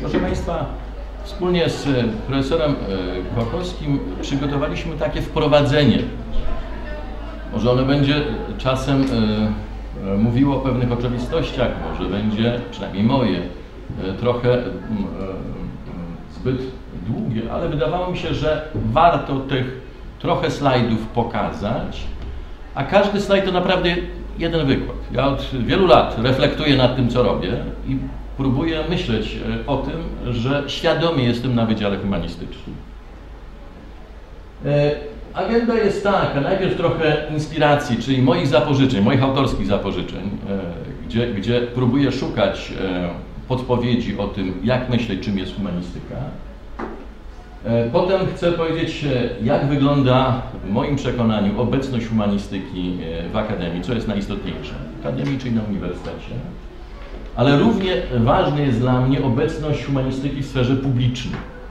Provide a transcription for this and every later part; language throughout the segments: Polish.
Proszę Państwa, wspólnie z profesorem Kołakowskim przygotowaliśmy takie wprowadzenie. Może ono będzie czasem mówiło o pewnych oczywistościach, może będzie, przynajmniej moje, trochę zbyt długie, ale wydawało mi się, że warto tych trochę slajdów pokazać, a każdy slajd to naprawdę jeden wykład. Ja od wielu lat reflektuję nad tym, co robię i próbuję myśleć o tym, że świadomie jestem na Wydziale Humanistycznym. Agenda jest taka, najpierw trochę inspiracji, czyli moich zapożyczeń, moich autorskich zapożyczeń, gdzie próbuję szukać podpowiedzi o tym, jak myśleć, czym jest humanistyka. Potem chcę powiedzieć, jak wygląda w moim przekonaniu obecność humanistyki w akademii, co jest najistotniejsze, w akademii czy na uniwersytecie. Ale równie ważna jest dla mnie obecność humanistyki w sferze publicznej.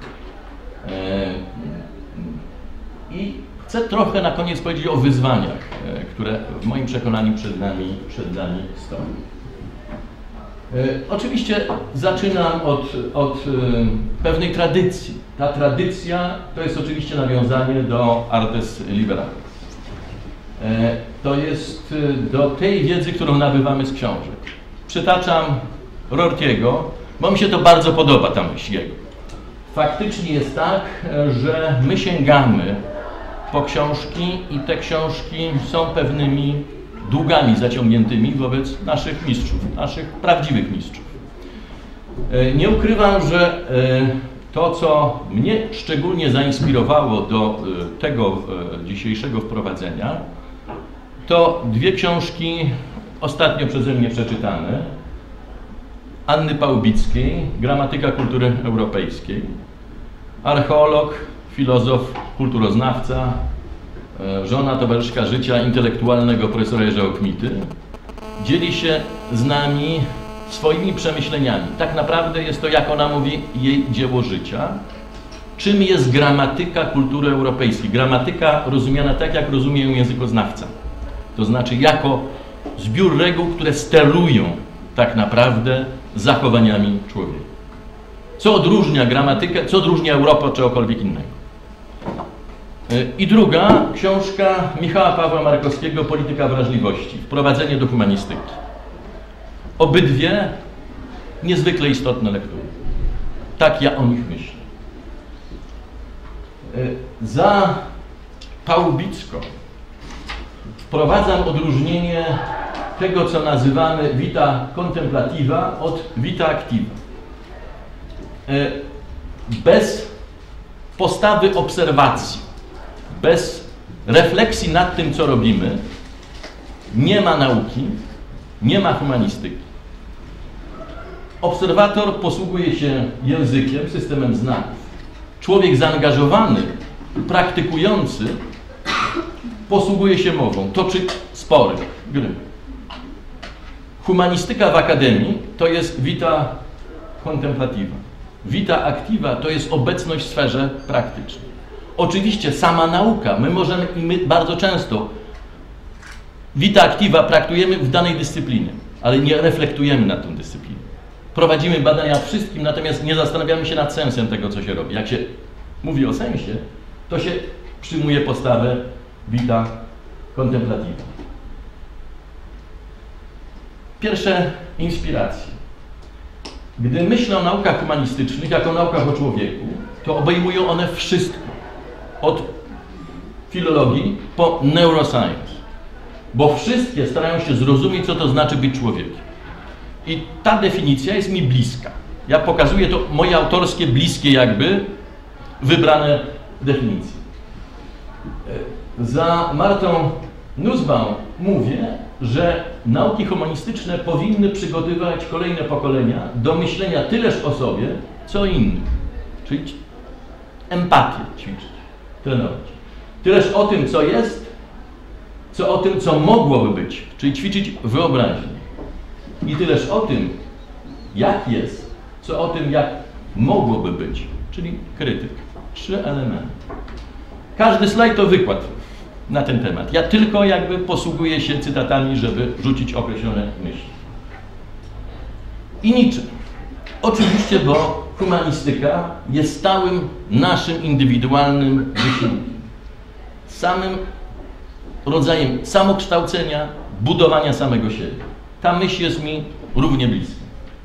I chcę trochę na koniec powiedzieć o wyzwaniach, które w moim przekonaniu przed nami stoją. Oczywiście zaczynam od pewnej tradycji. Ta tradycja to jest oczywiście nawiązanie do artes liberalis. To jest do tej wiedzy, którą nabywamy z książek. Przytaczam Rortiego, bo mi się to bardzo podoba, ta myśl jego. Faktycznie jest tak, że my sięgamy po książki i te książki są pewnymi długami zaciągniętymi wobec naszych mistrzów, naszych prawdziwych mistrzów. Nie ukrywam, że to, co mnie szczególnie zainspirowało do tego dzisiejszego wprowadzenia, to dwie książki ostatnio przeze mnie przeczytane. Anny Pałubickiej, Gramatyka kultury europejskiej, archeolog, filozof, kulturoznawca, żona, towarzyszka życia intelektualnego profesora Jerzego Kmity, dzieli się z nami swoimi przemyśleniami. Tak naprawdę jest to, jak ona mówi, jej dzieło życia. Czym jest gramatyka kultury europejskiej? Gramatyka rozumiana tak, jak rozumie ją językoznawca. To znaczy jako zbiór reguł, które sterują tak naprawdę zachowaniami człowieka. Co odróżnia gramatykę, co odróżnia Europę od czegokolwiek innego. I druga książka Michała Pawła Markowskiego, Polityka wrażliwości, wprowadzenie do humanistyki. Obydwie niezwykle istotne lektury. Tak ja o nich myślę. Za Pałubicką wprowadzam odróżnienie tego, co nazywamy vita contemplativa od vita activa. Bez postawy obserwacji, bez refleksji nad tym, co robimy, nie ma nauki, nie ma humanistyki. Obserwator posługuje się językiem, systemem znaków. Człowiek zaangażowany, praktykujący posługuje się mową, toczy spory, gry. Humanistyka w akademii to jest vita contemplativa. Vita activa to jest obecność w sferze praktycznej. Oczywiście sama nauka, my możemy i my bardzo często vita activa praktykujemy w danej dyscyplinie, ale nie reflektujemy nad tą dyscypliną. Prowadzimy badania wszystkim, natomiast nie zastanawiamy się nad sensem tego, co się robi. Jak się mówi o sensie, to się przyjmuje postawę vita contemplativa. Pierwsze inspiracje. Gdy myślę o naukach humanistycznych, jako naukach o człowieku, to obejmują one wszystko. Od filologii po neuroscience. Bo wszystkie starają się zrozumieć, co to znaczy być człowiekiem. I ta definicja jest mi bliska. Ja pokazuję to moje autorskie, bliskie jakby, wybrane definicje. Za Martą Nussbaum mówię, że nauki humanistyczne powinny przygotowywać kolejne pokolenia do myślenia tyleż o sobie, co o innych. Czyli empatię ćwiczyć, trenować. Tyleż o tym, co jest, co o tym, co mogłoby być. Czyli ćwiczyć wyobraźnię. I tyleż o tym, jak jest, co o tym, jak mogłoby być. Czyli krytyk. 3 elementy. Każdy slajd to wykład na ten temat. Ja tylko jakby posługuję się cytatami, żeby rzucić określone myśli. I niczym. Oczywiście, bo humanistyka jest stałym naszym indywidualnym wysiłkiem. Samym rodzajem samokształcenia, budowania samego siebie. Ta myśl jest mi równie bliska.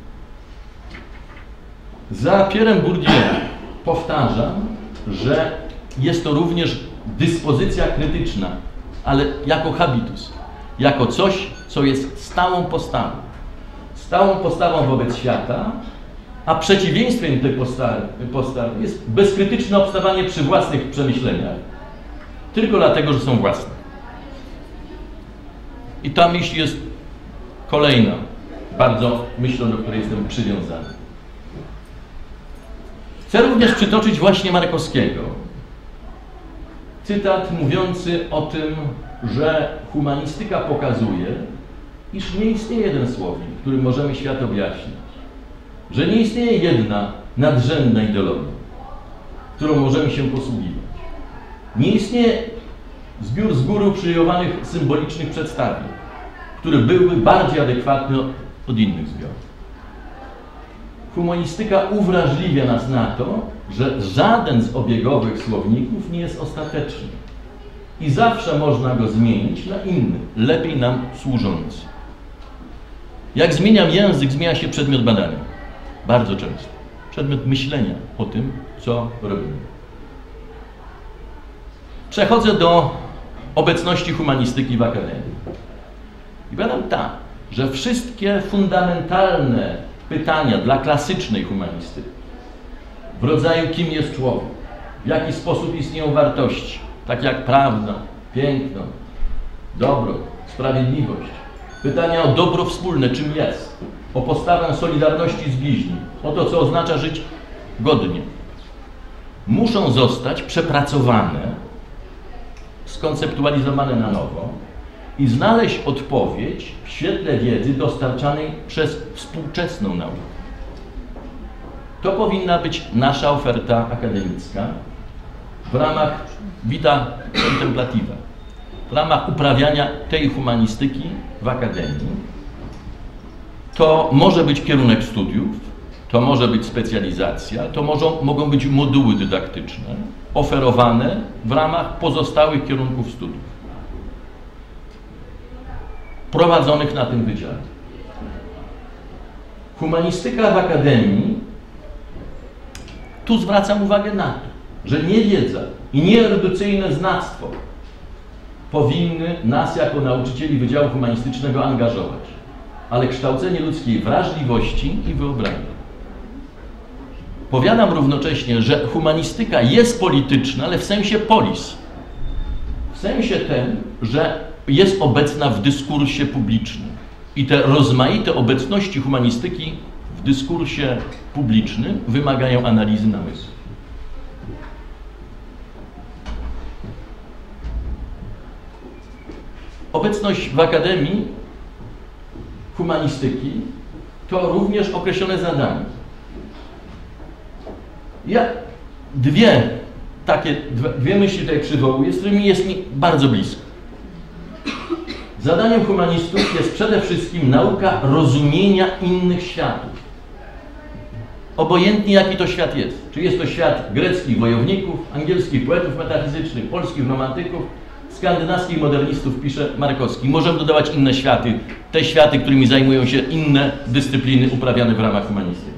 Za Pierre'em Bourdieusem powtarzam, że jest to również dyspozycja krytyczna, ale jako habitus, jako coś, co jest stałą postawą. Stałą postawą wobec świata, a przeciwieństwem tej postawy jest bezkrytyczne obstawanie przy własnych przemyśleniach, tylko dlatego, że są własne. I ta myśl jest kolejna, bardzo myślą, do której jestem przywiązany. Chcę również przytoczyć właśnie Markowskiego. Cytat mówiący o tym, że humanistyka pokazuje, iż nie istnieje jeden słownik, którym możemy świat objaśnić. Że nie istnieje jedna nadrzędna ideologia, którą możemy się posługiwać. Nie istnieje zbiór z góry przyjmowanych symbolicznych przedstawień, które byłyby bardziej adekwatne od innych zbiorów. Humanistyka uwrażliwia nas na to, że żaden z obiegowych słowników nie jest ostateczny i zawsze można go zmienić na inny, lepiej nam służący. Jak zmieniam język, zmienia się przedmiot badania. Bardzo często. Przedmiot myślenia o tym, co robimy. Przechodzę do obecności humanistyki w akademii. I badam tak, że wszystkie fundamentalne pytania dla klasycznej humanistyki w rodzaju kim jest człowiek, w jaki sposób istnieją wartości, tak jak prawda, piękno, dobro, sprawiedliwość, pytania o dobro wspólne, czym jest, o postawę solidarności z bliźnim, o to, co oznacza żyć godnie, muszą zostać przepracowane, skonceptualizowane na nowo i znaleźć odpowiedź w świetle wiedzy dostarczanej przez współczesną naukę. To powinna być nasza oferta akademicka w ramach vita contemplativa, w ramach uprawiania tej humanistyki w akademii. To może być kierunek studiów, to może być specjalizacja, to mogą być moduły dydaktyczne oferowane w ramach pozostałych kierunków studiów prowadzonych na tym wydziale. Humanistyka w akademii, tu zwracam uwagę na to, że niewiedza i nieerudycyjne znawstwo powinny nas jako nauczycieli Wydziału Humanistycznego angażować, ale kształcenie ludzkiej wrażliwości i wyobraźni. Powiadam równocześnie, że humanistyka jest polityczna, ale w sensie polis. W sensie tym, że jest obecna w dyskursie publicznym. I te rozmaite obecności humanistyki w dyskursie publicznym wymagają analizy namysłu. Obecność w Akademii Humanistyki to również określone zadanie. Ja dwie myśli tutaj przywołuję, z którymi jest mi bardzo blisko. Zadaniem humanistów jest przede wszystkim nauka rozumienia innych światów. Obojętnie jaki to świat jest. Czy jest to świat greckich wojowników, angielskich poetów metafizycznych, polskich romantyków, skandynawskich modernistów, pisze Markowski. Możemy dodawać inne światy, te światy, którymi zajmują się inne dyscypliny uprawiane w ramach humanistyki.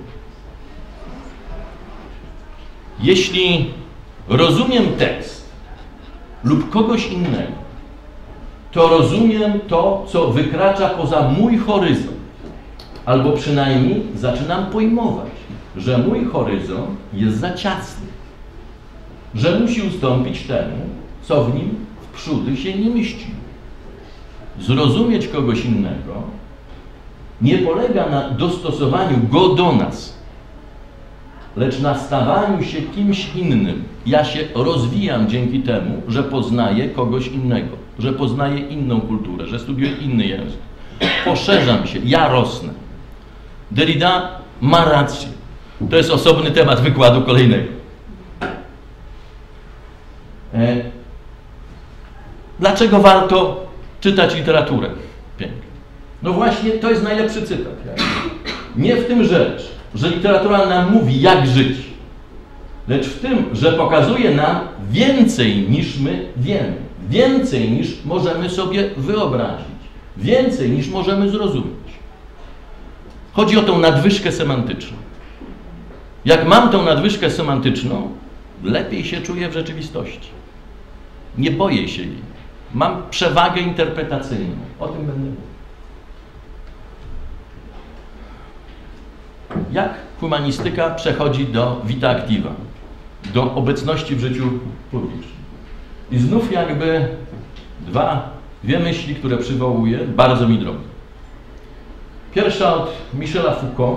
Jeśli rozumiem tekst lub kogoś innego, to rozumiem to, co wykracza poza mój horyzont, albo przynajmniej zaczynam pojmować, że mój horyzont jest za ciasny, że musi ustąpić temu, co w nim wprzódy się nie mieści. Zrozumieć kogoś innego nie polega na dostosowaniu go do nas, lecz na stawaniu się kimś innym. Ja się rozwijam dzięki temu, że poznaję kogoś innego, że poznaję inną kulturę, że studiuję inny język. Poszerzam się, ja rosnę. Derrida ma rację. To jest osobny temat wykładu kolejnego. Dlaczego warto czytać literaturę? Pięknie. No właśnie, to jest najlepszy cytat. Nie w tym rzecz, że literatura nam mówi, jak żyć, lecz w tym, że pokazuje nam więcej niż my wiemy, więcej niż możemy sobie wyobrazić, więcej niż możemy zrozumieć. Chodzi o tą nadwyżkę semantyczną. Jak mam tą nadwyżkę semantyczną, lepiej się czuję w rzeczywistości. Nie boję się jej. Mam przewagę interpretacyjną. O tym będę mówił. Jak humanistyka przechodzi do vita activa, do obecności w życiu publicznym. I znów jakby dwie myśli, które przywołuję, bardzo mi drogie. Pierwsza od Michela Foucault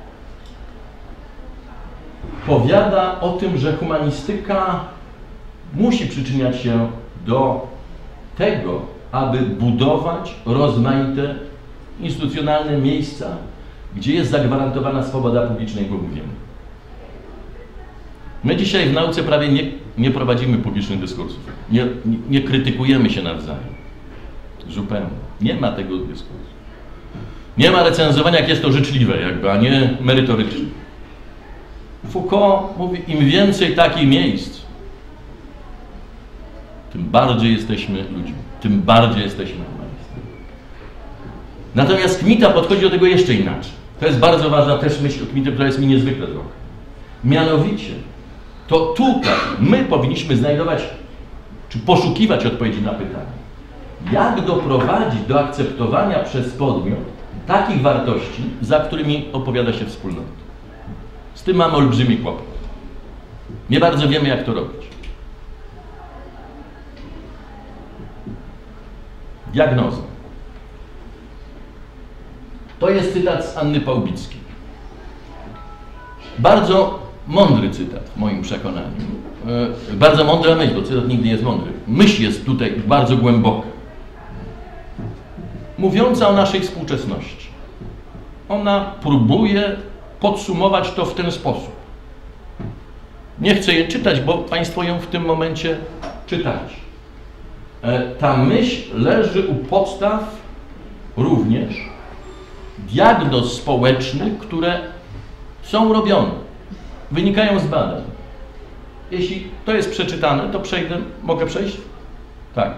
powiada o tym, że humanistyka musi przyczyniać się do tego, aby budować rozmaite instytucjonalne miejsca, gdzie jest zagwarantowana swoboda publicznego mówienia. My dzisiaj w nauce prawie nie prowadzimy publicznych dyskursów. Nie krytykujemy się nawzajem. Zupełnie. Nie ma tego dyskursu. Nie ma recenzowania, jak jest to życzliwe, jakby, a nie merytoryczne. Foucault mówi, im więcej takich miejsc, tym bardziej jesteśmy ludźmi, tym bardziej jesteśmy humanistami. Natomiast Kmita podchodzi do tego jeszcze inaczej. To jest bardzo ważna też myśl o Kmity, która jest mi niezwykle droga. Mianowicie, to tutaj my powinniśmy znajdować, czy poszukiwać odpowiedzi na pytanie, jak doprowadzić do akceptowania przez podmiot takich wartości, za którymi opowiada się wspólnota. Z tym mamy olbrzymi kłopot. Nie bardzo wiemy, jak to robić. Diagnoza. To jest cytat z Anny Pałbickiej. Bardzo mądry cytat w moim przekonaniu. Bardzo mądra myśl, bo cytat nigdy nie jest mądry. Myśl jest tutaj bardzo głęboka. Mówiąca o naszej współczesności. Ona próbuje podsumować to w ten sposób. Nie chcę jej czytać, bo Państwo ją w tym momencie czytacie. Ta myśl leży u podstaw również diagnoz społecznych, które są robione, wynikają z badań. Jeśli to jest przeczytane, to przejdę. Mogę przejść? Tak.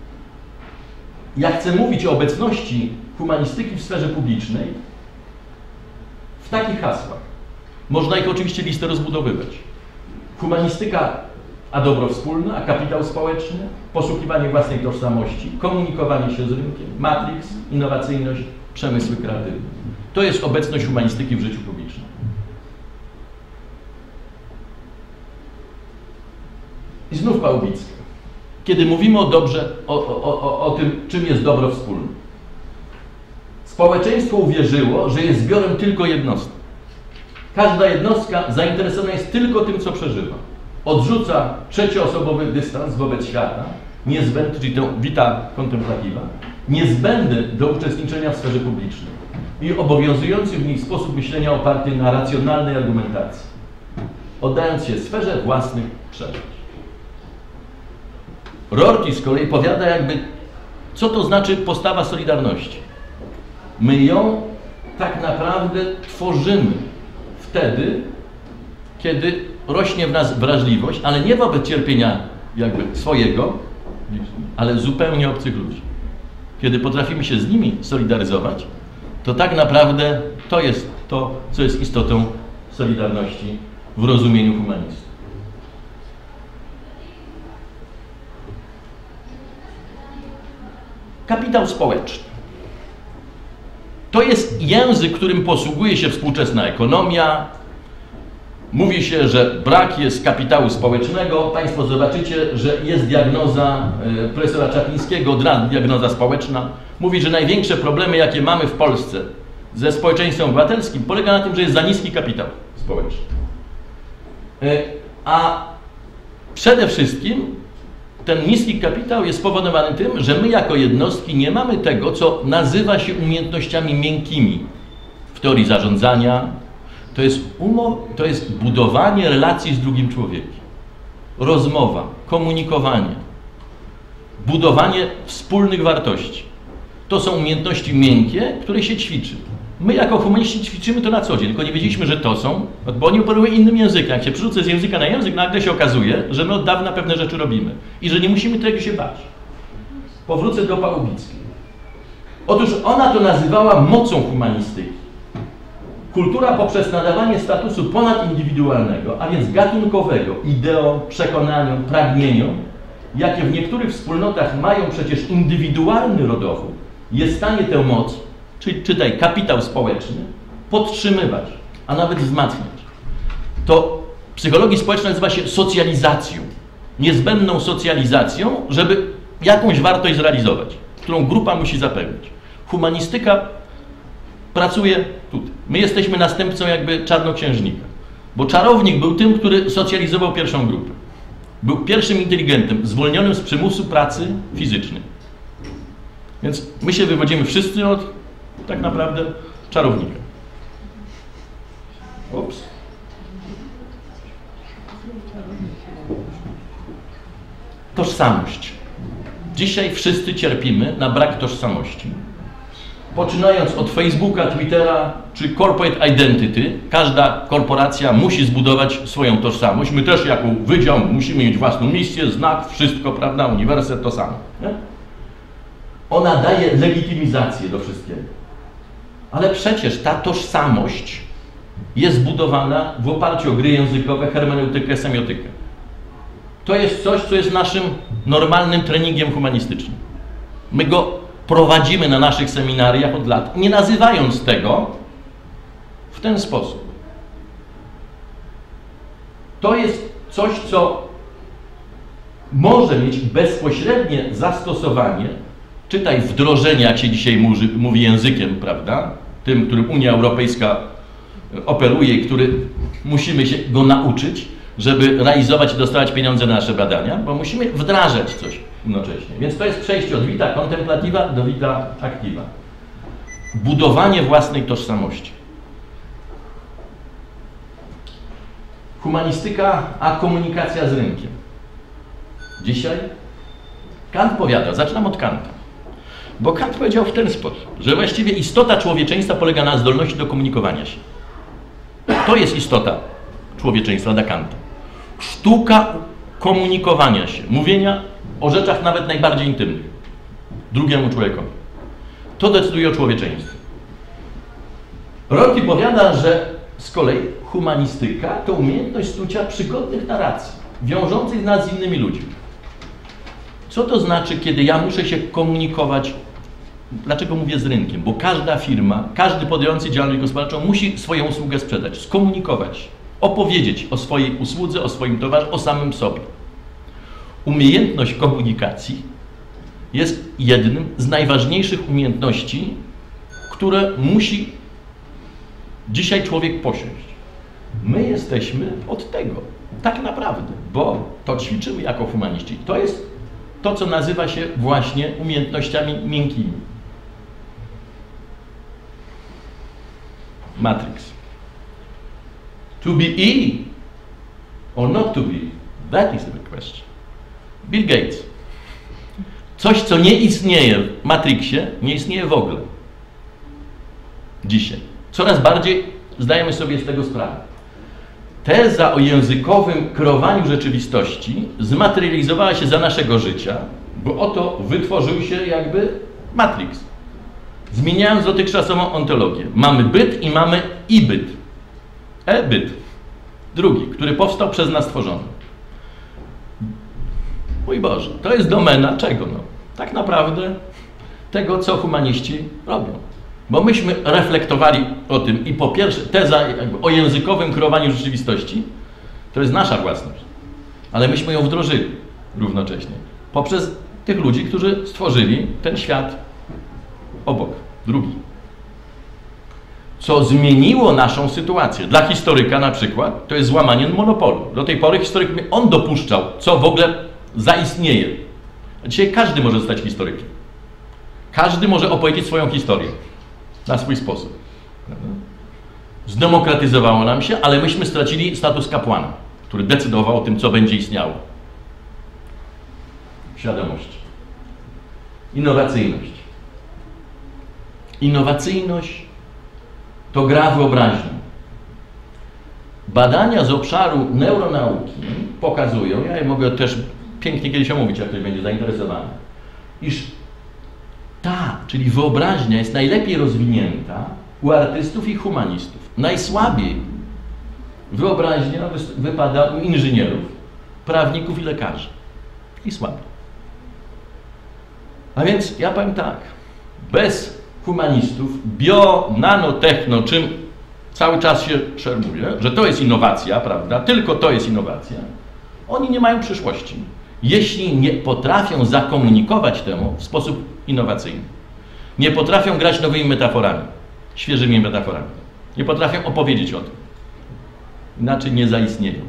Ja chcę mówić o obecności humanistyki w sferze publicznej w takich hasłach. Można ich oczywiście listę rozbudowywać. Humanistyka a dobro wspólne, a kapitał społeczny, poszukiwanie własnej tożsamości, komunikowanie się z rynkiem, matrix, innowacyjność, przemysły kreatywne. To jest obecność humanistyki w życiu publicznym. I znów Pałbicka. Kiedy mówimy o dobrze, o tym, czym jest dobro wspólne. Społeczeństwo uwierzyło, że jest zbiorem tylko jednostek. Każda jednostka zainteresowana jest tylko tym, co przeżywa. Odrzuca trzecioosobowy dystans wobec świata, niezbędny, czyli tę vita contemplativa, niezbędny do uczestniczenia w sferze publicznej i obowiązujący w niej sposób myślenia oparty na racjonalnej argumentacji, oddając się sferze własnych przeżyć. Rorty z kolei powiada jakby, co to znaczy postawa solidarności. My ją tak naprawdę tworzymy wtedy, kiedy rośnie w nas wrażliwość, ale nie wobec cierpienia jakby swojego, ale zupełnie obcych ludzi. Kiedy potrafimy się z nimi solidaryzować, to tak naprawdę to jest to, co jest istotą solidarności w rozumieniu humanistów. Kapitał społeczny. To jest język, którym posługuje się współczesna ekonomia. Mówi się, że brak jest kapitału społecznego. Państwo zobaczycie, że jest diagnoza profesora Czaplińskiego, od razu diagnoza społeczna. Mówi, że największe problemy, jakie mamy w Polsce ze społeczeństwem obywatelskim, polega na tym, że jest za niski kapitał społeczny. A przede wszystkim ten niski kapitał jest spowodowany tym, że my jako jednostki nie mamy tego, co nazywa się umiejętnościami miękkimi w teorii zarządzania. To jest budowanie relacji z drugim człowiekiem. Rozmowa, komunikowanie, budowanie wspólnych wartości. To są umiejętności miękkie, które się ćwiczy. My jako humaniści ćwiczymy to na co dzień, tylko nie wiedzieliśmy, że to są, bo oni operują innym językiem. Jak się przerzucę z języka na język, nagle się okazuje, że my od dawna pewne rzeczy robimy i że nie musimy tego się bać. Powrócę do Pałubickiej. Otóż ona to nazywała mocą humanistyki. Kultura poprzez nadawanie statusu ponadindywidualnego, a więc gatunkowego, ideom, przekonaniom, pragnieniom, jakie w niektórych wspólnotach mają przecież indywidualny rodowód, jest w stanie tę moc, czyli czytaj kapitał społeczny, podtrzymywać, a nawet wzmacniać. To w psychologii społecznej nazywa się socjalizacją. Niezbędną socjalizacją, żeby jakąś wartość zrealizować, którą grupa musi zapewnić. Humanistyka pracuje tutaj. My jesteśmy następcą jakby czarnoksiężnika, bo czarownik był tym, który socjalizował pierwszą grupę. Był pierwszym inteligentem, zwolnionym z przymusu pracy fizycznej. Więc my się wywodzimy wszyscy od tak naprawdę czarownika. Ups. Tożsamość. Dzisiaj wszyscy cierpimy na brak tożsamości. Poczynając od Facebooka, Twittera czy Corporate Identity, każda korporacja musi zbudować swoją tożsamość. My też jako wydział musimy mieć własną misję, znak, wszystko, prawda, uniwersytet to samo. Nie? Ona daje legitymizację do wszystkiego. Ale przecież ta tożsamość jest zbudowana w oparciu o gry językowe, hermeneutykę, semiotykę. To jest coś, co jest naszym normalnym treningiem humanistycznym. My go prowadzimy na naszych seminariach od lat, nie nazywając tego w ten sposób. To jest coś, co może mieć bezpośrednie zastosowanie, czytaj wdrożenie, jak się dzisiaj mówi językiem, prawda, tym, którym Unia Europejska operuje i który musimy się go nauczyć, żeby realizować i dostawać pieniądze na nasze badania, bo musimy wdrażać coś jednocześnie. Więc to jest przejście od vita contemplativa do vita activa. Budowanie własnej tożsamości. Humanistyka, a komunikacja z rynkiem. Dzisiaj Kant powiada, zaczynam od Kanta, bo Kant powiedział w ten sposób, że właściwie istota człowieczeństwa polega na zdolności do komunikowania się. To jest istota człowieczeństwa dla Kanta. Sztuka komunikowania się, mówienia o rzeczach nawet najbardziej intymnych drugiemu człowiekowi. To decyduje o człowieczeństwie. Rorty powiada, że z kolei humanistyka to umiejętność snucia przygodnych narracji, wiążących nas z innymi ludźmi. Co to znaczy, kiedy ja muszę się komunikować? Dlaczego mówię z rynkiem? Bo każda firma, każdy podjący działalność gospodarczą musi swoją usługę sprzedać, skomunikować, opowiedzieć o swojej usłudze, o swoim towarze, o samym sobie. Umiejętność komunikacji jest jednym z najważniejszych umiejętności, które musi dzisiaj człowiek posiąść. My jesteśmy od tego, tak naprawdę, bo to ćwiczymy jako humaniści. To jest to, co nazywa się właśnie umiejętnościami miękkimi. Matrix. To be E or not to be? That is the question. Bill Gates. Coś, co nie istnieje w Matrixie, nie istnieje w ogóle. Dzisiaj. Coraz bardziej zdajemy sobie z tego sprawę. Teza o językowym kreowaniu rzeczywistości zmaterializowała się za naszego życia, bo oto wytworzył się jakby Matrix. Zmieniając dotychczasową ontologię. Mamy byt i mamy i-byt. E-byt. Drugi, który powstał przez nas tworzony. Mój Boże, to jest domena czego? No? Tak naprawdę tego, co humaniści robią. Bo myśmy reflektowali o tym i po pierwsze teza jakby o językowym kreowaniu rzeczywistości to jest nasza własność. Ale myśmy ją wdrożyli równocześnie. Poprzez tych ludzi, którzy stworzyli ten świat obok, drugi. Co zmieniło naszą sytuację. Dla historyka na przykład to jest złamanie monopolu. Do tej pory historyk on dopuszczał, co w ogóle zaistnieje. A dzisiaj każdy może zostać historykiem. Każdy może opowiedzieć swoją historię na swój sposób. Zdemokratyzowało nam się, ale myśmy stracili status kapłana, który decydował o tym, co będzie istniało. Świadomość. Innowacyjność. Innowacyjność to gra wyobraźnią. Badania z obszaru neuronauki pokazują, ja mogę też pięknie kiedyś omówić, jak ktoś będzie zainteresowany, iż czyli wyobraźnia jest najlepiej rozwinięta u artystów i humanistów. Najsłabiej wyobraźnia wypada u inżynierów, prawników i lekarzy. I słabiej. A więc ja powiem tak, bez humanistów, nanotechno, czym cały czas się szermuje, że to jest innowacja, prawda? Tylko to jest innowacja. Oni nie mają przyszłości, jeśli nie potrafią zakomunikować temu w sposób innowacyjny. Nie potrafią grać nowymi metaforami, świeżymi metaforami. Nie potrafią opowiedzieć o tym. Inaczej nie zaistnieją.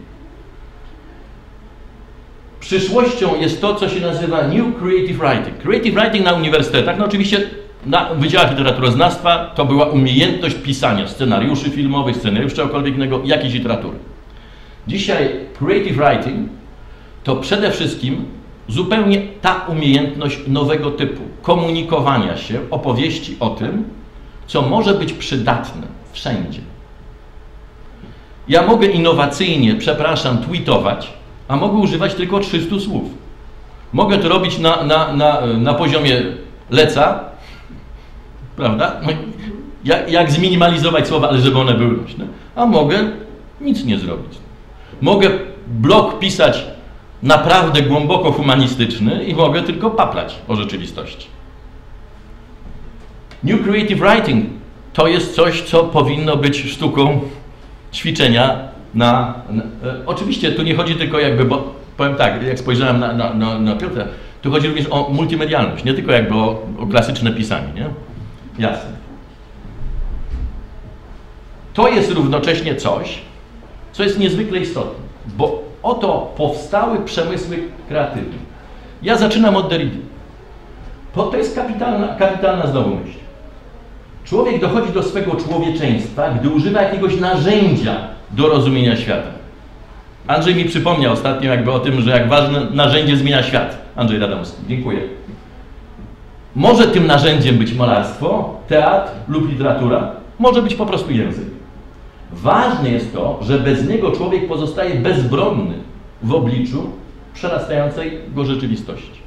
Przyszłością jest to, co się nazywa New Creative Writing. Creative Writing na uniwersytetach, no oczywiście na wydziałach literaturoznawstwa to była umiejętność pisania scenariuszy filmowych, scenariuszy czegokolwiek innego, jakiejś literatury. Dzisiaj Creative Writing to przede wszystkim zupełnie ta umiejętność nowego typu, komunikowania się, opowieści o tym, co może być przydatne wszędzie. Ja mogę innowacyjnie, tweetować, a mogę używać tylko 300 słów. Mogę to robić na poziomie leca, prawda? No, jak zminimalizować słowa, ale żeby one były nośne. A mogę nic nie zrobić. Mogę blog pisać naprawdę głęboko humanistyczny i mogę tylko paplać o rzeczywistości. New Creative Writing to jest coś, co powinno być sztuką ćwiczenia oczywiście tu nie chodzi tylko bo powiem tak, jak spojrzałem na Piotra, tu chodzi również o multimedialność, nie tylko o klasyczne pisanie, nie? Jasne. To jest równocześnie coś, co jest niezwykle istotne, bo oto powstały przemysły kreatywne. Ja zaczynam od Derrida. To jest kapitalna znowu myśl. Człowiek dochodzi do swego człowieczeństwa, gdy używa jakiegoś narzędzia do rozumienia świata. Andrzej mi przypomniał ostatnio o tym, że jak ważne narzędzie zmienia świat. Andrzej Radomski. Dziękuję. Może tym narzędziem być malarstwo, teatr lub literatura. Może być po prostu język. Ważne jest to, że bez niego człowiek pozostaje bezbronny w obliczu przerastającej go rzeczywistości.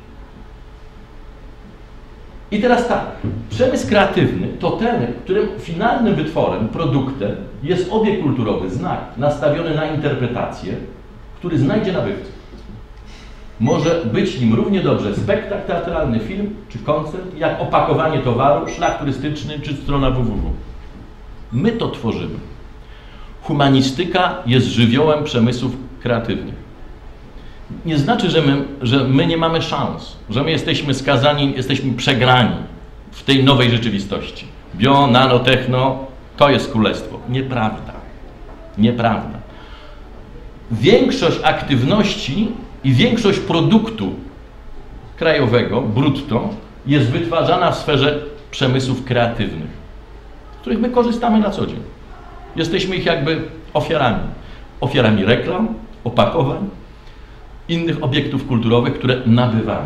I teraz tak, przemysł kreatywny to ten, którym finalnym wytworem, produktem jest obiekt kulturowy, znak nastawiony na interpretację, który znajdzie nabywcę. Może być nim równie dobrze spektakl teatralny, film czy koncert, jak opakowanie towaru, szlak turystyczny czy strona www. My to tworzymy. Humanistyka jest żywiołem przemysłów kreatywnych. Nie znaczy, że my nie mamy szans, że my jesteśmy skazani, jesteśmy przegrani w tej nowej rzeczywistości. Nanotechno, to jest królestwo. Nieprawda. Nieprawda. Większość aktywności i większość produktu krajowego, brutto, jest wytwarzana w sferze przemysłów kreatywnych, z których my korzystamy na co dzień. Jesteśmy ich ofiarami. Ofiarami reklam, opakowań, innych obiektów kulturowych, które nabywamy.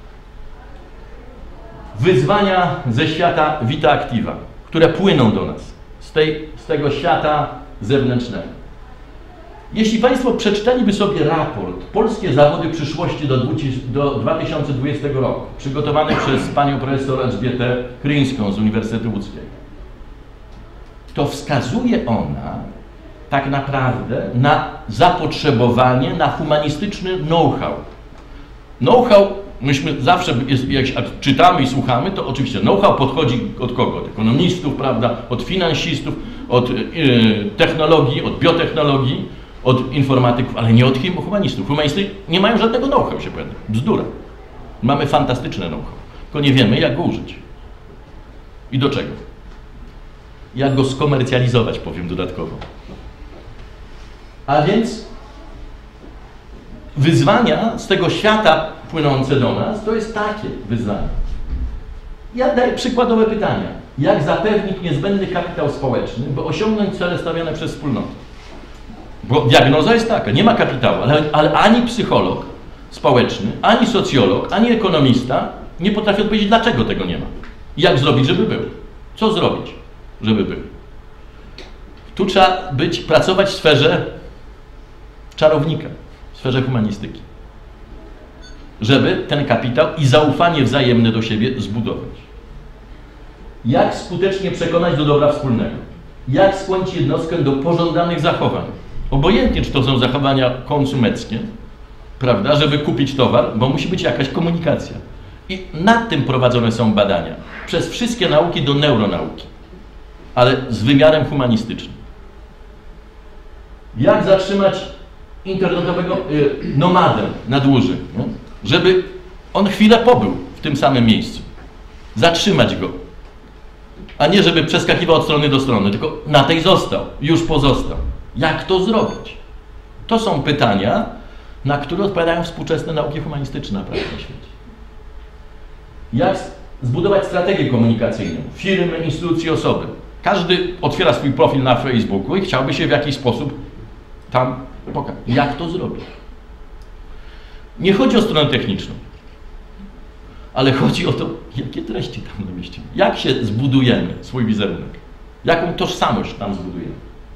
Wyzwania ze świata vita activa, które płyną do nas, z tego świata zewnętrznego. Jeśli Państwo przeczytaliby sobie raport Polskie Zawody Przyszłości do 2020 roku, przygotowany przez panią profesor Elżbietę Kryńską z Uniwersytetu Łódzkiego, to wskazuje ona tak naprawdę na zapotrzebowanie na humanistyczny know-how. Know-how, myśmy zawsze, jak czytamy i słuchamy, to oczywiście know-how podchodzi od kogo? Od ekonomistów, prawda? Od finansistów, od technologii, od biotechnologii, od informatyków, ale nie od humanistów. Humaniści nie mają żadnego know-how, się powiem. Bzdura. Mamy fantastyczne know-how, tylko nie wiemy, jak go użyć. I do czego? Jak go skomercjalizować, powiem dodatkowo. A więc wyzwania z tego świata płynące do nas, to jest takie wyzwanie. Ja daję przykładowe pytania. Jak zapewnić niezbędny kapitał społeczny, by osiągnąć cele stawiane przez wspólnotę? Bo diagnoza jest taka, nie ma kapitału, ale ani psycholog społeczny, ani socjolog, ani ekonomista nie potrafi odpowiedzieć, dlaczego tego nie ma. Jak zrobić, żeby był? Co zrobić, żeby był? Tu trzeba pracować w sferze czarownika, w sferze humanistyki, żeby ten kapitał i zaufanie wzajemne do siebie zbudować. Jak skutecznie przekonać do dobra wspólnego? Jak skłonić jednostkę do pożądanych zachowań? Obojętnie, czy to są zachowania konsumeckie, prawda, żeby kupić towar, bo musi być jakaś komunikacja. I nad tym prowadzone są badania. Przez wszystkie nauki do neuronauki, ale z wymiarem humanistycznym. Jak zatrzymać internetowego nomadę na dłużej, nie? Żeby on chwilę pobył w tym samym miejscu. Zatrzymać go. A nie, żeby przeskakiwał od strony do strony, tylko na tej został, już pozostał. Jak to zrobić? To są pytania, na które odpowiadają współczesne nauki humanistyczne na prawym świecie. Jak zbudować strategię komunikacyjną, firmy, instytucje, osoby. Każdy otwiera swój profil na Facebooku i chciałby się w jakiś sposób tam pokazać. Jak to zrobić? Nie chodzi o stronę techniczną, ale chodzi o to, jakie treści tam namieścimy. Jak się zbudujemy swój wizerunek? Jaką tożsamość tam zbudujemy?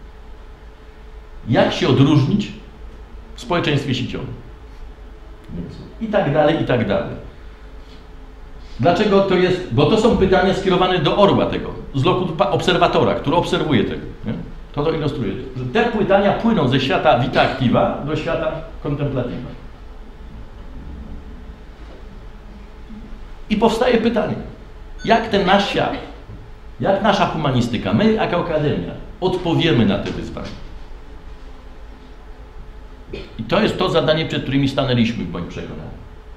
Jak się odróżnić w społeczeństwie sieciowym? I tak dalej, i tak dalej. Dlaczego to jest? Bo to są pytania skierowane do orła tego, z loku obserwatora, który obserwuje tego. Nie? To ilustruje. Że te pytania płyną ze świata vita activa do świata contemplativa. I powstaje pytanie, jak ten nasz świat, jak nasza humanistyka, my jako akademia odpowiemy na te wyzwania. I to jest to zadanie, przed którymi stanęliśmy w moim przekonaniu.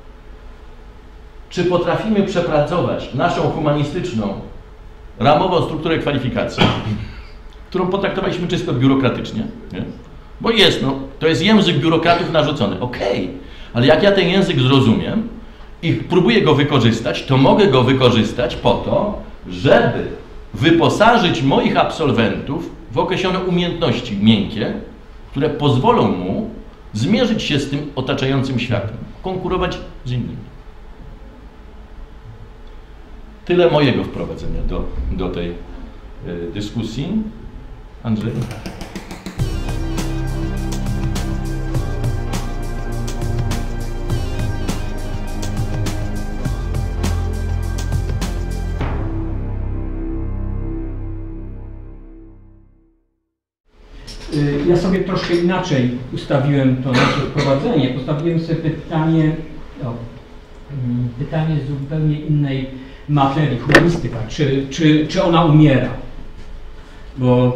Czy potrafimy przepracować naszą humanistyczną, ramową strukturę kwalifikacji, którą potraktowaliśmy czysto biurokratycznie, nie? Bo jest, no, to jest język biurokratów narzucony. Okej, ale jak ja ten język zrozumiem i próbuję go wykorzystać, to mogę go wykorzystać po to, żeby wyposażyć moich absolwentów w określone umiejętności miękkie, które pozwolą mu zmierzyć się z tym otaczającym światem, konkurować z innymi. Tyle mojego wprowadzenia do tej dyskusji. Andrzej? Ja sobie troszkę inaczej ustawiłem to nasze wprowadzenie. Postawiłem sobie pytanie z zupełnie innej materii, humanistyka. Czy ona umiera? Bo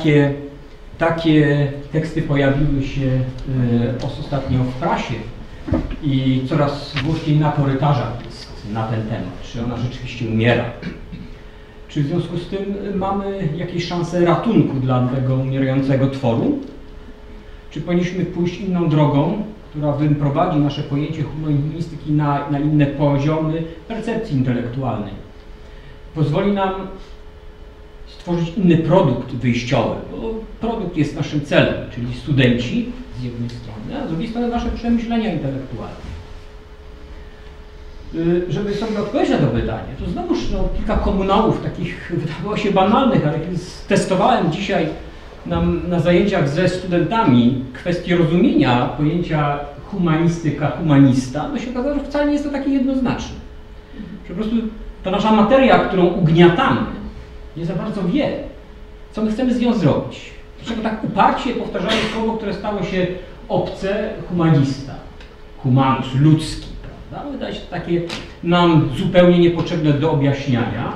takie teksty pojawiły się ostatnio w prasie i coraz głośniej na korytarzach jest na ten temat. Czy ona rzeczywiście umiera? Czy w związku z tym mamy jakieś szanse ratunku dla tego umierającego tworu? Czy powinniśmy pójść inną drogą, która wyprowadzi nasze pojęcie humanistyki na inne poziomy percepcji intelektualnej? Pozwoli nam stworzyć inny produkt wyjściowy, bo produkt jest naszym celem, czyli studenci z jednej strony, a z drugiej strony nasze przemyślenia intelektualne. Żeby sobie odpowiedzieć na to pytanie, to znowuż kilka komunałów takich wydawało się banalnych, ale kiedy testowałem dzisiaj na zajęciach ze studentami kwestię rozumienia pojęcia humanistyka, humanista, to się okazało, że wcale nie jest to takie jednoznaczne. Że po prostu ta nasza materia, którą ugniatamy, nie za bardzo wie, co my chcemy z nią zrobić. Dlaczego tak uparcie powtarzamy słowo, które stało się obce, humanista, humanus, ludzki. Wydaje się takie nam zupełnie niepotrzebne do objaśniania.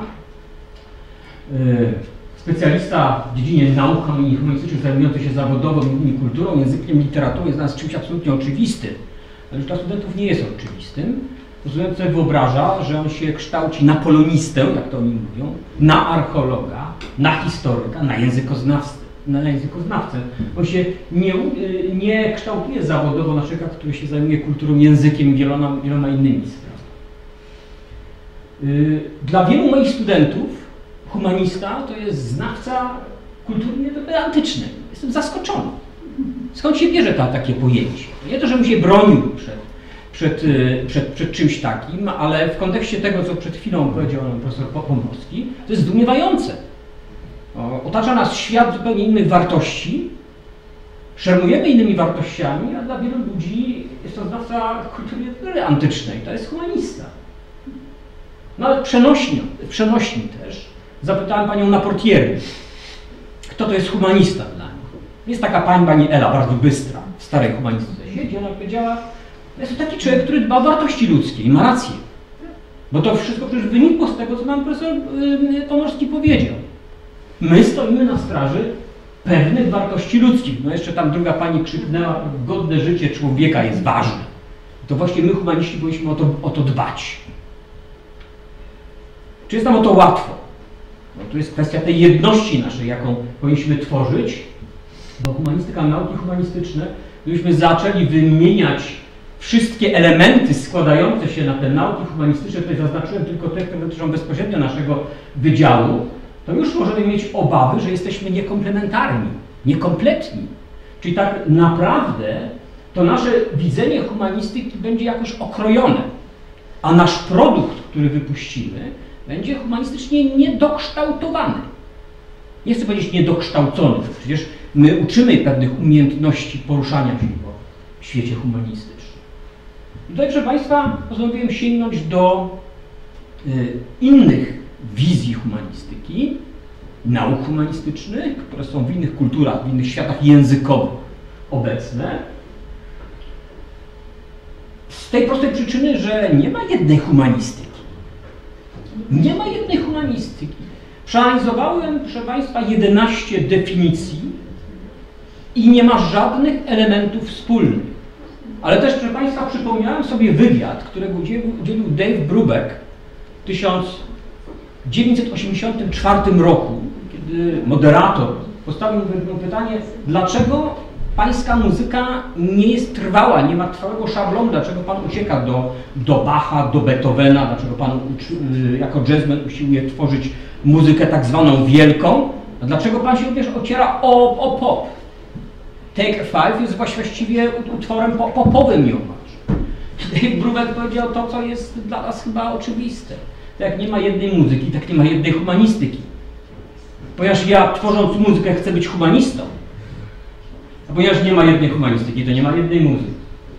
Specjalista w dziedzinie nauk humanistycznych zajmujący się zawodowo kulturą, językiem, literaturą jest dla nas czymś absolutnie oczywistym, ale już dla studentów nie jest oczywistym. Student sobie wyobraża, że on się kształci na polonistę, jak to oni mówią, na archeologa, na historyka, na językoznawcę. On się nie kształtuje zawodowo na przykład, który się zajmuje kulturą, językiem i wieloma innymi sprawami. Dla wielu moich studentów humanista to jest znawca kultury antycznej. Jestem zaskoczony. Skąd się bierze takie pojęcie? Nie to, żebym się bronił przed czymś takim, ale w kontekście tego, co przed chwilą powiedział profesor Pomorski, to jest zdumiewające. Otacza nas świat zupełnie innych wartości, szermujemy innymi wartościami, a dla wielu ludzi jest to znawca kultury antycznej, to jest humanista. No ale przenośni też. Zapytałem panią na portiery, kto to jest humanista dla niej. Jest taka pani Ela, bardzo bystra, w starej humanistyce siedzi, ona powiedziała, jest to taki człowiek, który dba o wartości ludzkie i ma rację. Bo to wszystko przecież wynikło z tego, co nam profesor Pomorski powiedział. My stoimy na straży pewnych wartości ludzkich. No jeszcze tam druga pani krzyknęła, godne życie człowieka jest ważne. To właśnie my, humaniści, powinniśmy o to dbać. Czy jest nam o to łatwo? No to jest kwestia tej jedności naszej, jaką powinniśmy tworzyć, bo humanistyka, nauki humanistyczne, gdybyśmy zaczęli wymieniać wszystkie elementy składające się na te nauki humanistyczne, tutaj zaznaczyłem tylko te, które dotyczą bezpośrednio naszego wydziału, to już możemy mieć obawy, że jesteśmy niekomplementarni, niekompletni. Czyli tak naprawdę to nasze widzenie humanistyki będzie jakoś okrojone, a nasz produkt, który wypuścimy, będzie humanistycznie niedokształtowany. Nie chcę powiedzieć niedokształcony, bo przecież my uczymy pewnych umiejętności poruszania się w świecie humanistycznym. I tutaj, proszę Państwa, postanowiłem sięgnąć do innych wizji humanistyki, nauk humanistycznych, które są w innych kulturach, w innych światach językowych obecne. Z tej prostej przyczyny, że nie ma jednej humanistyki. Nie ma jednej humanistyki. Przeanalizowałem, proszę Państwa, 11 definicji i nie ma żadnych elementów wspólnych. Ale też, proszę Państwa, przypomniałem sobie wywiad, którego udzielił Dave Brubeck w 1984 roku, kiedy moderator postawił mu pytanie, dlaczego pańska muzyka nie jest trwała, nie ma trwałego szablonu, dlaczego pan ucieka do Bacha, do Beethovena, dlaczego pan jako jazzman usiłuje tworzyć muzykę tak zwaną wielką, a dlaczego pan się również ociera o pop. Take a Five jest właściwie utworem popowym nieomalże. Dave Brubeck powiedział to, co jest dla nas chyba oczywiste. Tak jak nie ma jednej muzyki, tak nie ma jednej humanistyki. Ponieważ ja, tworząc muzykę, chcę być humanistą, a ponieważ nie ma jednej humanistyki, to nie ma jednej muzyki.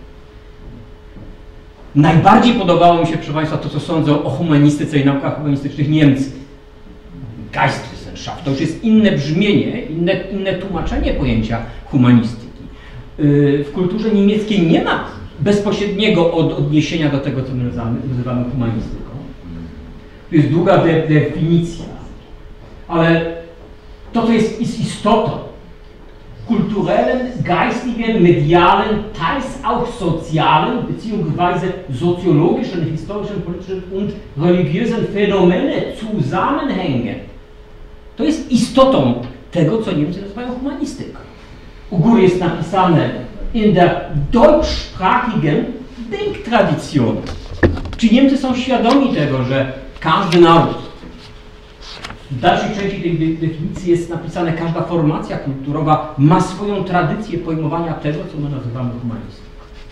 Najbardziej podobało mi się, proszę Państwa, to, co sądzą o humanistyce i naukach humanistycznych Niemcy. Geistwissenschaft. To już jest inne brzmienie, inne tłumaczenie pojęcia humanistyki. W kulturze niemieckiej nie ma bezpośredniego odniesienia do tego, co my nazywamy humanistyką. To jest długa definicja, ale to, co jest istotą, kulturellen, geistigen, medialen, teils auch sozialen, beziehungsweise soziologischen, historischen, politischen und religiösen Phänomene, Zusammenhänge. To jest istotą tego, co Niemcy nazywają humanistyką. U góry jest napisane in der deutschsprachigen Denktradition. Czy Niemcy są świadomi tego, że każdy naród, w dalszej części tej definicji jest napisane, każda formacja kulturowa ma swoją tradycję pojmowania tego, co my nazywamy humanistyką.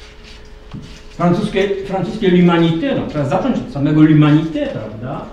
Francuskie l'humanité, no, trzeba zacząć od samego l'humanité, prawda?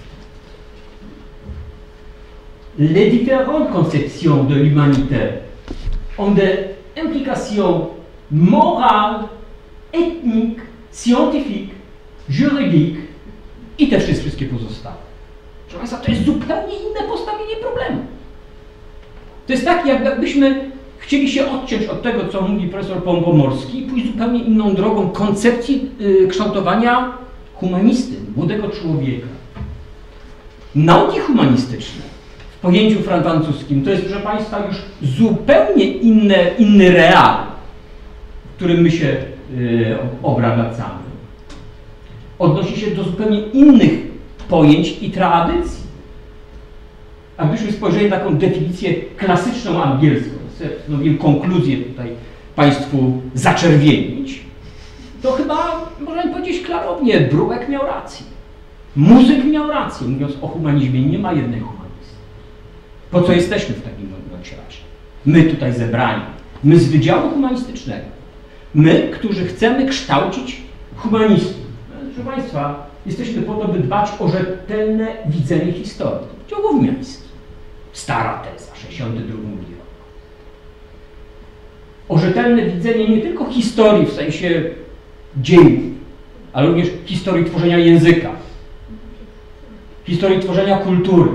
Les différentes conceptions de l'humanité ont des implications morales, ethniques, scientifiques, juridiques i te wszystkie pozostałe. Proszę Państwa, to jest zupełnie inne postawienie problemu. To jest tak, jakbyśmy chcieli się odciąć od tego, co mówi profesor Pomorski i pójść zupełnie inną drogą koncepcji kształtowania humanisty, młodego człowieka. Nauki humanistyczne w pojęciu francuskim to jest, proszę Państwa, już zupełnie inny real, w którym my się obracamy. Odnosi się do zupełnie innych pojęć i tradycji. A gdybyśmy spojrzeli na taką definicję klasyczną angielską, postanowiłem konkluzję tutaj Państwu zaczerwienić, to chyba możemy powiedzieć klarownie, Brubeck miał rację. Muzyk miał rację, mówiąc o humanizmie, nie ma jednej humanizmu. Po co jesteśmy w takim razie? My tutaj zebrani, my z Wydziału Humanistycznego, my, którzy chcemy kształcić humanistów. Proszę Państwa, jesteśmy po to, by dbać o rzetelne widzenie historii. Dział gówniański. Stara teza, 62 rok. O rzetelne widzenie nie tylko historii w sensie dziejów, ale również historii tworzenia języka, historii tworzenia kultury.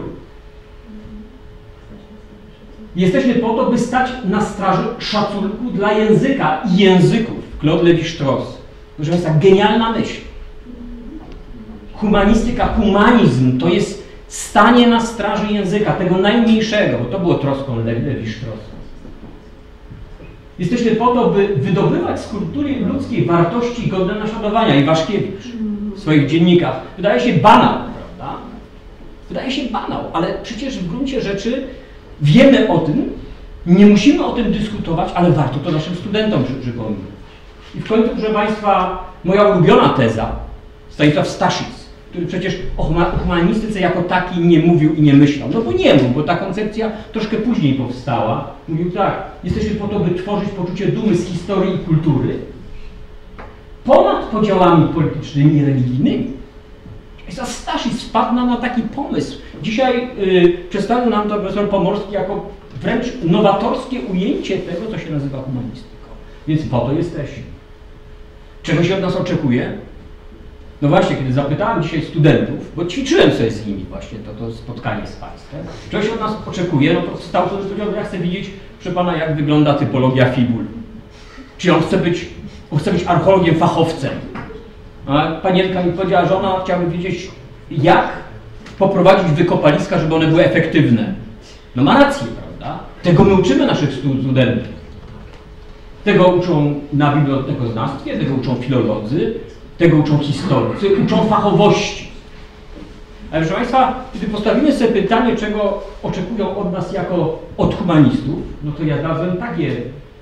Jesteśmy po to, by stać na straży szacunku dla języka i języków. Claude Lévi-Strauss. Proszę Państwa, genialna myśl. Humanistyka, humanizm to jest stanie na straży języka, tego najmniejszego, bo to było troską Lévi-Straussa. Jesteśmy po to, by wydobywać z kultury ludzkiej wartości godne naśladowania. Iwaszkiewicz w swoich dziennikach. Wydaje się banał, prawda? Wydaje się banał, ale przecież w gruncie rzeczy wiemy o tym, nie musimy o tym dyskutować, ale warto to naszym studentom przypomnieć. I w końcu, proszę Państwa, moja ulubiona teza, Stanisław Staszic, który przecież o humanistyce jako takiej nie mówił i nie myślał. No bo nie mówił, bo ta koncepcja troszkę później powstała. Mówił tak, jesteśmy po to, by tworzyć poczucie dumy z historii i kultury ponad podziałami politycznymi i religijnymi. Staszic wpadł na taki pomysł. Dzisiaj przedstawił nam to profesor Pomorski jako wręcz nowatorskie ujęcie tego, co się nazywa humanistyką. Więc po to jesteśmy. Czego się od nas oczekuje? No właśnie, kiedy zapytałem dzisiaj studentów, bo ćwiczyłem sobie z nimi właśnie to spotkanie z Państwem, czego się od nas oczekuje, no to stał to, że powiedział, ja chcę widzieć, proszę Pana, jak wygląda typologia fibul. Czy on chce być archeologiem, fachowcem. A panienka mi powiedziała, że ona chciałaby wiedzieć, jak poprowadzić wykopaliska, żeby one były efektywne. No ma rację, prawda? Tego my uczymy naszych studentów. Tego uczą na bibliotekoznawstwie, tego uczą filolodzy, tego uczą historycy, uczą fachowości. Ale proszę Państwa, kiedy postawimy sobie pytanie, czego oczekują od nas jako od humanistów, no to ja dałem takie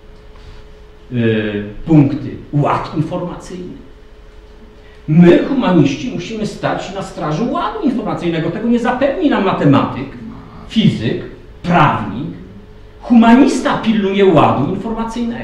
punkty. Ład informacyjny. My, humaniści, musimy stać na straży ładu informacyjnego. Tego nie zapewni nam matematyk, fizyk, prawnik. Humanista pilnuje ładu informacyjnego.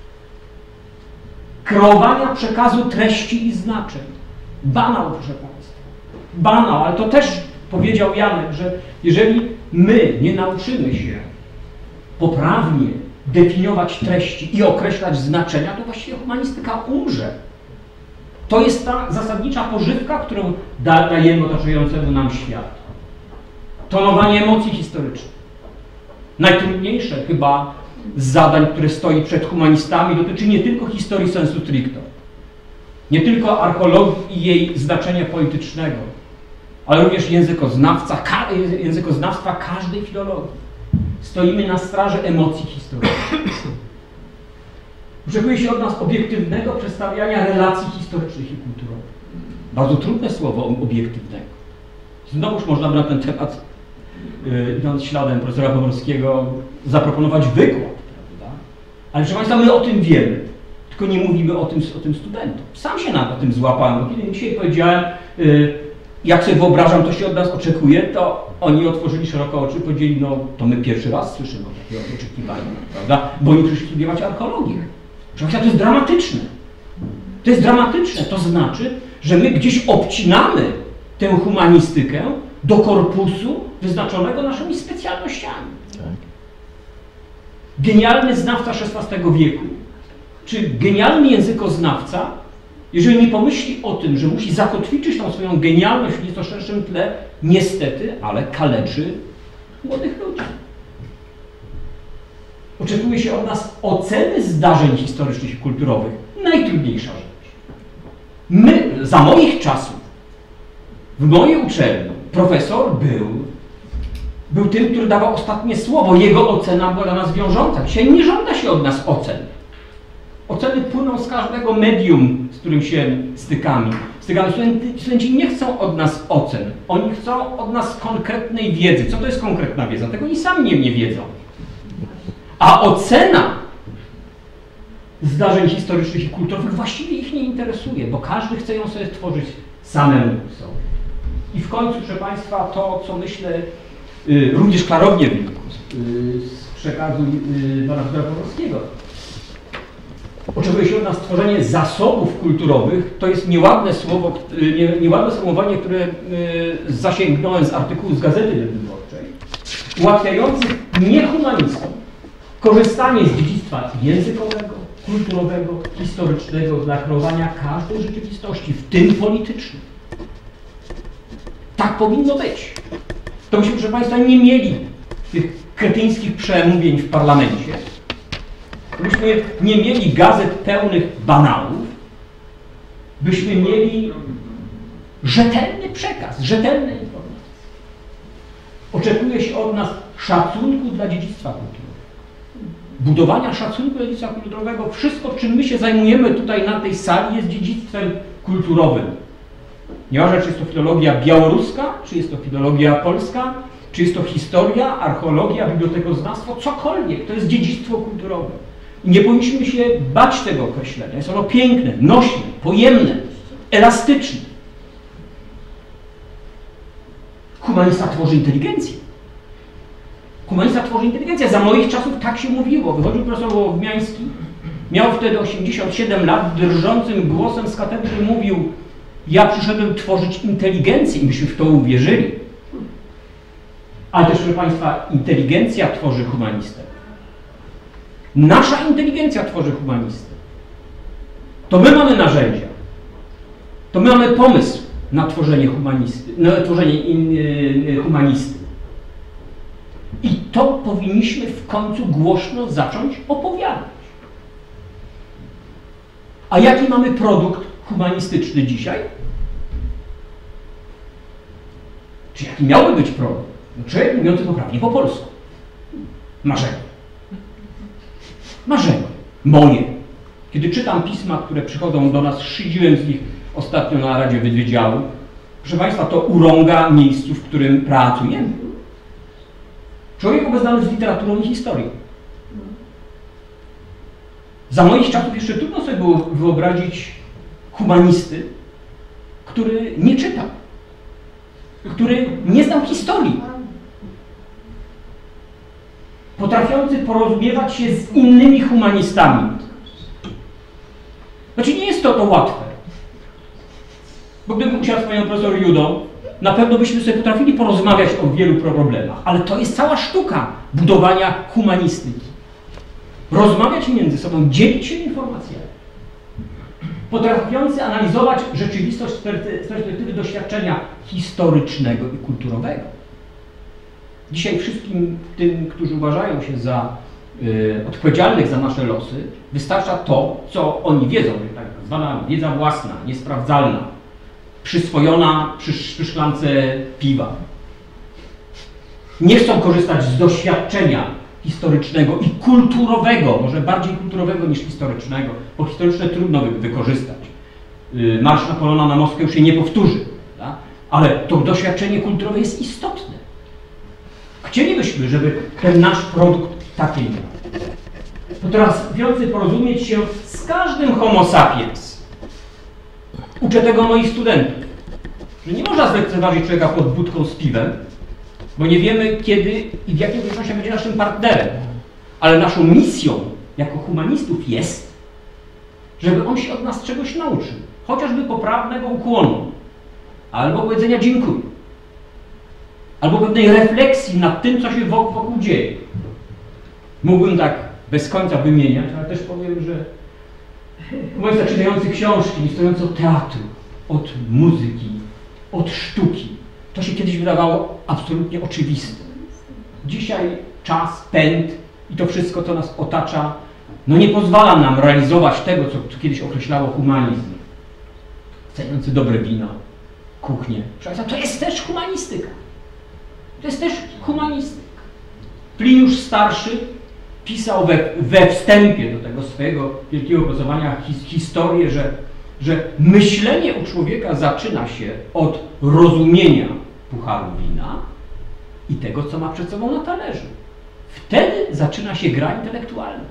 Kreowania przekazu treści i znaczeń. Banał, proszę Państwa. Banał, ale to też powiedział Janek, że jeżeli my nie nauczymy się poprawnie definiować treści i określać znaczenia, to właściwie humanistyka umrze. To jest ta zasadnicza pożywka, którą dajemy otaczającemu nam świat. Tonowanie emocji historycznych. Najtrudniejsze chyba z zadań, które stoi przed humanistami, dotyczy nie tylko historii sensu stricto, nie tylko archeologii i jej znaczenia politycznego, ale również językoznawstwa każdej filologii. Stoimy na straży emocji historycznych. Oczekuje się od nas obiektywnego przedstawiania relacji historycznych i kulturowych. Bardzo trudne słowo obiektywnego. Znowuż można by na ten temat, idąc śladem profesora Pomorskiego, zaproponować wykład, prawda? Ale proszę Państwa, my o tym wiemy, tylko nie mówimy o tym studentom. Sam się na tym złapałem, bo kiedy dzisiaj powiedziałem, jak sobie wyobrażam, co się od nas oczekuje, to oni otworzyli szeroko oczy i powiedzieli, no to my pierwszy raz słyszymy o takiego oczekiwaniu, prawda? Bo oni przyszli studiować archeologię. Proszę Państwa, to jest dramatyczne. To jest dramatyczne. To znaczy, że my gdzieś obcinamy tę humanistykę do korpusu wyznaczonego naszymi specjalnościami. Tak. Genialny znawca XVI wieku, czy genialny językoznawca, jeżeli nie pomyśli o tym, że musi zakotwiczyć tą swoją genialność w nieco szerszym tle, niestety, ale kaleczy młodych ludzi. Oczekuje się od nas oceny zdarzeń historycznych i kulturowych. Najtrudniejsza rzecz. My, za moich czasów, w mojej uczelni, profesor był tym, który dawał ostatnie słowo. Jego ocena była dla nas wiążąca. Dzisiaj nie żąda się od nas ocen. Oceny płyną z każdego medium, z którym się stykamy. Studenci nie chcą od nas ocen. Oni chcą od nas konkretnej wiedzy. Co to jest konkretna wiedza? Tego oni sami nie wiedzą. A ocena zdarzeń historycznych i kulturowych właściwie ich nie interesuje, bo każdy chce ją sobie stworzyć samemu sobie. I w końcu, proszę Państwa, to, co myślę, również klarownie wynika z przekazu pana profesora Pomorskiego. Oczekuje się od nas stworzenie zasobów kulturowych. To jest nieładne słowo, nieładne sformułowanie, które zasięgnąłem z artykułu z Gazety Wyborczej. ułatwiających niehumanistom korzystanie z dziedzictwa językowego, kulturowego, historycznego dla kreowania każdej rzeczywistości, w tym politycznej. Tak powinno być. To byśmy, proszę Państwa, nie mieli tych kretyńskich przemówień w parlamencie, byśmy nie mieli gazet pełnych banałów, byśmy mieli rzetelny przekaz, rzetelne informacje. Oczekuje się od nas szacunku dla dziedzictwa kulturowego. Budowania szacunku dla dziedzictwa kulturowego. Wszystko, czym my się zajmujemy tutaj na tej sali, jest dziedzictwem kulturowym. Nieważne, czy jest to filologia białoruska, czy jest to filologia polska, czy jest to historia, archeologia, bibliotekoznawstwo, cokolwiek. To jest dziedzictwo kulturowe. I nie powinniśmy się bać tego określenia. Jest ono piękne, nośne, pojemne, elastyczne. Humanista tworzy inteligencję. Humanista tworzy inteligencję. Za moich czasów tak się mówiło. Wychodził profesor Wołomiański, miał wtedy 87 lat, drżącym głosem z katedry mówił: ja przyszedłem tworzyć inteligencję i myśmy w to uwierzyli. Ale też, proszę Państwa, inteligencja tworzy humanistę. Nasza inteligencja tworzy humanistę. To my mamy narzędzia. To my mamy pomysł na tworzenie humanisty, humanisty. I to powinniśmy w końcu głośno zacząć opowiadać. A jaki mamy produkt humanistyczny dzisiaj? Czy jaki miałby być produkt? No, człowiek mówiący poprawnie po polsku. Marzenie. Marzenie. Moje. Kiedy czytam pisma, które przychodzą do nas, szydziłem z nich ostatnio na Radzie Wydziału. Proszę Państwa, to urąga miejscu, w którym pracujemy. Człowiek obeznany z literaturą i historią. Za moich czasów jeszcze trudno sobie było wyobrazić humanisty, który nie czytał, który nie znał historii, potrafiący porozumiewać się z innymi humanistami. Znaczy nie jest to łatwe. Bo gdybym usiadł z panią profesor Judą, na pewno byśmy sobie potrafili porozmawiać o wielu problemach. Ale to jest cała sztuka budowania humanistyki. Rozmawiać między sobą, dzielić się informacjami. Potrafiący analizować rzeczywistość z perspektywy doświadczenia historycznego i kulturowego. Dzisiaj wszystkim tym, którzy uważają się za odpowiedzialnych za nasze losy, wystarcza to, co oni wiedzą, tak zwana wiedza własna, niesprawdzalna, przyswojona przy szklance piwa. Nie chcą korzystać z doświadczenia historycznego i kulturowego, może bardziej kulturowego niż historycznego, bo historyczne trudno wykorzystać. Marsz Napoleona na Moskwę już się nie powtórzy, tak? Ale to doświadczenie kulturowe jest istotne. Chcielibyśmy, żeby ten nasz produkt taki miał. Potrafiący porozumieć się z każdym homo sapiens. Uczę tego moich studentów, że nie można zlekceważyć człowieka pod budką z piwem, bo nie wiemy, kiedy i w jakiej okolicznościach będzie naszym partnerem. Ale naszą misją jako humanistów jest, żeby on się od nas czegoś nauczył. Chociażby poprawnego ukłonu, albo powiedzenia dziękuję, albo pewnej refleksji nad tym, co się wokół dzieje. Mógłbym tak bez końca wymieniać, ale też powiem, że humanista czytający książki, nie stojący od teatru, od muzyki, od sztuki, to się kiedyś wydawało absolutnie oczywiste. Dzisiaj czas, pęd i to wszystko, co nas otacza, no nie pozwala nam realizować tego, co kiedyś określało humanizm. Ceniący dobre wino, kuchnię. To jest też humanistyka. To jest też humanistyka. Pliniusz Starszy pisał we wstępie do tego swojego wielkiego opracowania historię, że myślenie u człowieka zaczyna się od rozumienia pucharu wina i tego, co ma przed sobą na talerzu. Wtedy zaczyna się gra intelektualna.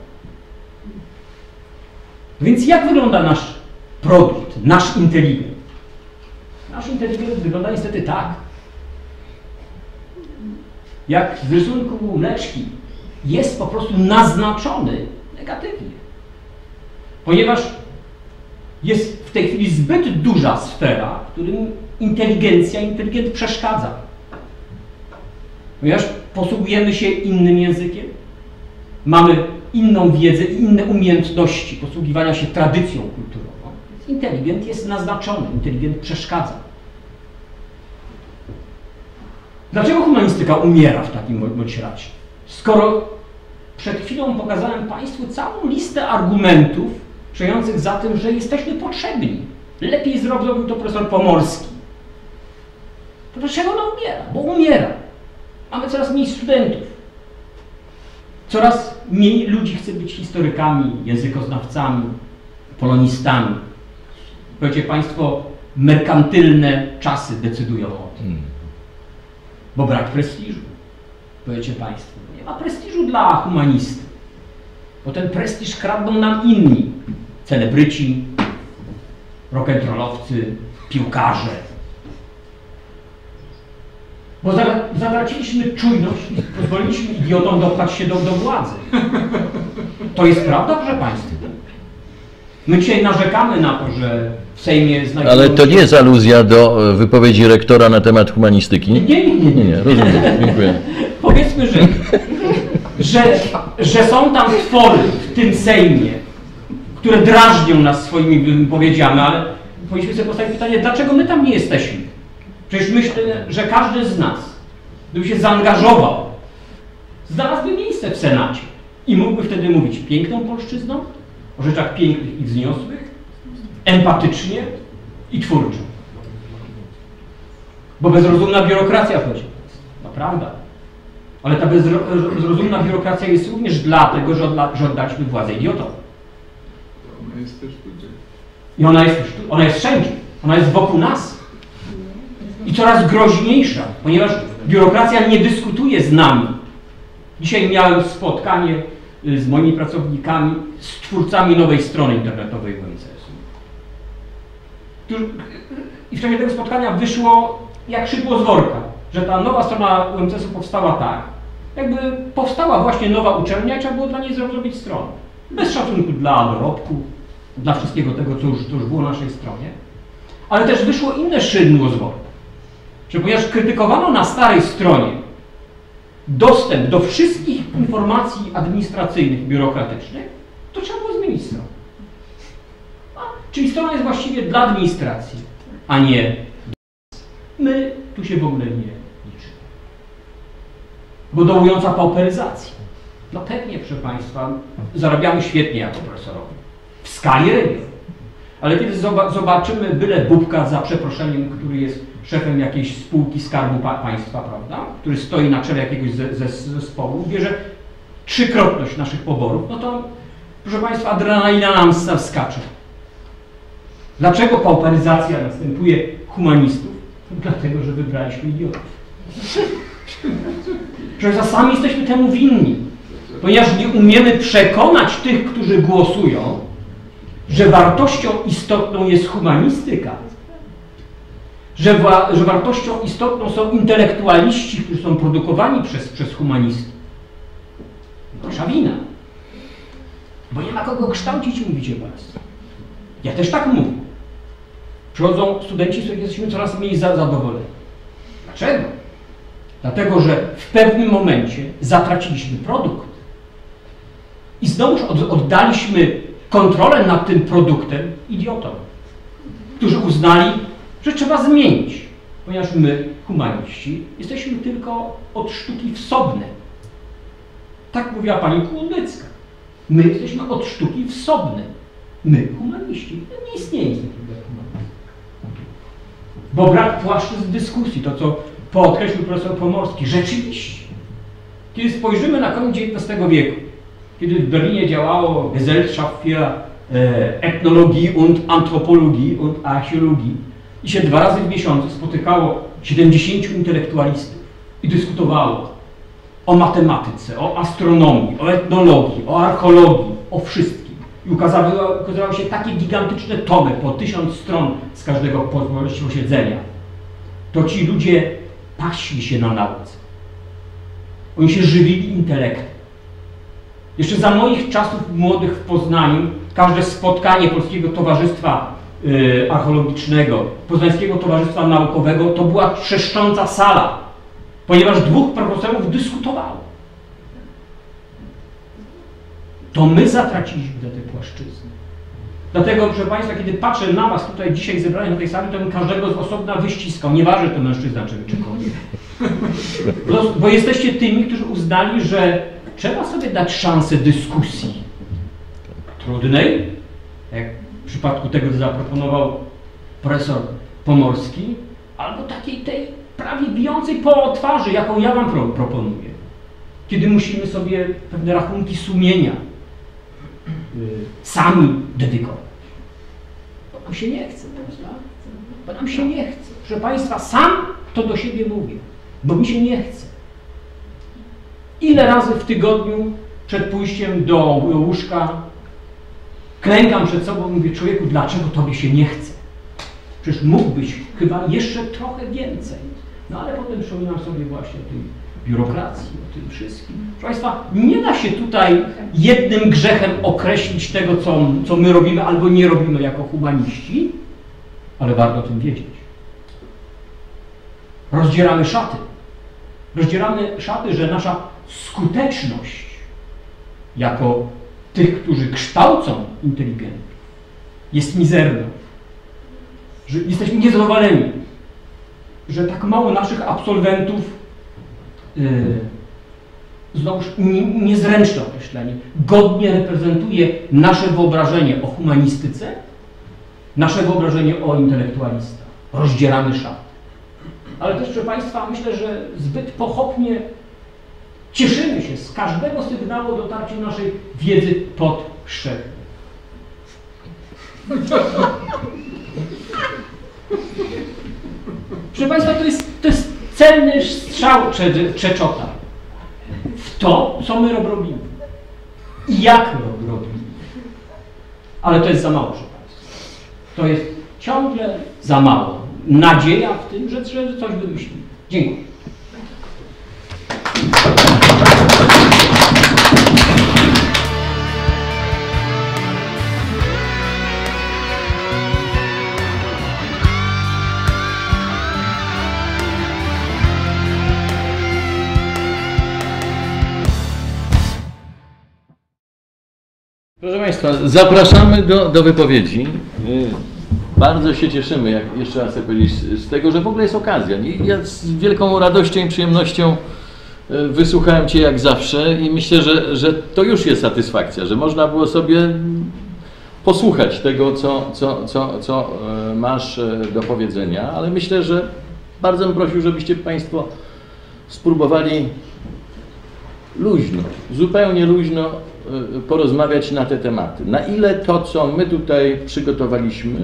Więc jak wygląda nasz produkt, nasz inteligent? Nasz inteligent wygląda niestety tak, jak z rysunku mleczki, jest po prostu naznaczony negatywnie. Ponieważ jest w tej chwili zbyt duża sfera, w którym inteligent przeszkadza. Ponieważ posługujemy się innym językiem, mamy inną wiedzę i inne umiejętności posługiwania się tradycją kulturową. Inteligent jest naznaczony, inteligent przeszkadza. Dlaczego humanistyka umiera w takim bądź razie? Skoro przed chwilą pokazałem Państwu całą listę argumentów stojących za tym, że jesteśmy potrzebni. Lepiej zrobił to profesor Pomorski. To dlaczego ona umiera? Bo umiera. Mamy coraz mniej studentów. Coraz mniej ludzi chce być historykami, językoznawcami, polonistami. Powiecie Państwo, merkantylne czasy decydują o tym. Bo brak prestiżu. Powiecie Państwo, nie ma prestiżu dla humanisty. Bo ten prestiż kradną nam inni. Celebryci, rock'n'rollowcy, piłkarze. Bo zatraciliśmy czujność i pozwoliliśmy idiotom dopchać się do władzy. To jest prawda, proszę Państwa? My dzisiaj narzekamy na to, że w Sejmie znajdują Ale to nie jest aluzja do wypowiedzi rektora na temat humanistyki? Nie, rozumiem, dziękuję. Powiedzmy, że są tam twory w tym Sejmie, które drażnią nas swoimi wypowiedziami, ale powinniśmy sobie postawić pytanie, dlaczego my tam nie jesteśmy? Przecież myślę, że każdy z nas, gdyby się zaangażował, znalazłby miejsce w Senacie i mógłby wtedy mówić piękną polszczyzną, o rzeczach pięknych i wzniosłych, empatycznie i twórczo. Bo bezrozumna biurokracja chodzi. No prawda. Ale ta bezrozumna biurokracja jest również dlatego, że oddaliśmy władzę idiotom. Ona jest też tutaj. I ona jest wszędzie. Ona jest wokół nas. I coraz groźniejsza, ponieważ biurokracja nie dyskutuje z nami. Dzisiaj miałem spotkanie z moimi pracownikami, z twórcami nowej strony internetowej UMCS-u. I w czasie tego spotkania wyszło jak szydło z worka, że ta nowa strona UMCS-u powstała tak, jakby powstała właśnie nowa uczelnia i trzeba było dla niej zrobić stronę. Bez szacunku dla dorobku, dla wszystkiego tego, co już było na naszej stronie. Ale też wyszło inne szydło z worka, że ponieważ krytykowano na starej stronie dostęp do wszystkich informacji administracyjnych, biurokratycznych, to trzeba było zmienić stronę. Czyli strona jest właściwie dla administracji, a nie my tu się w ogóle nie liczymy. Bo dołująca pauperyzacja. No pewnie, proszę Państwa, zarabiamy świetnie jako profesorowie. W skali regionu. Ale kiedy zobaczymy byle Bubka, za przeproszeniem, który jest szefem jakiejś spółki Skarbu Państwa, prawda, który stoi na czele jakiegoś zespołu, bierze trzykrotność naszych poborów, no to, proszę Państwa, adrenalina nam skacze. Dlaczego pauperyzacja następuje humanistów? Dlatego, że wybraliśmy idiotów. Przecież sami jesteśmy temu winni, ponieważ nie umiemy przekonać tych, którzy głosują, że wartością istotną jest humanistyka, że wartością istotną są intelektualiści, którzy są produkowani przez humanistów. Nasza wina. Bo nie ma kogo kształcić, mówicie Państwo. Ja też tak mówię. Przychodzą studenci, z których jesteśmy coraz mniej zadowoleni. Dlaczego? Dlatego, że w pewnym momencie zatraciliśmy produkt. I znowuż oddaliśmy kontrolę nad tym produktem idiotom, którzy uznali, że trzeba zmienić, ponieważ my, humaniści, jesteśmy tylko od sztuki wsobne. Tak mówiła pani Kłodnycka. My jesteśmy od sztuki wsobne. My, humaniści. Nie istnieje nic takiego jak humanizm. Bo brak płaszczyzn dyskusji, to co podkreślił profesor Pomorski, rzeczywiście. Kiedy spojrzymy na koniec XIX wieku, kiedy w Berlinie działało Gesellschaft für Ethnologie und Anthropologie und Archäologie i się 2 razy w miesiącu spotykało 70 intelektualistów i dyskutowało o matematyce, o astronomii, o etnologii, o archeologii, o wszystkim. I ukazały się takie gigantyczne tomy, po 1000 stron z każdego posiedzenia. To ci ludzie paśli się na nauce. Oni się żywili intelektem. Jeszcze za moich czasów młodych w Poznaniu każde spotkanie Polskiego Towarzystwa Archeologicznego, Poznańskiego Towarzystwa Naukowego to była trzeszcząca sala. ponieważ 2 profesorów dyskutowało. To my zatraciliśmy te płaszczyzny. Dlatego, proszę Państwa, kiedy patrzę na Was tutaj dzisiaj zebrani na tej sali, to bym każdego z osobna wyściskał. Nieważne, to mężczyzna czy kobieta. Bo jesteście tymi, którzy uznali, że trzeba sobie dać szansę dyskusji. Trudnej, jak w przypadku tego, co zaproponował profesor Pomorski, albo takiej tej prawie bijącej po twarzy, jaką ja Wam proponuję. Kiedy musimy sobie pewne rachunki sumienia sami dedykować. Bo nam się nie chce, prawda? Bo nam się nie chce. Proszę Państwa, sam to do siebie mówię, bo mi się nie chce. Ile razy w tygodniu przed pójściem do łóżka klękam przed sobą i mówię, człowieku, dlaczego Tobie się nie chce? Przecież mógłbyś chyba jeszcze trochę więcej. No ale potem przypominam sobie właśnie o tej biurokracji, o tym wszystkim. Proszę Państwa, nie da się tutaj jednym grzechem określić tego, co my robimy albo nie robimy jako humaniści, ale warto o tym wiedzieć. Rozdzieramy szaty. Rozdzieramy szaty, że nasza skuteczność jako tych, którzy kształcą inteligentów, jest mizerna. Że jesteśmy niezadowoleni, że tak mało naszych absolwentów, znowuż niezręczne określenie, godnie reprezentuje nasze wyobrażenie o humanistyce, nasze wyobrażenie o intelektualistach. Rozdzieramy szaty. Ale też, proszę Państwa, myślę, że zbyt pochopnie cieszymy się z każdego sygnału o dotarciu naszej wiedzy pod szczebel. Proszę Państwa, to jest celny strzał Czeczota w to, co my robimy i jak robimy. Ale to jest za mało, proszę Państwa. To jest ciągle za mało. Nadzieja w tym, że coś wymyślimy. Dziękuję. Proszę Państwa, zapraszamy do wypowiedzi. Bardzo się cieszymy, jak jeszcze raz chcę powiedzieć, z tego, że w ogóle jest okazja. I ja z wielką radością i przyjemnością wysłuchałem Cię jak zawsze i myślę, że to już jest satysfakcja, że można było sobie posłuchać tego, co masz do powiedzenia, ale myślę, że bardzo bym prosił, żebyście Państwo spróbowali luźno, zupełnie luźno porozmawiać na te tematy. Na ile to, co my tutaj przygotowaliśmy,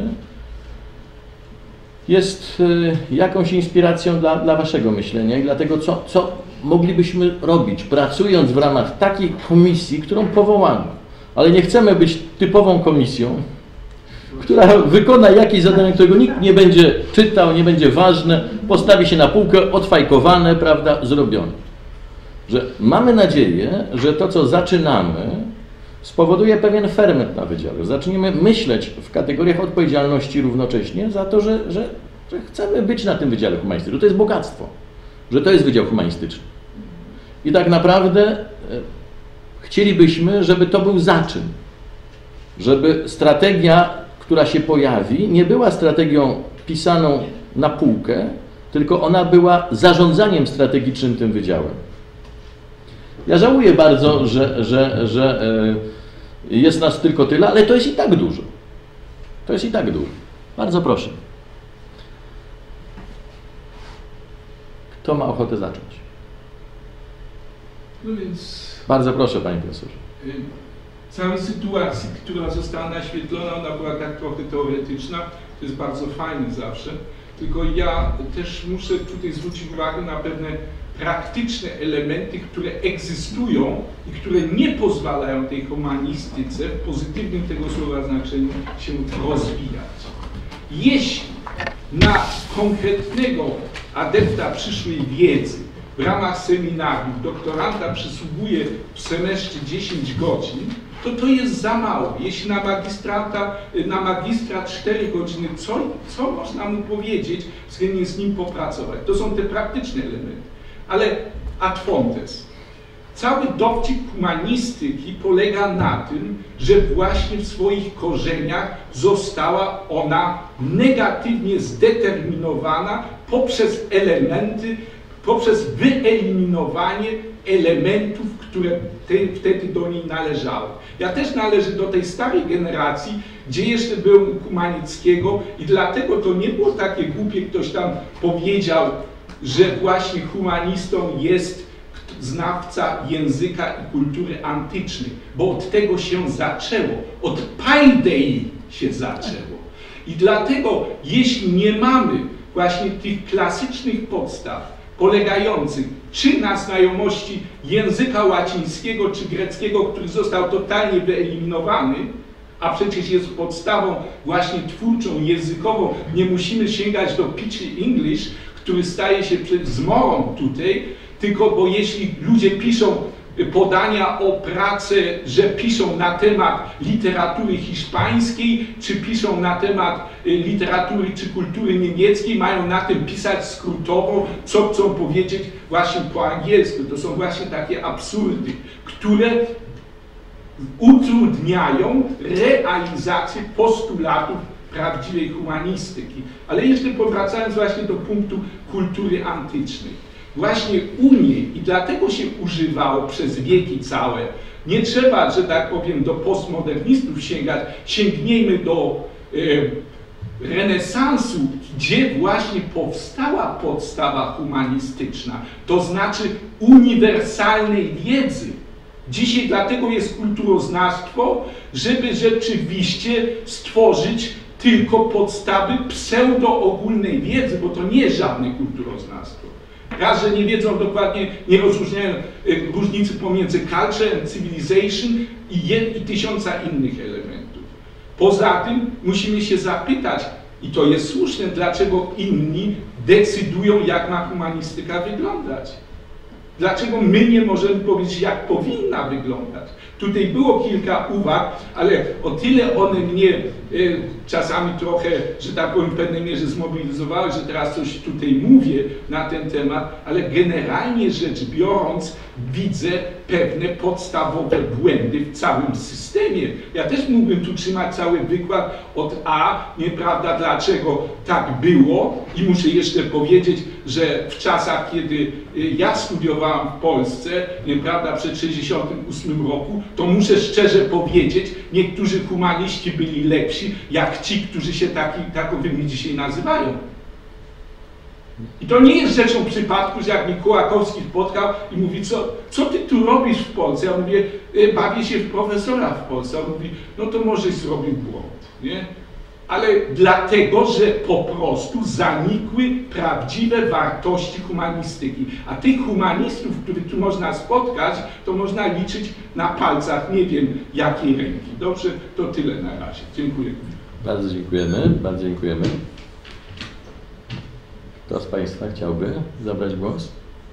jest jakąś inspiracją dla Waszego myślenia i dlatego, co moglibyśmy robić, pracując w ramach takiej komisji, którą powołano. Ale nie chcemy być typową komisją, która wykona jakieś zadanie, którego nikt nie będzie czytał, nie będzie ważne, postawi się na półkę, odfajkowane, prawda, zrobione. Że mamy nadzieję, że to, co zaczynamy, spowoduje pewien ferment na wydziale. Zaczniemy myśleć w kategoriach odpowiedzialności równocześnie za to, że chcemy być na tym wydziale humanistycznym. To jest bogactwo, że to jest wydział humanistyczny. I tak naprawdę chcielibyśmy, żeby to był zaczyn. Żeby strategia, która się pojawi, nie była strategią pisaną na półkę, tylko ona była zarządzaniem strategicznym tym wydziałem. Ja żałuję bardzo, że jest nas tylko tyle, ale to jest i tak dużo. To jest i tak dużo. Bardzo proszę. Kto ma ochotę zacząć? No więc... Bardzo proszę, panie profesorze. Całej sytuacji, która została naświetlona, ona była tak trochę teoretyczna, to jest bardzo fajne zawsze, tylko ja też muszę tutaj zwrócić uwagę na pewne praktyczne elementy, które egzystują i które nie pozwalają tej humanistyce w pozytywnym tego słowa znaczeniu się rozwijać. Jeśli na konkretnego adepta przyszłej wiedzy w ramach seminarium doktoranta przysługuje w semestrze 10 godzin, to jest za mało. Jeśli na magistra 4 godziny, co można mu powiedzieć, względnie z nim popracować? To są te praktyczne elementy. Ale ad fontes. Cały dowcip humanistyki polega na tym, że właśnie w swoich korzeniach została ona negatywnie zdeterminowana poprzez elementy, poprzez wyeliminowanie elementów, które wtedy do niej należały. Ja też należę do tej starej generacji, gdzie jeszcze byłem u Humanickiego i dlatego to nie było takie głupie, ktoś tam powiedział, że właśnie humanistą jest znawca języka i kultury antycznej, bo od tego się zaczęło, od paidei się zaczęło. I dlatego, jeśli nie mamy właśnie tych klasycznych podstaw polegających czy na znajomości języka łacińskiego czy greckiego, który został totalnie wyeliminowany, a przecież jest podstawą właśnie twórczą, językową, nie musimy sięgać do Pidgin English, który staje się zmorą tutaj, tylko bo jeśli ludzie piszą podania o pracę, że piszą na temat literatury hiszpańskiej, czy piszą na temat literatury czy kultury niemieckiej, mają na tym pisać skrótowo, co chcą powiedzieć właśnie po angielsku. To są właśnie takie absurdy, które utrudniają realizację postulatów prawdziwej humanistyki. Ale jeszcze powracając właśnie do punktu kultury antycznej. Właśnie u niej, i dlatego się używało przez wieki całe, nie trzeba, że tak powiem, do postmodernistów sięgać, sięgnijmy do renesansu, gdzie właśnie powstała podstawa humanistyczna, to znaczy uniwersalnej wiedzy. Dzisiaj dlatego jest kulturoznawstwo, żeby rzeczywiście stworzyć tylko podstawy pseudo-ogólnej wiedzy, bo to nie jest żadne kulturoznawstwo. Raz, że nie wiedzą dokładnie, nie rozróżniają różnicy pomiędzy culture and civilization i tysiąca innych elementów. Poza tym musimy się zapytać, i to jest słuszne, dlaczego inni decydują, jak ma humanistyka wyglądać. Dlaczego my nie możemy powiedzieć, jak powinna wyglądać? Tutaj było kilka uwag, ale o tyle one mnie czasami trochę, że tak powiem, w pewnej mierze zmobilizowały, że teraz coś tutaj mówię na ten temat, ale generalnie rzecz biorąc widzę pewne podstawowe błędy w całym systemie. Ja też mógłbym tu trzymać cały wykład od A, nieprawda, dlaczego tak było i muszę jeszcze powiedzieć, że w czasach, kiedy ja studiowałem w Polsce, nieprawda, przed 1968 roku, to muszę szczerze powiedzieć, niektórzy humaniści byli lepsi, jak ci, którzy się takowymi dzisiaj nazywają. I to nie jest rzeczą przypadku, że jak mi Kołakowski spotkał i mówi, co ty tu robisz w Polsce? Ja mówię, bawię się w profesora w Polsce. On mówi, no to możeś zrobił błąd, nie? Ale dlatego, że po prostu zanikły prawdziwe wartości humanistyki. A tych humanistów, których tu można spotkać, to można liczyć na palcach nie wiem jakiej ręki. Dobrze, to tyle na razie. Dziękuję. Bardzo dziękujemy, bardzo dziękujemy. Kto z Państwa chciałby zabrać głos?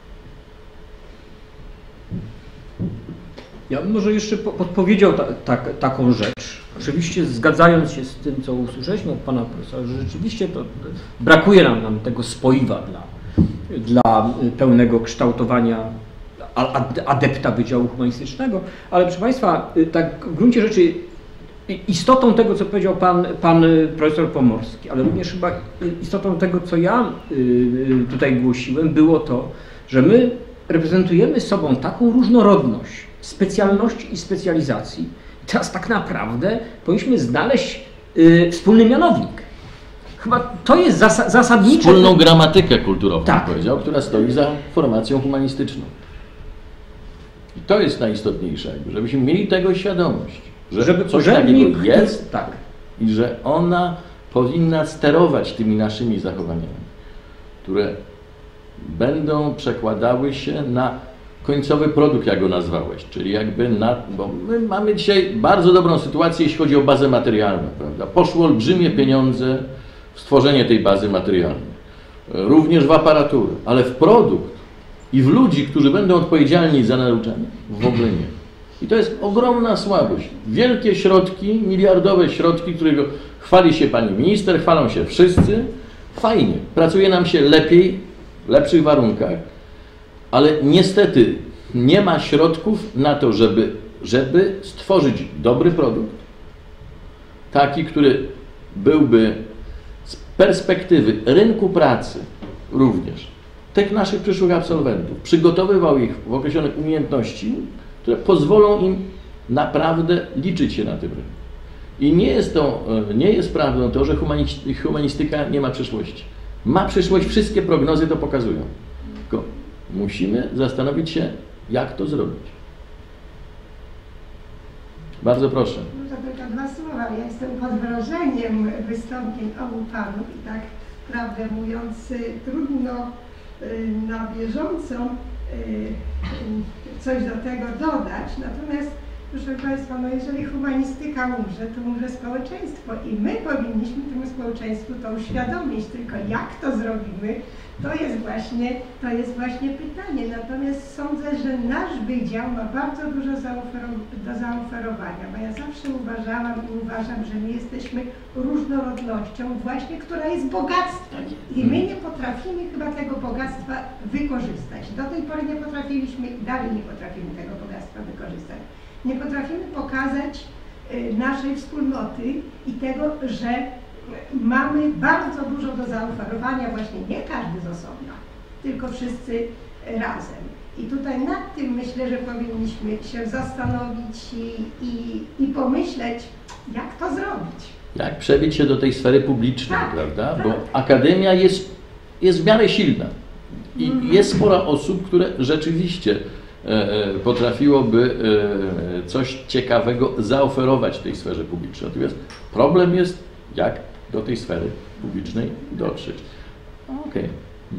Ja bym może jeszcze podpowiedział taką rzecz. Oczywiście zgadzając się z tym, co usłyszeliśmy od pana profesora, że rzeczywiście to brakuje nam tego spoiwa dla pełnego kształtowania adepta Wydziału Humanistycznego, ale proszę Państwa, tak w gruncie rzeczy istotą tego, co powiedział pan profesor Pomorski, ale również chyba istotą tego, co ja tutaj głosiłem, było to, że my reprezentujemy sobą taką różnorodność specjalności i specjalizacji. Teraz tak naprawdę powinniśmy znaleźć wspólny mianownik. Chyba to jest zasadnicze. Wspólną gramatykę kulturową, tak, powiedział, która stoi za formacją humanistyczną. I to jest najistotniejsze, żebyśmy mieli tego świadomość, że coś takiego jest, tak, i że ona powinna sterować tymi naszymi zachowaniami, które będą przekładały się na końcowy produkt, jak go nazwałeś, czyli jakby bo my mamy dzisiaj bardzo dobrą sytuację, jeśli chodzi o bazę materialną, prawda? Poszły olbrzymie pieniądze w stworzenie tej bazy materialnej, również w aparaturę, ale w produkt i w ludzi, którzy będą odpowiedzialni za nauczanie, w ogóle nie. I to jest ogromna słabość. Wielkie środki, miliardowe środki, którego chwali się pani minister, chwalą się wszyscy, fajnie, pracuje nam się lepiej, w lepszych warunkach, ale niestety nie ma środków na to, żeby stworzyć dobry produkt, taki, który byłby z perspektywy rynku pracy również tych naszych przyszłych absolwentów, przygotowywał ich w określonych umiejętności, które pozwolą im naprawdę liczyć się na tym rynku. I nie jest prawdą to, że humanistyka nie ma przyszłości. Ma przyszłość, wszystkie prognozy to pokazują. Tylko musimy zastanowić się, jak to zrobić. Bardzo proszę. To tylko 2 słowa. Ja jestem pod wrażeniem wystąpień obu panów i tak prawdę mówiąc trudno na bieżąco coś do tego dodać. Natomiast proszę Państwa, no jeżeli humanistyka umrze, to umrze społeczeństwo i my powinniśmy temu społeczeństwu to uświadomić, tylko jak to zrobimy, to jest właśnie pytanie. Natomiast sądzę, że nasz wydział ma bardzo dużo do zaoferowania, bo ja zawsze uważałam i uważam, że my jesteśmy różnorodnością właśnie, która jest bogactwem i my nie potrafimy chyba tego bogactwa wykorzystać. Do tej pory nie potrafiliśmy i dalej nie potrafimy tego bogactwa wykorzystać. Nie potrafimy pokazać naszej wspólnoty i tego, że mamy bardzo dużo do zaoferowania, właśnie nie każdy z osobna, tylko wszyscy razem. I tutaj nad tym myślę, że powinniśmy się zastanowić i pomyśleć, jak to zrobić. Jak przebić się do tej sfery publicznej, tak, prawda? Tak. Bo akademia jest w miarę silna. I jest spora osób, które rzeczywiście potrafiłoby coś ciekawego zaoferować tej sferze publicznej. Natomiast problem jest, jak do tej sfery publicznej dotrzeć. Okej.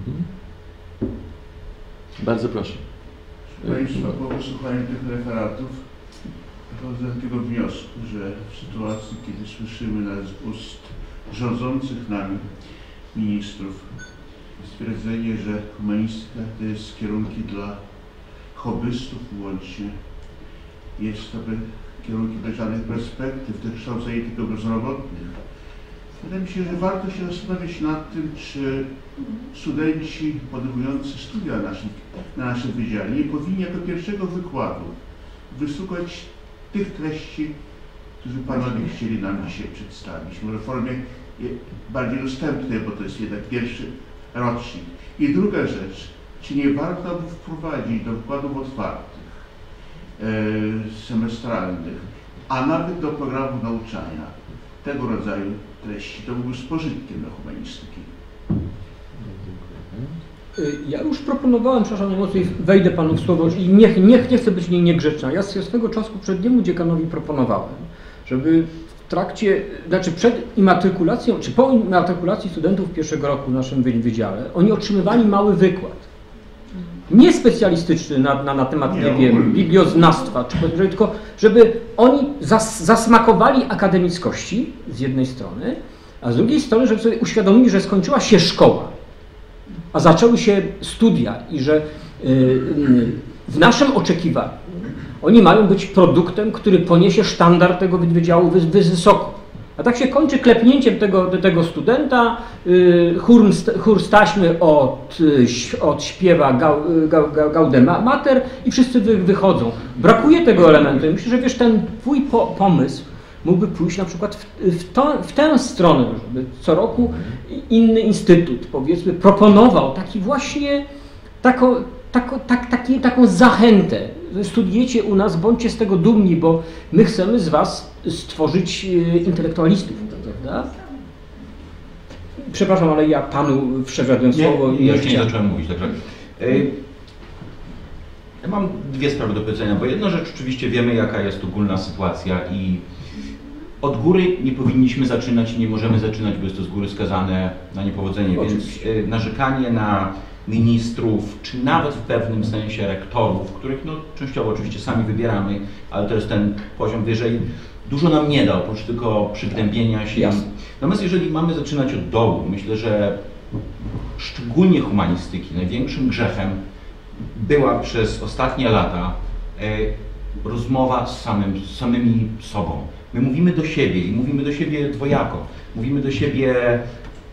Bardzo proszę. Proszę Państwa, po wysłuchaniu tych referatów dochodzę do tego wniosku, że w sytuacji, kiedy słyszymy z ust rządzących nami ministrów stwierdzenie, że humanistyka to jest kierunki dla hobbystów wyłącznie, jest to kierunki bez żadnych perspektyw, to kształcenie tylko bezrobotnych. Wydaje mi się, że warto się zastanowić nad tym, czy studenci podejmujący studia na naszym wydziale nie powinni jako pierwszego wykładu wysłuchać tych treści, które panowie chcieli nam dzisiaj przedstawić. Może w formie bardziej dostępnej, bo to jest jednak pierwszy rocznik. I druga rzecz, czy nie warto by wprowadzić do wykładów otwartych, semestralnych, a nawet do programu nauczania tego rodzaju treści. To byłby z pożytkiem dla humanistyki. Ja już proponowałem, przepraszam najmocniej, wejdę Panu w słowo i nie chcę być niegrzeczna. Ja swego czasu poprzedniemu dziekanowi proponowałem, żeby w trakcie, znaczy przed immatrykulacją, czy po immatrykulacji studentów pierwszego roku w naszym wydziale, oni otrzymywali mały wykład. Nie specjalistyczny na temat, nie wiem, biblioznawstwa, tylko żeby oni zasmakowali akademickości z jednej strony, a z drugiej strony, żeby sobie uświadomili, że skończyła się szkoła, a zaczęły się studia i że w naszym oczekiwaniu oni mają być produktem, który poniesie sztandar tego wydziału wysoko. A tak się kończy klepnięciem tego studenta, chór z taśmy odśpiewa Gaude Mater i wszyscy wychodzą. Brakuje tego elementu i myślę, że wiesz, ten twój pomysł mógłby pójść na przykład w tę stronę, żeby co roku inny instytut, powiedzmy, proponował taki właśnie, taką zachętę. Studiujecie u nas, bądźcie z tego dumni, bo my chcemy z was stworzyć intelektualistów, prawda? Przepraszam, ale ja Panu wszedłem słowo. Ja jeszcze nie zacząłem mówić, także... Ja mam dwie sprawy do powiedzenia, bo jedna rzecz, oczywiście wiemy, jaka jest ogólna sytuacja i od góry nie powinniśmy zaczynać i nie możemy zaczynać, bo jest to z góry skazane na niepowodzenie, więc narzekanie na ministrów, czy nawet w pewnym sensie rektorów, których no, częściowo oczywiście sami wybieramy, ale to jest ten poziom wyżej, dużo nam nie da, oprócz tylko przygnębienia się. Jasne. Natomiast jeżeli mamy zaczynać od dołu, myślę, że szczególnie humanistyki największym grzechem była przez ostatnie lata rozmowa z samymi sobą. My mówimy do siebie i mówimy do siebie dwojako. Mówimy do siebie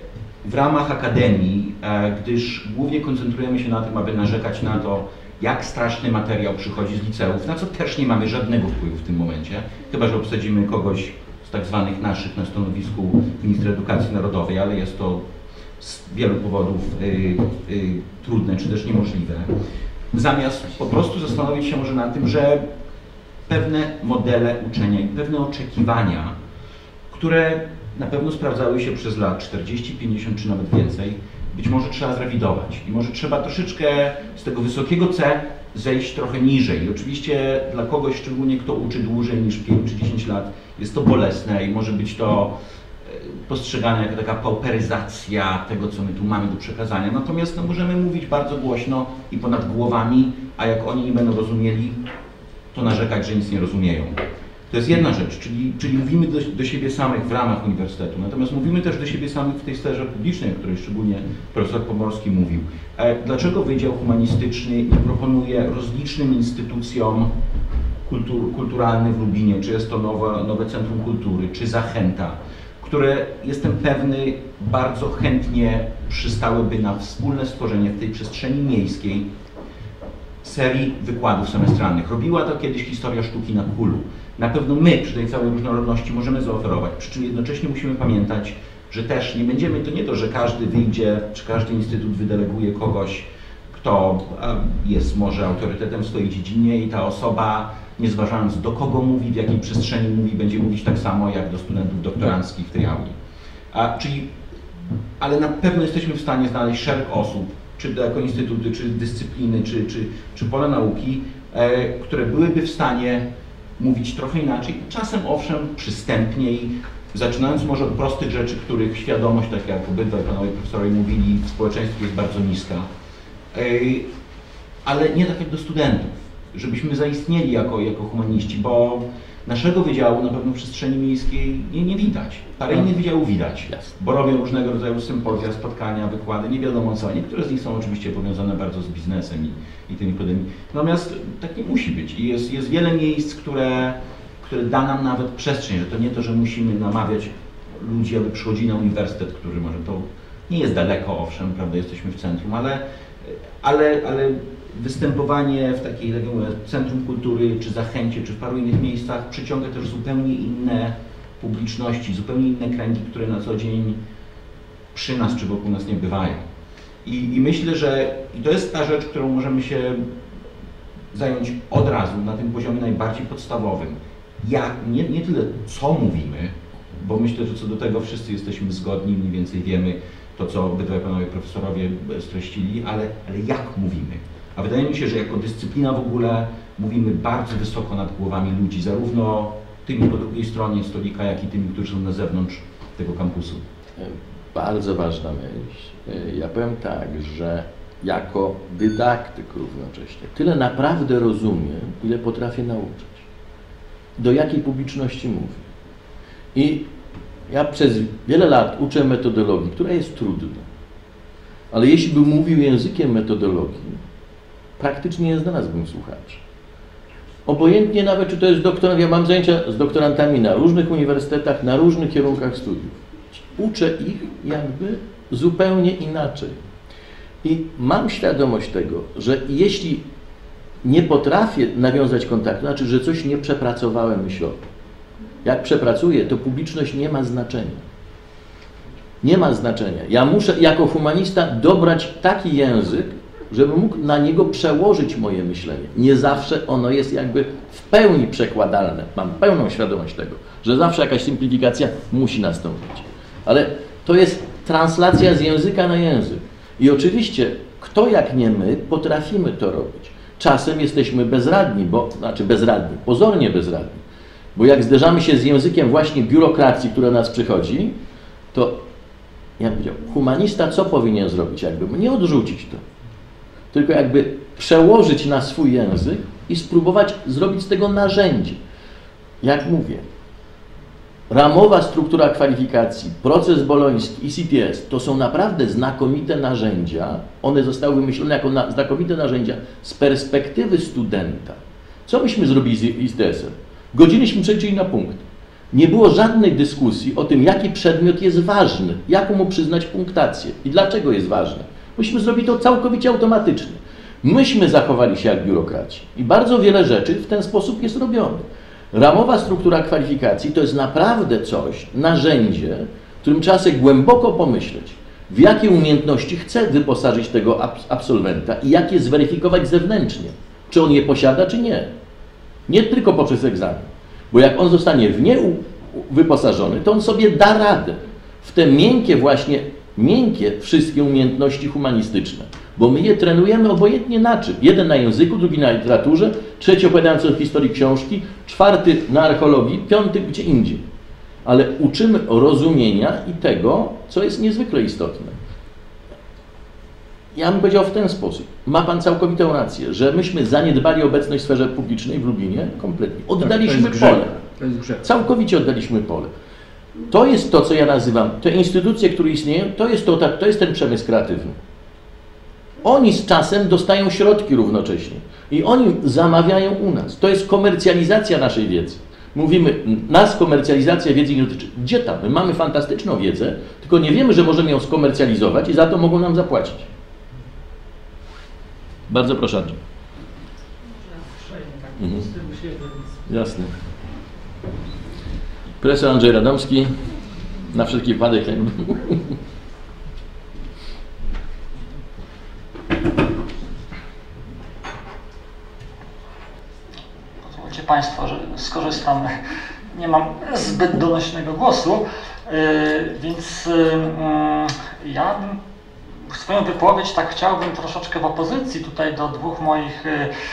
w ramach akademii, gdyż głównie koncentrujemy się na tym, aby narzekać na to, jak straszny materiał przychodzi z liceów, na co też nie mamy żadnego wpływu w tym momencie, chyba że obsadzimy kogoś z tak zwanych naszych na stanowisku ministra edukacji narodowej, ale jest to z wielu powodów trudne czy też niemożliwe. Zamiast po prostu zastanowić się może nad tym, że pewne modele uczenia i pewne oczekiwania, które na pewno sprawdzały się przez lat 40, 50 czy nawet więcej, być może trzeba zrewidować i może trzeba troszeczkę z tego wysokiego C zejść trochę niżej. I oczywiście dla kogoś, szczególnie kto uczy dłużej niż 5 czy 10 lat, jest to bolesne i może być to postrzegane jako taka pauperyzacja tego, co my tu mamy do przekazania. Natomiast no, możemy mówić bardzo głośno i ponad głowami, a jak oni nie będą rozumieli, to narzekać, że nic nie rozumieją. To jest jedna rzecz, czyli mówimy do siebie samych w ramach uniwersytetu, natomiast mówimy też do siebie samych w tej sferze publicznej, o której szczególnie profesor Pomorski mówił. Dlaczego Wydział Humanistyczny nie proponuje rozlicznym instytucjom kulturalnym w Lubinie, czy jest to nowe Centrum Kultury, czy Zachęta, które jestem pewny bardzo chętnie przystałyby na wspólne stworzenie w tej przestrzeni miejskiej serii wykładów semestralnych. Robiła to kiedyś Historia Sztuki na Kulu. Na pewno my przy tej całej różnorodności możemy zaoferować, przy czym jednocześnie musimy pamiętać, że też nie będziemy, to nie to, że każdy wyjdzie, czy każdy instytut wydeleguje kogoś, kto jest może autorytetem w swojej dziedzinie i ta osoba, nie zważając do kogo mówi, w jakiej przestrzeni mówi, będzie mówić tak samo jak do studentów doktoranckich w tej auli. Ale na pewno jesteśmy w stanie znaleźć szereg osób, czy jako instytuty, czy dyscypliny, czy pola nauki, które byłyby w stanie mówić trochę inaczej, czasem owszem przystępniej, zaczynając może od prostych rzeczy, których świadomość, tak jak obydwaj panowie profesorowie mówili, w społeczeństwie jest bardzo niska, ale nie tak jak do studentów, żebyśmy zaistnieli jako humaniści, bo naszego wydziału na pewno w przestrzeni miejskiej nie widać. Parę innych wydziałów widać, bo robią różnego rodzaju sympozja, spotkania, wykłady, nie wiadomo co. Niektóre z nich są oczywiście powiązane bardzo z biznesem i tymi podejmami. Natomiast tak nie musi być i jest wiele miejsc, które da nam nawet przestrzeń, że to nie to, że musimy namawiać ludzi, aby przychodzili na uniwersytet, który może to nie jest daleko, owszem, prawda, jesteśmy w centrum, ale występowanie w takiej, jak mówię, Centrum Kultury, czy Zachęcie, czy w paru innych miejscach przyciąga też zupełnie inne publiczności, zupełnie inne kręgi, które na co dzień przy nas czy wokół nas nie bywają. I myślę, że to jest ta rzecz, którą możemy się zająć od razu na tym poziomie najbardziej podstawowym. Nie tyle co mówimy, bo myślę, że co do tego wszyscy jesteśmy zgodni, mniej więcej wiemy to, co obydwaj panowie profesorowie streścili, ale jak mówimy. A wydaje mi się, że jako dyscyplina w ogóle mówimy bardzo wysoko nad głowami ludzi, zarówno tymi po drugiej stronie stolika, jak i tymi, którzy są na zewnątrz tego kampusu. Bardzo ważna myśl. Ja powiem tak, że jako dydaktyk równocześnie tyle naprawdę rozumiem, ile potrafię nauczyć. Do jakiej publiczności mówię. I ja przez wiele lat uczę metodologii, która jest trudna. Ale jeśli bym mówił językiem metodologii, praktycznie nie znalazłbym słuchaczy. Obojętnie nawet, czy to jest doktorant, ja mam zajęcia z doktorantami na różnych uniwersytetach, na różnych kierunkach studiów. Uczę ich jakby zupełnie inaczej. I mam świadomość tego, że jeśli nie potrafię nawiązać kontaktu, znaczy, że coś nie przepracowałem myślowo. Jak przepracuję, to publiczność nie ma znaczenia. Nie ma znaczenia. Ja muszę jako humanista dobrać taki język, żebym mógł na niego przełożyć moje myślenie. Nie zawsze ono jest jakby w pełni przekładalne. Mam pełną świadomość tego, że zawsze jakaś simplifikacja musi nastąpić. Ale to jest translacja z języka na język. I oczywiście, kto jak nie my, potrafimy to robić. Czasem jesteśmy bezradni, pozornie bezradni. Bo jak zderzamy się z językiem właśnie biurokracji, która nas przychodzi, to, jak powiedział, humanista co powinien zrobić? Jakby nie odrzucić to, tylko jakby przełożyć na swój język i spróbować zrobić z tego narzędzie. Jak mówię, ramowa struktura kwalifikacji, proces boloński, ECTS to są naprawdę znakomite narzędzia. One zostały wymyślone jako znakomite narzędzia z perspektywy studenta. Co myśmy zrobili z ECTS-em? Godziniśmy przeliczyli na punkt. Nie było żadnej dyskusji o tym, jaki przedmiot jest ważny, jaką mu przyznać punktację i dlaczego jest ważny. Myśmy zrobili to całkowicie automatycznie. Myśmy zachowali się jak biurokraci i bardzo wiele rzeczy w ten sposób jest robionych. Ramowa struktura kwalifikacji to jest naprawdę coś, narzędzie, którym trzeba sobie głęboko pomyśleć, w jakie umiejętności chce wyposażyć tego absolwenta i jak je zweryfikować zewnętrznie, czy on je posiada, czy nie. Nie tylko poprzez egzamin, bo jak on zostanie w nie wyposażony, to on sobie da radę w te miękkie wszystkie umiejętności humanistyczne, bo my je trenujemy obojętnie na czym. Jeden na języku, drugi na literaturze, trzeci opowiadający o historii książki, czwarty na archeologii, piąty gdzie indziej. Ale uczymy rozumienia i tego, co jest niezwykle istotne. Ja bym powiedział w ten sposób. Ma Pan całkowitą rację, że myśmy zaniedbali obecność w sferze publicznej w Lublinie kompletnie. Oddaliśmy pole. Całkowicie oddaliśmy pole. To jest to, co ja nazywam, te instytucje, które istnieją, to jest ten przemysł kreatywny. Oni z czasem dostają środki równocześnie i oni zamawiają u nas. To jest komercjalizacja naszej wiedzy. Mówimy, nas komercjalizacja wiedzy nie dotyczy. Gdzie tam? My mamy fantastyczną wiedzę, tylko nie wiemy, że możemy ją skomercjalizować i za to mogą nam zapłacić. Bardzo proszę, Andrzej. Jasne. Profesor Andrzej Radomski, na wszelki wypadek. Pozwólcie Państwo, że skorzystam, nie mam zbyt donośnego głosu, więc ja swoją wypowiedź tak chciałbym troszeczkę w opozycji tutaj do dwóch moich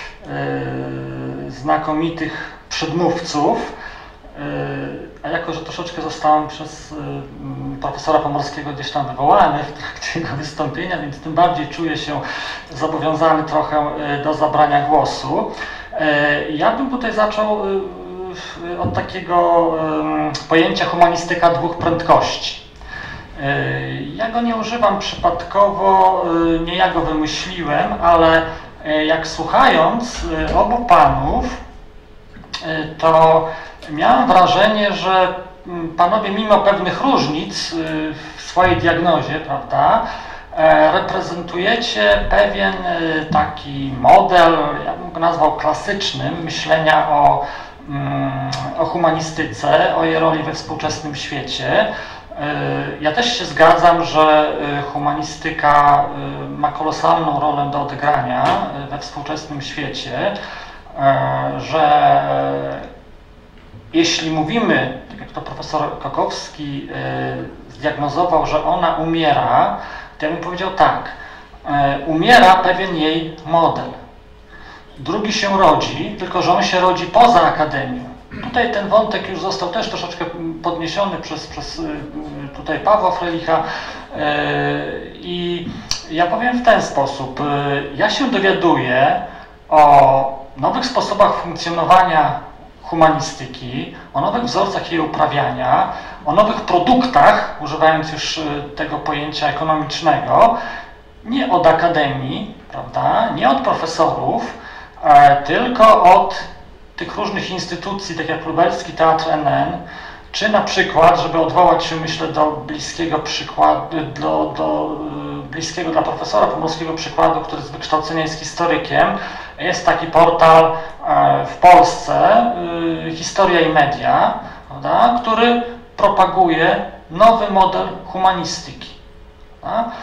znakomitych przedmówców, a jako, że troszeczkę zostałem przez profesora Pomorskiego gdzieś tam wywołany w trakcie jego wystąpienia, więc tym bardziej czuję się zobowiązany trochę do zabrania głosu. Ja bym tutaj zaczął od takiego pojęcia humanistyka dwóch prędkości. Ja go nie używam przypadkowo, nie ja go wymyśliłem, ale jak słuchając obu panów, to miałem wrażenie, że panowie mimo pewnych różnic w swojej diagnozie, prawda, reprezentujecie pewien taki model, ja bym go nazwał klasycznym, myślenia o humanistyce, o jej roli we współczesnym świecie. Ja też się zgadzam, że humanistyka ma kolosalną rolę do odegrania we współczesnym świecie, że jeśli mówimy, tak jak to profesor Kokowski zdiagnozował, że ona umiera, to ja bym powiedział tak, umiera pewien jej model. Drugi się rodzi, tylko że on się rodzi poza akademią. Tutaj ten wątek już został też troszeczkę podniesiony przez tutaj Pawła Frelicha i ja powiem w ten sposób. Ja się dowiaduję o nowych sposobach funkcjonowania humanistyki, o nowych wzorcach jej uprawiania, o nowych produktach, używając już tego pojęcia ekonomicznego, nie od akademii, prawda, nie od profesorów, tylko od tych różnych instytucji, tak jak Lubelski Teatr NN, czy na przykład, żeby odwołać się, myślę, do bliskiego przykładu, bliskiego dla profesora Pomorskiego przykładu, który z wykształcenia jest historykiem, jest taki portal w Polsce, Historia i Media, prawda, który propaguje nowy model humanistyki. Prawda?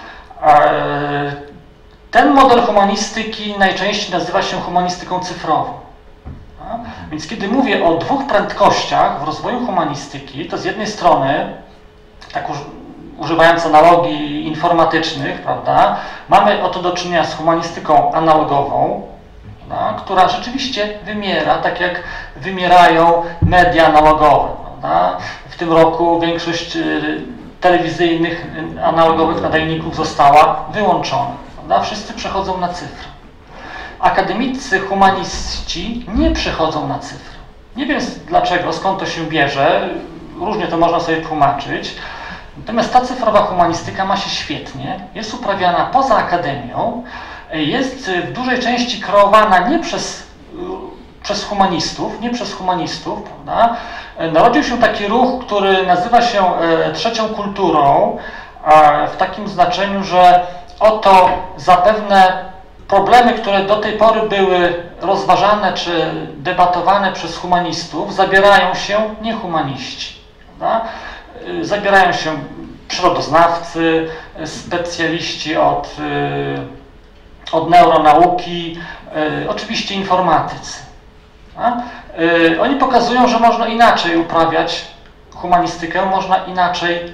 Ten model humanistyki najczęściej nazywa się humanistyką cyfrową. Więc kiedy mówię o dwóch prędkościach w rozwoju humanistyki, to z jednej strony, tak używając analogii informatycznych, prawda, mamy oto do czynienia z humanistyką analogową, prawda, która rzeczywiście wymiera, tak jak wymierają media analogowe. Prawda. W tym roku większość telewizyjnych analogowych nadajników została wyłączona. Prawda. Wszyscy przechodzą na cyfrę. Akademicy humaniści nie przechodzą na cyfrę. Nie wiem dlaczego, skąd to się bierze, różnie to można sobie tłumaczyć. Natomiast ta cyfrowa humanistyka ma się świetnie, jest uprawiana poza akademią, jest w dużej części kreowana nie przez przez humanistów, nie przez humanistów, prawda? Narodził się taki ruch, który nazywa się trzecią kulturą, w takim znaczeniu, że oto zapewne problemy, które do tej pory były rozważane czy debatowane przez humanistów, zabierają się niehumaniści, prawda? Zabierają się przyrodoznawcy, specjaliści od neuronauki, oczywiście informatycy. Oni pokazują, że można inaczej uprawiać humanistykę, można inaczej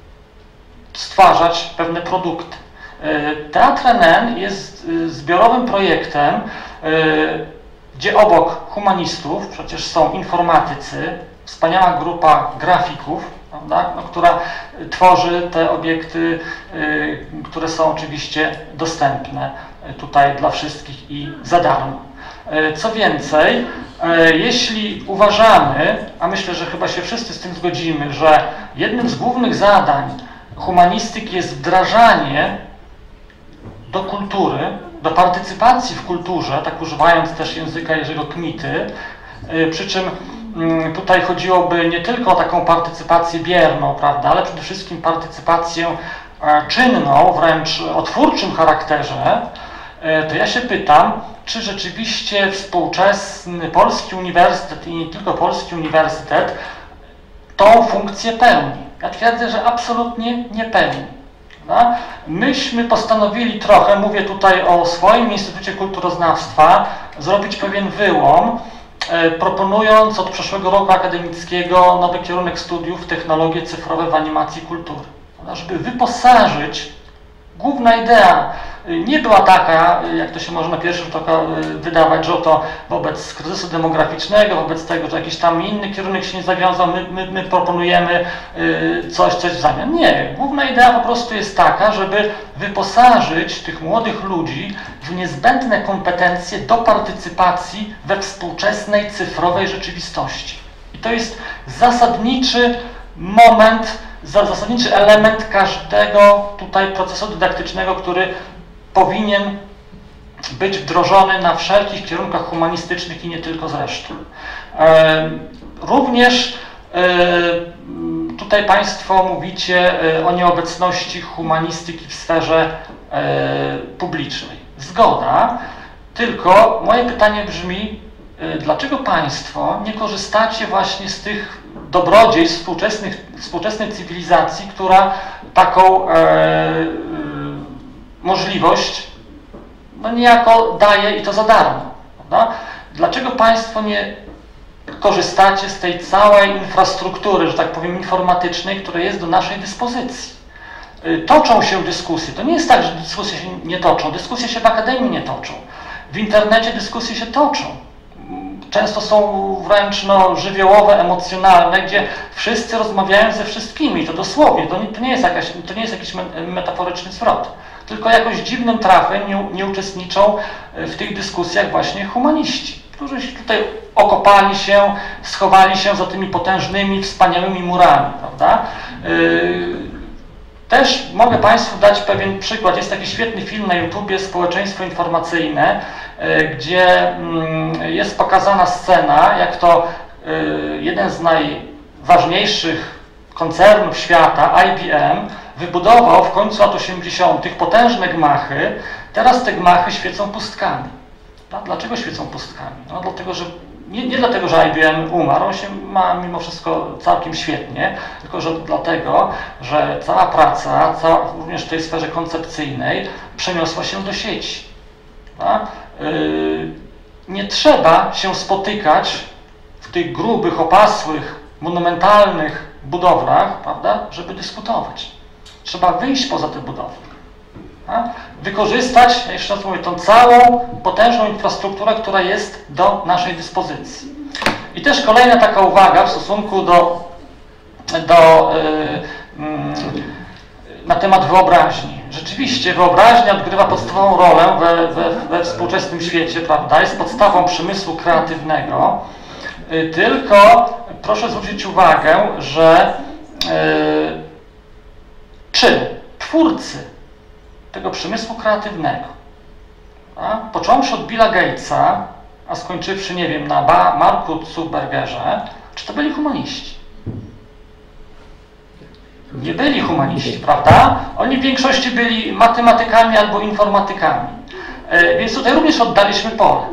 stwarzać pewne produkty. Teatr NN jest zbiorowym projektem, gdzie obok humanistów przecież są informatycy, wspaniała grupa grafików, prawda, no, która tworzy te obiekty, które są oczywiście dostępne tutaj dla wszystkich i za darmo. Co więcej, jeśli uważamy, a myślę, że chyba się wszyscy z tym zgodzimy, że jednym z głównych zadań humanistyki jest wdrażanie do kultury, do partycypacji w kulturze, tak używając też języka Jerzego Kmity, przy czym tutaj chodziłoby nie tylko o taką partycypację bierną, prawda, ale przede wszystkim partycypację czynną, wręcz o twórczym charakterze, to ja się pytam, czy rzeczywiście współczesny polski uniwersytet i nie tylko polski uniwersytet tą funkcję pełni. Ja twierdzę, że absolutnie nie pełni. Prawda? Myśmy postanowili trochę, mówię tutaj o swoim Instytucie Kulturoznawstwa, zrobić pewien wyłom, proponując od przyszłego roku akademickiego nowy kierunek studiów technologie cyfrowe w animacji kultury. Prawda? Żeby wyposażyć, główna idea nie była taka, jak to się może na pierwszy rzut oka wydawać, że to wobec kryzysu demograficznego, wobec tego, że jakiś tam inny kierunek się nie zawiązał, my proponujemy coś w zamian. Nie. Główna idea po prostu jest taka, żeby wyposażyć tych młodych ludzi w niezbędne kompetencje do partycypacji we współczesnej cyfrowej rzeczywistości. I to jest zasadniczy moment, zasadniczy element każdego tutaj procesu dydaktycznego, który powinien być wdrożony na wszelkich kierunkach humanistycznych i nie tylko zresztą. Również tutaj Państwo mówicie o nieobecności humanistyki w sferze publicznej. Zgoda, tylko moje pytanie brzmi, dlaczego Państwo nie korzystacie właśnie z tych dobrodziejstw współczesnej cywilizacji, która taką możliwość no niejako daje i to za darmo. Prawda? Dlaczego Państwo nie korzystacie z tej całej infrastruktury, że tak powiem, informatycznej, która jest do naszej dyspozycji? Toczą się dyskusje. To nie jest tak, że dyskusje się nie toczą. Dyskusje się w akademii nie toczą. W internecie dyskusje się toczą. Często są wręcz żywiołowe, emocjonalne, gdzie wszyscy rozmawiają ze wszystkimi. To dosłownie, to nie jest jakiś metaforyczny zwrot. Tylko jakoś dziwnym trafem nie uczestniczą w tych dyskusjach właśnie humaniści, którzy tutaj okopali się, schowali się za tymi potężnymi, wspaniałymi murami, prawda? Też mogę Państwu dać pewien przykład. Jest taki świetny film na YouTubie, Społeczeństwo informacyjne, gdzie jest pokazana scena, jak to jeden z najważniejszych koncernów świata, IBM, wybudował w końcu lat 80. potężne gmachy. Teraz te gmachy świecą pustkami. Dlaczego świecą pustkami? No dlatego, że nie dlatego, że IBM umarł, on się ma mimo wszystko całkiem świetnie, tylko że dlatego, że cała praca, również w tej sferze koncepcyjnej, przeniosła się do sieci. Nie trzeba się spotykać w tych grubych, opasłych, monumentalnych budowlach, prawda, żeby dyskutować. Trzeba wyjść poza te budowle. Wykorzystać, jeszcze raz mówię, tą całą potężną infrastrukturę, która jest do naszej dyspozycji. I też kolejna taka uwaga w stosunku na temat wyobraźni. Rzeczywiście wyobraźnia odgrywa podstawową rolę we współczesnym świecie, prawda? Jest podstawą przemysłu kreatywnego. Tylko proszę zwrócić uwagę, że czy twórcy tego przemysłu kreatywnego, począwszy od Billa Gatesa, a skończywszy, nie wiem, na Marku Zuckerbergerze, czy to byli humaniści? Nie byli humaniści, prawda? Oni w większości byli matematykami albo informatykami. Więc tutaj również oddaliśmy pole.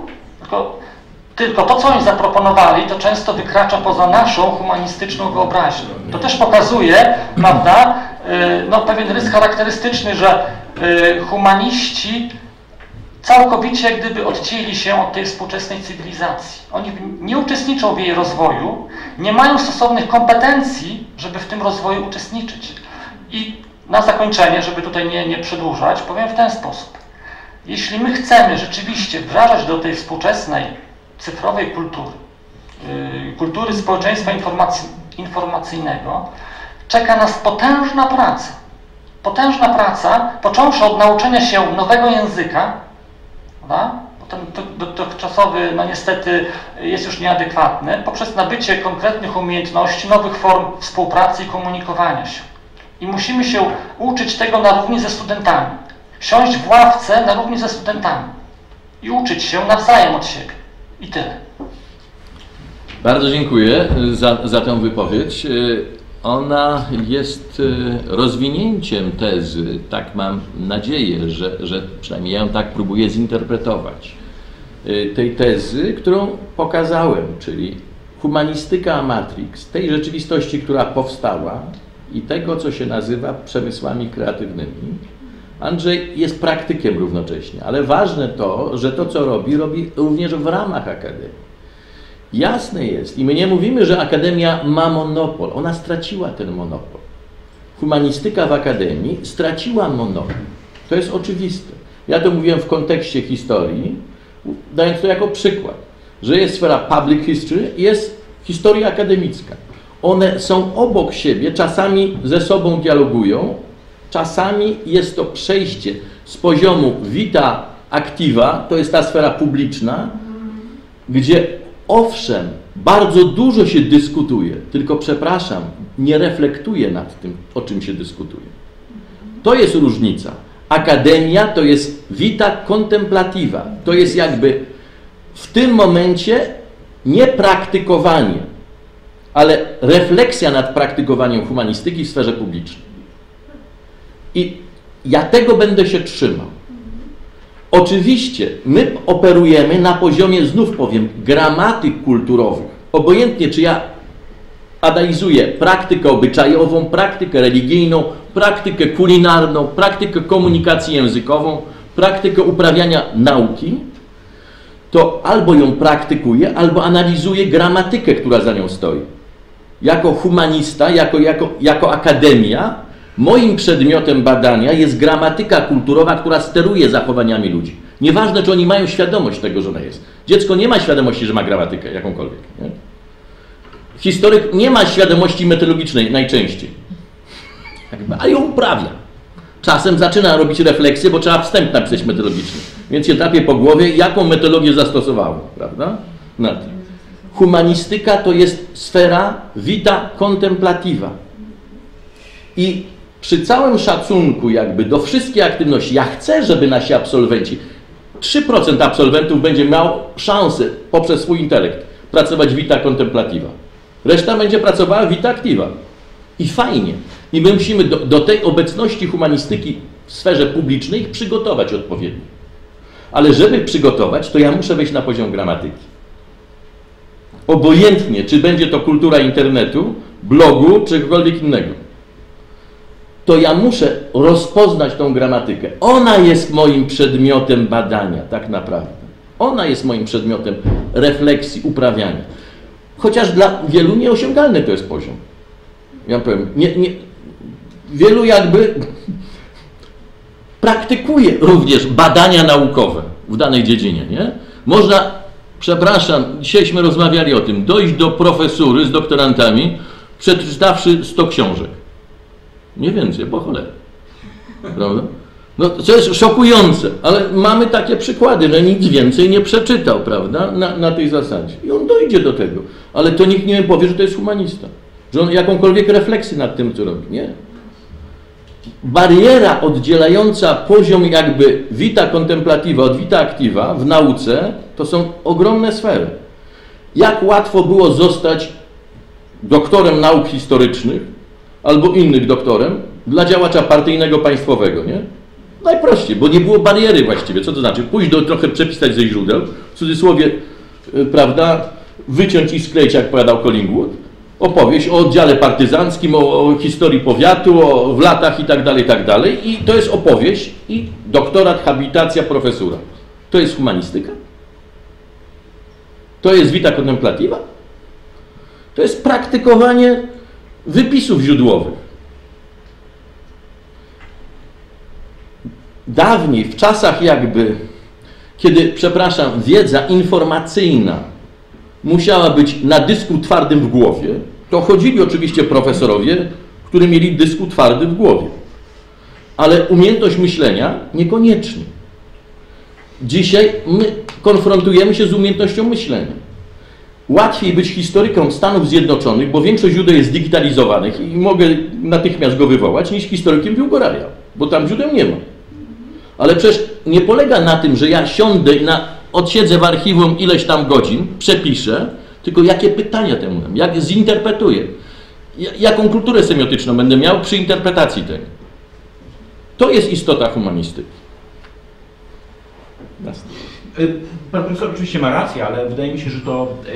Tylko to, co oni zaproponowali, to często wykracza poza naszą humanistyczną wyobraźnię. To też pokazuje, prawda, no, pewien rys charakterystyczny, że humaniści całkowicie jak gdyby odcięli się od tej współczesnej cywilizacji. Oni nie uczestniczą w jej rozwoju, nie mają stosownych kompetencji, żeby w tym rozwoju uczestniczyć. I na zakończenie, żeby tutaj nie przedłużać, powiem w ten sposób. Jeśli my chcemy rzeczywiście wdrażać do tej współczesnej cyfrowej kultury, kultury społeczeństwa informacyjnego, czeka nas potężna praca. Potężna praca, począwszy od nauczenia się nowego języka, prawda? Bo ten dotychczasowy, no niestety, jest już nieadekwatny, poprzez nabycie konkretnych umiejętności, nowych form współpracy i komunikowania się. I musimy się uczyć tego na równi ze studentami. Siąść w ławce na równi ze studentami i uczyć się nawzajem od siebie. I tyle. Bardzo dziękuję za tę wypowiedź. Ona jest rozwinięciem tezy, tak mam nadzieję, że przynajmniej ja ją tak próbuję zinterpretować, tej tezy, którą pokazałem, czyli humanistyka matrix, tej rzeczywistości, która powstała i tego, co się nazywa przemysłami kreatywnymi. Andrzej jest praktykiem równocześnie, ale ważne to, że to, co robi również w ramach Akademii. Jasne jest, i my nie mówimy, że Akademia ma monopol, ona straciła ten monopol. Humanistyka w Akademii straciła monopol, to jest oczywiste. Ja to mówiłem w kontekście historii, dając to jako przykład, że jest sfera public history i jest historia akademicka. One są obok siebie, czasami ze sobą dialogują, czasami jest to przejście z poziomu vita activa, to jest ta sfera publiczna, gdzie owszem, bardzo dużo się dyskutuje, tylko przepraszam, nie reflektuje nad tym, o czym się dyskutuje. To jest różnica. Akademia to jest vita contemplativa, to jest jakby w tym momencie nie praktykowanie, ale refleksja nad praktykowaniem humanistyki w sferze publicznej. I ja tego będę się trzymał. Oczywiście my operujemy na poziomie, znów powiem, gramatyk kulturowych. Obojętnie, czy ja analizuję praktykę obyczajową, praktykę religijną, praktykę kulinarną, praktykę komunikacji językową, praktykę uprawiania nauki, to albo ją praktykuję, albo analizuję gramatykę, która za nią stoi. Jako humanista, jako akademia, moim przedmiotem badania jest gramatyka kulturowa, która steruje zachowaniami ludzi. Nieważne, czy oni mają świadomość tego, że ona jest. Dziecko nie ma świadomości, że ma gramatykę jakąkolwiek. Nie? Historyk nie ma świadomości metodologicznej najczęściej, a ją uprawia. Czasem zaczyna robić refleksję, bo trzeba wstęp napisać metodologiczny. Więc się drapie po głowie, jaką metodologię zastosowało, prawda? Na tym. Humanistyka to jest sfera vita contemplativa. I przy całym szacunku jakby do wszystkich aktywności, ja chcę, żeby nasi absolwenci, 3% absolwentów będzie miał szansę poprzez swój intelekt pracować vita contemplativa. Reszta będzie pracowała vita activa. I fajnie. I my musimy do tej obecności humanistyki w sferze publicznej ich przygotować odpowiednio. Ale żeby przygotować, to ja muszę wejść na poziom gramatyki. Obojętnie, czy będzie to kultura internetu, blogu, czy czegokolwiek innego. To ja muszę rozpoznać tą gramatykę. Ona jest moim przedmiotem badania, tak naprawdę. Ona jest moim przedmiotem refleksji, uprawiania. Chociaż dla wielu nieosiągalny to jest poziom. Ja powiem, wielu jakby praktykuje również badania naukowe w danej dziedzinie, nie? Można, przepraszam, dzisiejśmy rozmawiali o tym, dojść do profesury z doktorantami, przeczytawszy 100 książek. Nie więcej, po cholerę. Prawda? No, to jest szokujące, ale mamy takie przykłady, że nic więcej nie przeczytał, prawda, na tej zasadzie. I on dojdzie do tego, ale to nikt nie powie, że to jest humanista, że on jakąkolwiek refleksję nad tym, co robi. Nie. Bariera oddzielająca poziom jakby vita contemplativa od vita activa w nauce To są ogromne sfery. Jak łatwo było zostać doktorem nauk historycznych albo innych doktorem dla działacza partyjnego państwowego, nie? Najprościej, bo nie było bariery właściwie. Co to znaczy? Pójść trochę przepisać ze źródeł, w cudzysłowie, prawda, wyciąć i skleić, jak powiadał Collingwood, opowieść o oddziale partyzanckim, o historii powiatu, w latach i tak dalej. I to jest opowieść i doktorat, habilitacja, profesura. To jest humanistyka? To jest vita contemplativa? To jest praktykowanie wypisów źródłowych. Dawniej, w czasach jakby, kiedy, przepraszam, wiedza informacyjna musiała być na dysku twardym w głowie, to chodzili oczywiście profesorowie, którzy mieli dysku twardy w głowie. Ale umiejętność myślenia niekoniecznie. Dzisiaj my konfrontujemy się z umiejętnością myślenia. Łatwiej być historyką Stanów Zjednoczonych, bo większość źródeł jest digitalizowanych i mogę natychmiast go wywołać, niż historykiem Biłgoraja, bo tam źródeł nie ma. Ale przecież nie polega na tym, że ja siądę i odsiedzę w archiwum ileś tam godzin, przepiszę, tylko jakie pytania temu mam, jak zinterpretuję, jaką kulturę semiotyczną będę miał przy interpretacji tego. To jest istota humanistyki. Pan profesor oczywiście ma rację, ale wydaje mi się, że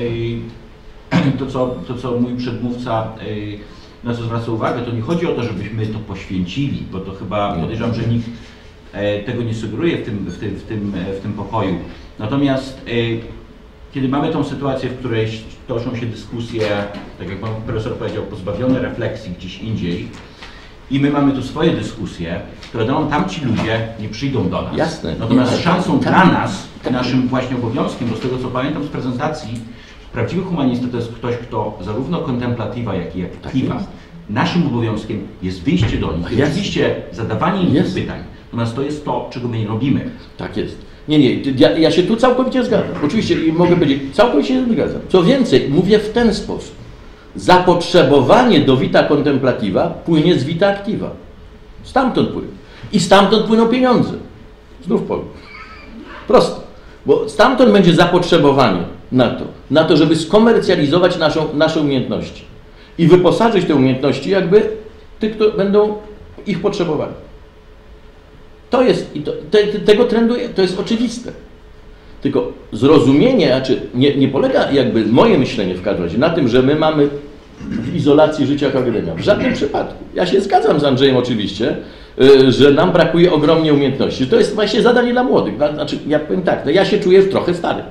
to co mój przedmówca na co zwraca uwagę, to nie chodzi o to, żebyśmy to poświęcili, bo to chyba podejrzewam, że nikt tego nie sugeruje w tym pokoju. Natomiast kiedy mamy tą sytuację, w której toczą się dyskusje, tak jak pan profesor powiedział, pozbawione refleksji gdzieś indziej, i my mamy tu swoje dyskusje, to wiadomo, tamci ludzie nie przyjdą do nas. Jasne. Natomiast szansą dla nas, naszym właśnie obowiązkiem, bo z tego co pamiętam z prezentacji, prawdziwy humanista to jest ktoś, kto zarówno kontemplatywa, jak i aktywa. Naszym obowiązkiem jest wyjście do nich, oczywiście zadawanie im pytań. Natomiast to jest to, czego my nie robimy. Tak jest. Nie, ja się tu całkowicie zgadzam. Oczywiście mogę powiedzieć, całkowicie się zgadzam. Co więcej, mówię w ten sposób. Zapotrzebowanie do vita contemplativa płynie z vita activa. Stamtąd płynie. I stamtąd płyną pieniądze. Znów powiem. Prosto. Bo stamtąd będzie zapotrzebowanie na to, żeby skomercjalizować nasze umiejętności. I wyposażyć te umiejętności jakby tych, którzy będą ich potrzebowali. To jest, tego trendu, to jest oczywiste. Tylko zrozumienie, znaczy nie polega jakby moje myślenie w każdym razie na tym, że my mamy w izolacji życia akademia. W żadnym przypadku. Ja się zgadzam z Andrzejem oczywiście, że nam brakuje ogromnie umiejętności. To jest właśnie zadanie dla młodych. Znaczy, ja powiem tak, ja się czuję trochę stary.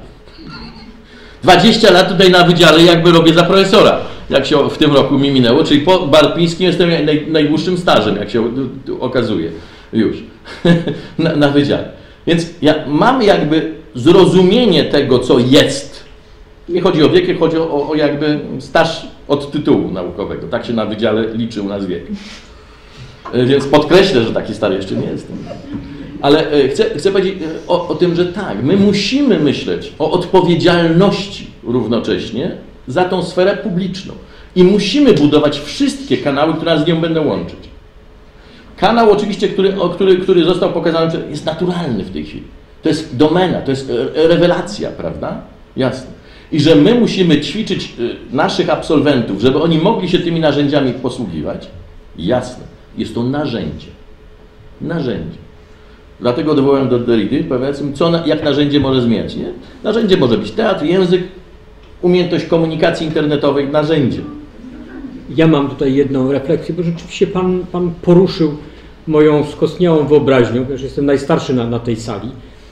20 lat tutaj na wydziale jakby robię za profesora, jak się w tym roku mi minęło, czyli po Bartpińskim jestem najdłuższym stażem, jak się okazuje już na wydziale. Więc ja mam jakby zrozumienie tego, co jest. Nie chodzi o wiek, chodzi o jakby staż od tytułu naukowego. Tak się na wydziale liczy u nas wiek. Więc podkreślę, że taki stary jeszcze nie jestem. Ale chcę powiedzieć o tym, że tak, my musimy myśleć o odpowiedzialności równocześnie za tą sferę publiczną. I musimy budować wszystkie kanały, które nas z nią będą łączyć. Kanał oczywiście, który został pokazany, jest naturalny w tej chwili. To jest domena, to jest rewelacja, prawda? Jasne. I że my musimy ćwiczyć naszych absolwentów, żeby oni mogli się tymi narzędziami posługiwać. Jasne. Jest to narzędzie. Narzędzie. Dlatego odwołałem do Derrida, powiedzmy, jak narzędzie może zmieniać, nie? Narzędzie może być teatr, język, umiejętność komunikacji internetowej, narzędzie. Ja mam tutaj jedną refleksję, bo rzeczywiście pan poruszył moją skostniałą wyobraźnią, ponieważ jestem najstarszy na tej sali,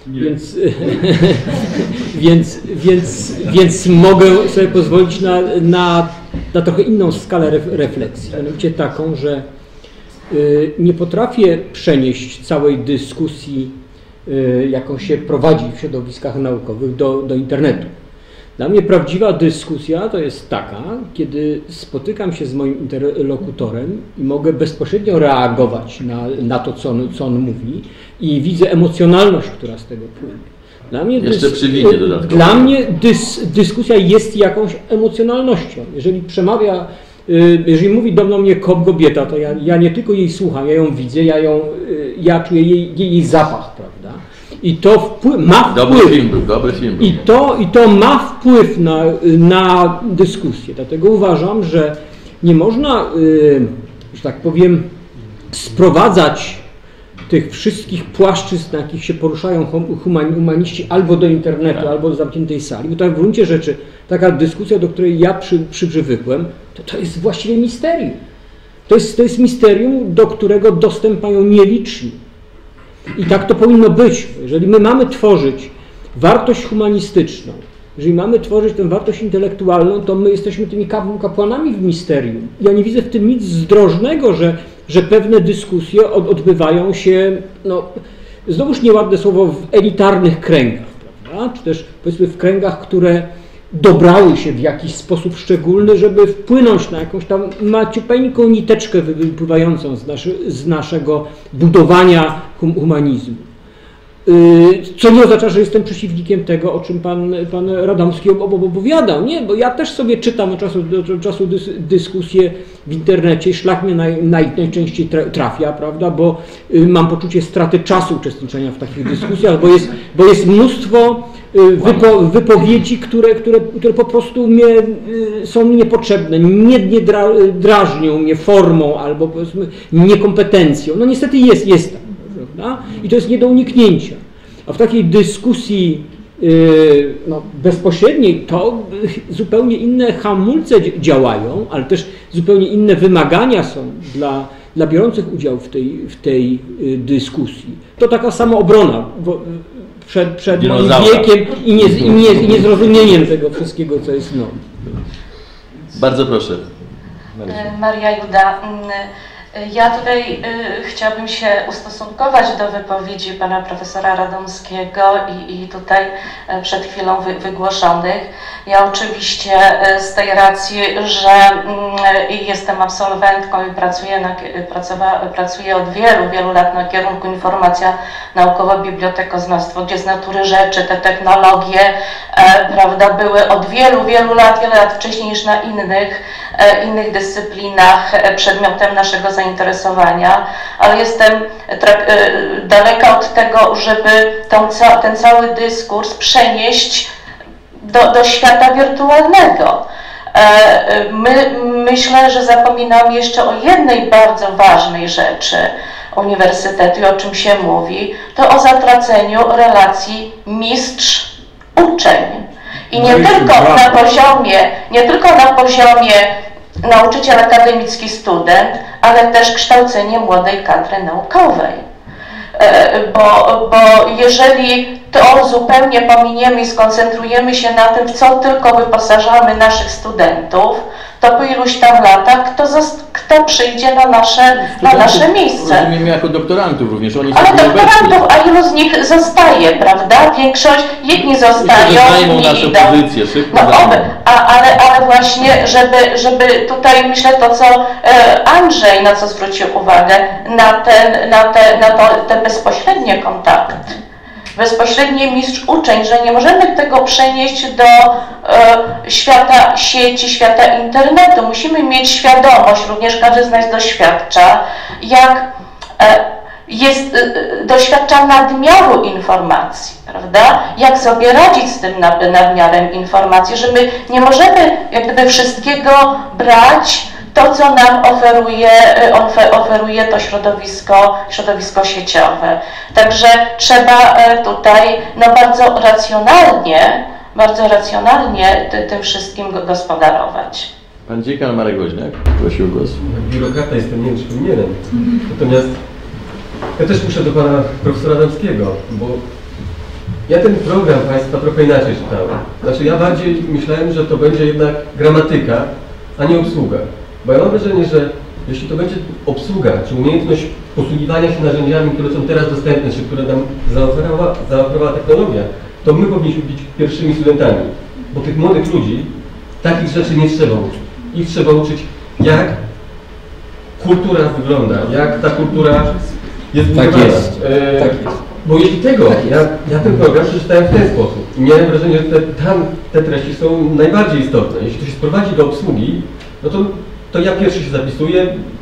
więc mogę sobie pozwolić na trochę inną skalę refleksji, mianowicie taką, że nie potrafię przenieść całej dyskusji, jaką się prowadzi w środowiskach naukowych, do internetu. Dla mnie prawdziwa dyskusja to jest taka, kiedy spotykam się z moim interlokutorem i mogę bezpośrednio reagować na to, co on mówi i widzę emocjonalność, która z tego płynie. Dla mnie Dla mnie dyskusja jest jakąś emocjonalnością. Jeżeli przemawia, jeżeli mówi do mnie kobieta, to ja nie tylko jej słucham, ja ją widzę, ja czuję jej zapach, prawda? I to ma wpływ. Dobry film był. I to ma wpływ na dyskusję. Dlatego uważam, że nie można, że tak powiem, sprowadzać tych wszystkich płaszczyzn, na jakich się poruszają humaniści, albo do internetu, albo do zamkniętej sali. Bo tak w gruncie rzeczy taka dyskusja, do której ja przywykłem, to jest właściwie misterium. To jest misterium, do którego dostęp mają nieliczni. I tak to powinno być. Jeżeli my mamy tworzyć wartość humanistyczną, jeżeli mamy tworzyć tę wartość intelektualną, to my jesteśmy tymi kapłanami w misterium. Ja nie widzę w tym nic zdrożnego, że pewne dyskusje odbywają się, no, znowuż nieładne słowo, w elitarnych kręgach, prawda? Czy też powiedzmy w kręgach, które dobrały się w jakiś sposób szczególny, żeby wpłynąć na jakąś tam maciupeńką niteczkę wypływającą z naszego budowania humanizmu. Co nie oznacza, że jestem przeciwnikiem tego, o czym pan Radomski opowiadał. Nie, bo ja też sobie czytam od czasu do czasu dyskusje w internecie, szlak mnie najczęściej trafia, prawda, bo mam poczucie straty czasu uczestniczenia w takich dyskusjach, bo jest mnóstwo wypowiedzi, które po prostu są mi niepotrzebne, nie drażnią mnie formą albo powiedzmy niekompetencją. No niestety jest tak. Prawda? I to jest nie do uniknięcia. A w takiej dyskusji bezpośredniej to zupełnie inne hamulce działają, ale też zupełnie inne wymagania są dla biorących udział w tej dyskusji. To taka samoobrona przed moim wiekiem i niezrozumieniem tego wszystkiego, co jest normą. Bardzo proszę. Maria Juda. Ja tutaj chciałabym się ustosunkować do wypowiedzi pana profesora Radomskiego i tutaj przed chwilą wygłoszonych. Ja oczywiście z tej racji, że jestem absolwentką i pracuję od wielu lat na kierunku informacja naukowo-bibliotekoznawstwo, gdzie z natury rzeczy te technologie prawda, były od wielu lat wcześniej niż na innych dyscyplinach przedmiotem naszego zainteresowania, ale jestem daleka od tego, żeby ten cały dyskurs przenieść do świata wirtualnego. Myślę, że zapominam jeszcze o jednej bardzo ważnej rzeczy uniwersytetu i o czym się mówi, to o zatraceniu relacji mistrz-uczeń. I nie tylko na poziomie nauczyciel akademicki, student, ale też kształcenie młodej kadry naukowej. Bo jeżeli to zupełnie pominiemy i skoncentrujemy się na tym, w co tylko wyposażamy naszych studentów, to po iluś tam latach kto przyjdzie na nasze miejsce. Rozumiemy jako doktorantów również. Ale doktorantów, a ilu z nich zostaje, prawda? Większość jedni zostają, inni idą. No ale właśnie, żeby tutaj myślę to, co Andrzej, na co zwrócił uwagę, na te bezpośrednie kontakty. Bezpośrednie mistrz-uczeń, że nie możemy tego przenieść do świata sieci, świata internetu. Musimy mieć świadomość, również każdy z nas doświadcza, jak doświadcza nadmiaru informacji, prawda? Jak sobie radzić z tym nadmiarem informacji, że my nie możemy jak gdyby wszystkiego brać, to, co nam oferuje to środowisko sieciowe. Także trzeba tutaj bardzo racjonalnie tym wszystkim gospodarować. Pan dziekan Marek Woźniak prosił o głos. Biurokrata jestem, nie wiem, czy powinienem. Natomiast ja też muszę do pana profesora Adamskiego, bo ja ten program państwa trochę inaczej czytałem. Znaczy ja bardziej myślałem, że to będzie jednak gramatyka, a nie obsługa. Bo ja mam wrażenie, że jeśli to będzie obsługa, czy umiejętność posługiwania się narzędziami, które są teraz dostępne, czy które nam zaoferowała technologia, to my powinniśmy być pierwszymi studentami. Bo tych młodych ludzi takich rzeczy nie trzeba uczyć. Ich trzeba uczyć, jak kultura wygląda, jak ta kultura jest budowana. Tak jest. Tak jest. Bo jeśli tego, ja ten program przeczytałem w ten sposób i miałem wrażenie, że te treści są najbardziej istotne. Jeśli to się sprowadzi do obsługi, no to ja pierwszy się zapisuję,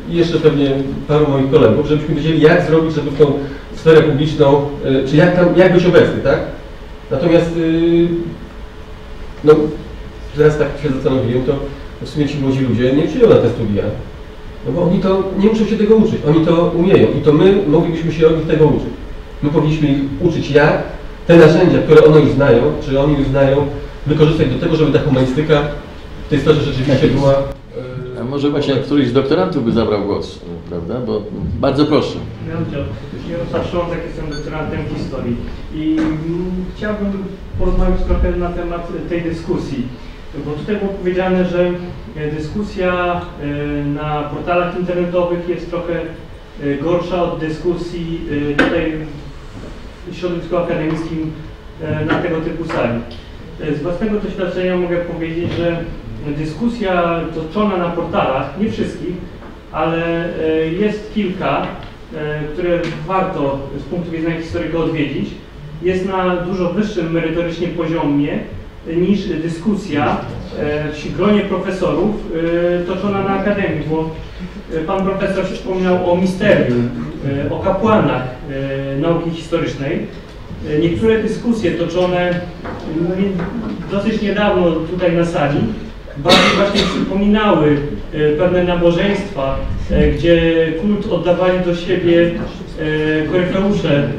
i jeszcze pewnie paru moich kolegów, żebyśmy wiedzieli, jak zrobić, żeby tą sferę publiczną, czy jak być obecny, tak? Natomiast, no, teraz tak się zastanowiłem, to w sumie ci młodzi ludzie nie przyjdą na te studia, no bo oni to nie muszą się tego uczyć, oni to umieją i to my moglibyśmy się od nich tego uczyć. My powinniśmy ich uczyć, jak te narzędzia, które one już znają, czy oni już znają, wykorzystać do tego, żeby ta humanistyka w tej sferze rzeczywiście była... A może właśnie któryś z doktorantów by zabrał głos, prawda? Bo bardzo proszę. Jarosław Szczątek, jestem doktorantem historii i chciałbym porozmawiać trochę na temat tej dyskusji, bo tutaj było powiedziane, że dyskusja na portalach internetowych jest trochę gorsza od dyskusji tutaj w środowisku akademickim na tego typu sali. Z własnego doświadczenia mogę powiedzieć, że dyskusja toczona na portalach, nie wszystkich, ale jest kilka, które warto z punktu widzenia historyka odwiedzić, jest na dużo wyższym merytorycznie poziomie niż dyskusja w gronie profesorów toczona na akademii, bo pan profesor wspomniał o misterium, o kapłanach nauki historycznej. Niektóre dyskusje toczone dosyć niedawno tutaj na sali bardziej właśnie przypominały pewne nabożeństwa, gdzie kult oddawali do siebie koryfeusze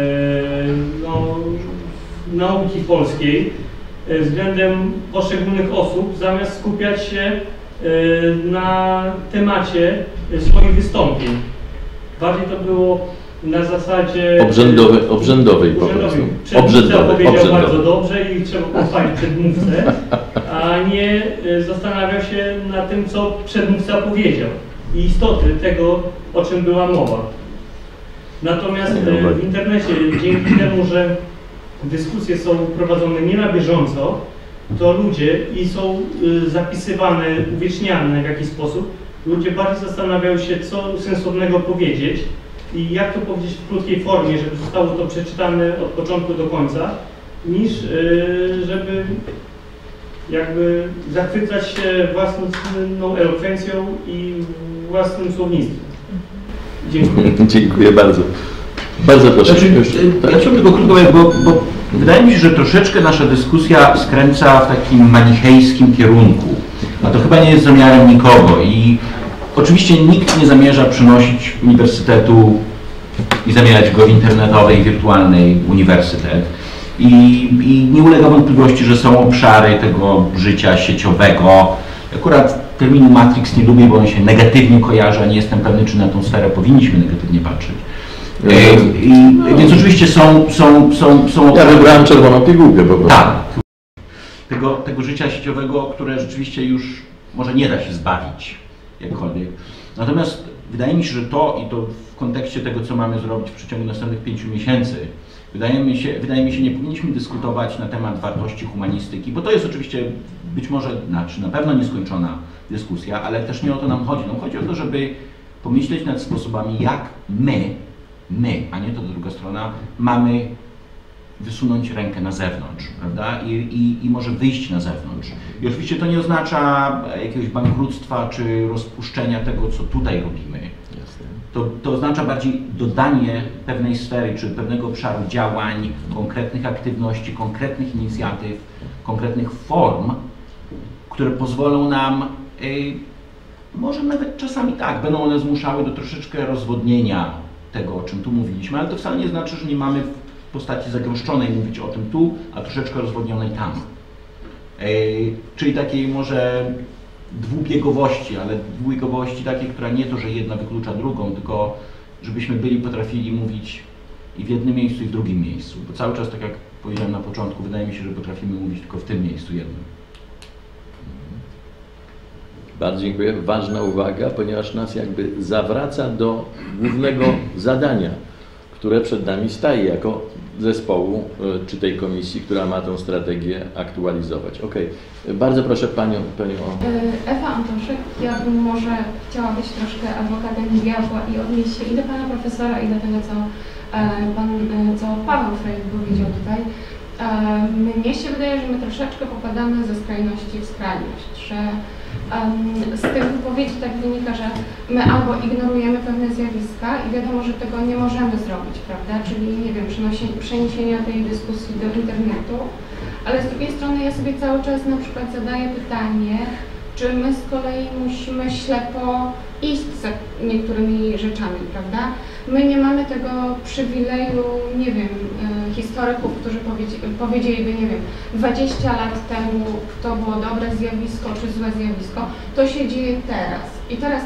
nauki polskiej względem poszczególnych osób, zamiast skupiać się na temacie swoich wystąpień. Bardziej to było na zasadzie obrzędowej po prostu. Przedmówca powiedział bardzo dobrze i trzeba pochwalić przedmówcę, a nie zastanawiał się na tym, co przedmówca powiedział i istoty tego, o czym była mowa. Natomiast w internecie, dzięki temu, że dyskusje są prowadzone nie na bieżąco, to ludzie i są zapisywane, uwieczniane w jakiś sposób, ludzie bardziej zastanawiają się, co sensownego powiedzieć i jak to powiedzieć w krótkiej formie, żeby zostało to przeczytane od początku do końca, niż żeby jakby zachwycać się własną elokwencją i własnym słownictwem. Dziękuję. Dziękuję bardzo. Bardzo proszę. Ja chciałbym tylko krótko powiedzieć, bo wydaje mi się, że troszeczkę nasza dyskusja skręca w takim manichejskim kierunku, a to chyba nie jest zamiarem nikogo i oczywiście nikt nie zamierza przynosić uniwersytetu i zamieniać go w internetowy i wirtualny uniwersytet. I nie ulega wątpliwości, że są obszary tego życia sieciowego. Akurat terminu Matrix nie lubię, bo on się negatywnie kojarzy, a nie jestem pewny, czy na tą sferę powinniśmy negatywnie patrzeć. Więc oczywiście są ja wybrałem czerwoną pigułkę po prostu. Tak. Tego życia sieciowego, które rzeczywiście już może nie da się zbawić jakkolwiek. Natomiast wydaje mi się, że to i to w kontekście tego, co mamy zrobić w przeciągu następnych 5 miesięcy, wydaje mi się, nie powinniśmy dyskutować na temat wartości humanistyki, bo to jest oczywiście być może, na pewno nieskończona dyskusja, ale też nie o to nam chodzi. Nam chodzi o to, żeby pomyśleć nad sposobami, jak my, a nie to druga strona, mamy wysunąć rękę na zewnątrz, prawda? I może wyjść na zewnątrz. I oczywiście to nie oznacza jakiegoś bankructwa czy rozpuszczenia tego, co tutaj robimy. To oznacza bardziej dodanie pewnej sfery czy pewnego obszaru działań, konkretnych aktywności, konkretnych inicjatyw, konkretnych form, które pozwolą nam, może nawet czasami tak, będą one zmuszały do troszeczkę rozwodnienia tego, o czym tu mówiliśmy, ale to wcale nie znaczy, że nie mamy w postaci zagęszczonej mówić o tym tu, a troszeczkę rozwodnionej tam. Czyli takiej może dwubiegowości, ale dwubiegowości takiej, która nie to, że jedna wyklucza drugą, tylko żebyśmy potrafili mówić i w jednym miejscu, i w drugim miejscu. Bo cały czas, tak jak powiedziałem na początku, wydaje mi się, że potrafimy mówić tylko w tym miejscu jednym. Bardzo dziękuję. Ważna uwaga, ponieważ nas jakby zawraca do głównego zadania, które przed nami staje jako zespołu czy tej komisji, która ma tę strategię aktualizować. Okej. Bardzo proszę Panią o... Ewa Antoszek, ja bym może chciała być troszkę adwokatem diabła i odnieść się i do Pana Profesora, i do tego, co Paweł Frejk powiedział tutaj. Mnie się wydaje, że my troszeczkę popadamy ze skrajności w skrajność, że Z tych wypowiedzi tak wynika, że my albo ignorujemy pewne zjawiska i wiadomo, że tego nie możemy zrobić, prawda? Czyli, nie wiem, przeniesienia tej dyskusji do internetu, ale z drugiej strony ja sobie cały czas na przykład zadaję pytanie, czy my z kolei musimy ślepo iść za niektórymi rzeczami, prawda? My nie mamy tego przywileju, nie wiem, historyków, którzy powiedzieliby, nie wiem, 20 lat temu to było dobre zjawisko czy złe zjawisko, to się dzieje teraz. I teraz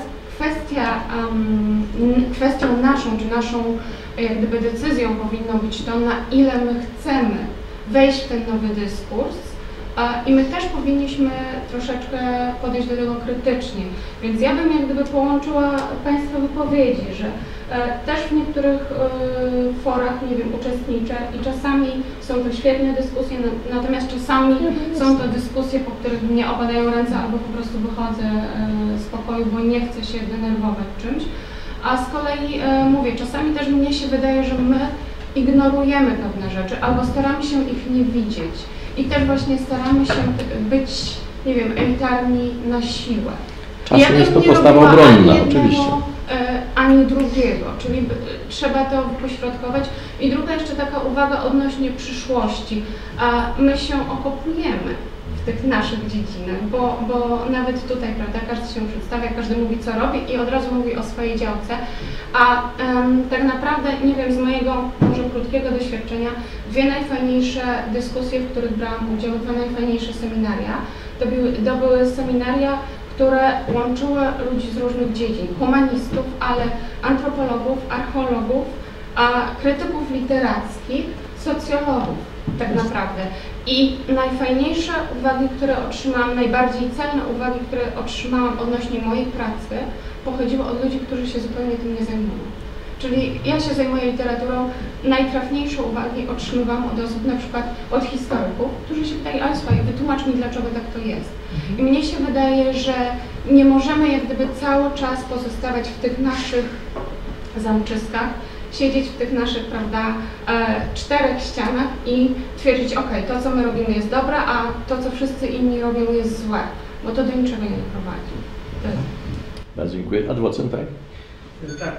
kwestią naszą, czy naszą jak gdyby decyzją powinno być to, na ile my chcemy wejść w ten nowy dyskurs, i my też powinniśmy troszeczkę podejść do tego krytycznie. Więc ja bym jak gdyby połączyła Państwa wypowiedzi, że też w niektórych forach, nie wiem, uczestniczę i czasami są to świetne dyskusje, natomiast czasami są to dyskusje, po których mnie opadają ręce albo po prostu wychodzę z pokoju, bo nie chcę się denerwować czymś. A z kolei mówię, czasami też mnie się wydaje, że my ignorujemy pewne rzeczy albo staramy się ich nie widzieć. I też właśnie staramy się być, nie wiem, elitarni na siłę. Czasem jest to postawa obronna, oczywiście. Ani drugiego, czyli trzeba to pośrodkować. I druga jeszcze taka uwaga odnośnie przyszłości. My się okopujemy w tych naszych dziedzinach, bo nawet tutaj, prawda, każdy się przedstawia, każdy mówi, co robi i od razu mówi o swojej działce. A tak naprawdę, nie wiem, z mojego może krótkiego doświadczenia, dwie najfajniejsze dyskusje, w których brałam udział, dwa najfajniejsze seminaria, to były seminaria, które łączyły ludzi z różnych dziedzin, humanistów, ale antropologów, archeologów, krytyków literackich, socjologów tak naprawdę. I najfajniejsze uwagi, które otrzymałam, najbardziej celne uwagi, które otrzymałam odnośnie mojej pracy, pochodziły od ludzi, którzy się zupełnie tym nie zajmują. Czyli ja się zajmuję literaturą, najtrafniejsze uwagi otrzymywałam od osób, na przykład od historyków, którzy się pytali, ale słuchaj, wytłumacz mi, dlaczego tak to jest. I mnie się wydaje, że nie możemy jak gdyby cały czas pozostawać w tych naszych zamczyskach, siedzieć w tych naszych, prawda, czterech ścianach i twierdzić, ok, to co my robimy jest dobre, a to co wszyscy inni robią jest złe, bo to do niczego nie prowadzi. Bardzo dziękuję. Adwocem, tak? Tak.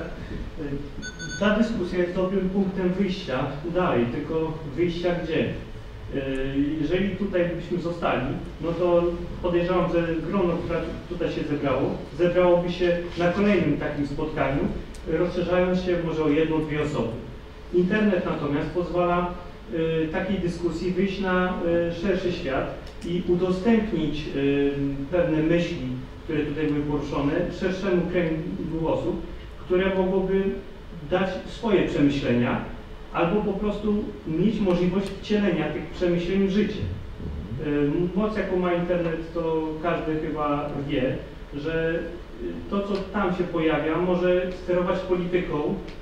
Ta dyskusja jest dobrym punktem wyjścia dalej, tylko wyjścia gdzie? Jeżeli tutaj byśmy zostali, no to podejrzewam, że grono, które tutaj się zebrałoby się na kolejnym takim spotkaniu, rozszerzając się może o jedną, dwie osoby. Internet natomiast pozwala takiej dyskusji wyjść na szerszy świat i udostępnić pewne myśli, które tutaj były poruszone, szerszemu kręgu osób, które mogłoby dać swoje przemyślenia, albo po prostu mieć możliwość wcielenia tych przemyśleń w życie. Moc, jaką ma internet, to każdy chyba wie, że to, co tam się pojawia, może sterować polityką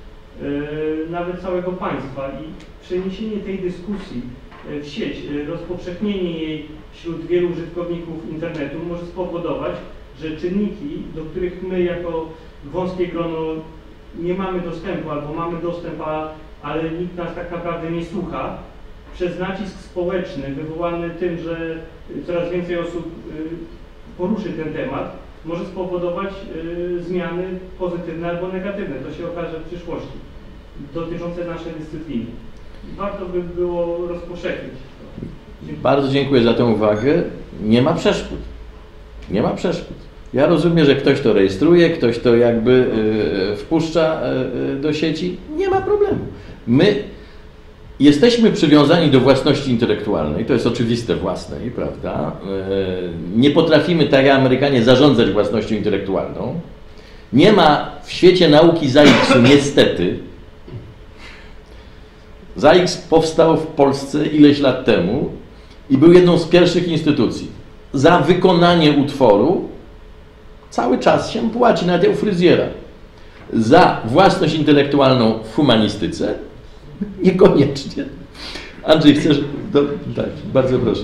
nawet całego państwa i przeniesienie tej dyskusji w sieć, rozpowszechnienie jej wśród wielu użytkowników internetu może spowodować, że czynniki, do których my jako wąskie grono nie mamy dostępu albo mamy dostęp, ale nikt nas tak naprawdę nie słucha, przez nacisk społeczny wywołany tym, że coraz więcej osób poruszy ten temat, może spowodować zmiany pozytywne albo negatywne. To się okaże w przyszłości, dotyczące naszej dyscypliny. Warto by było rozpowszechnić to. Bardzo dziękuję za tę uwagę. Nie ma przeszkód. Nie ma przeszkód. Ja rozumiem, że ktoś to rejestruje, ktoś to jakby wpuszcza do sieci. Nie ma problemu. My jesteśmy przywiązani do własności intelektualnej, to jest oczywiste własnej, prawda? Nie potrafimy, tak jak Amerykanie, zarządzać własnością intelektualną. Nie ma w świecie nauki ZAIKS-u, niestety. ZAIKS powstał w Polsce ileś lat temu i był jedną z pierwszych instytucji. Za wykonanie utworu cały czas się płaci, nawet u fryzjera. Za własność intelektualną w humanistyce niekoniecznie. Andrzej, chcesz? Tak, bardzo proszę.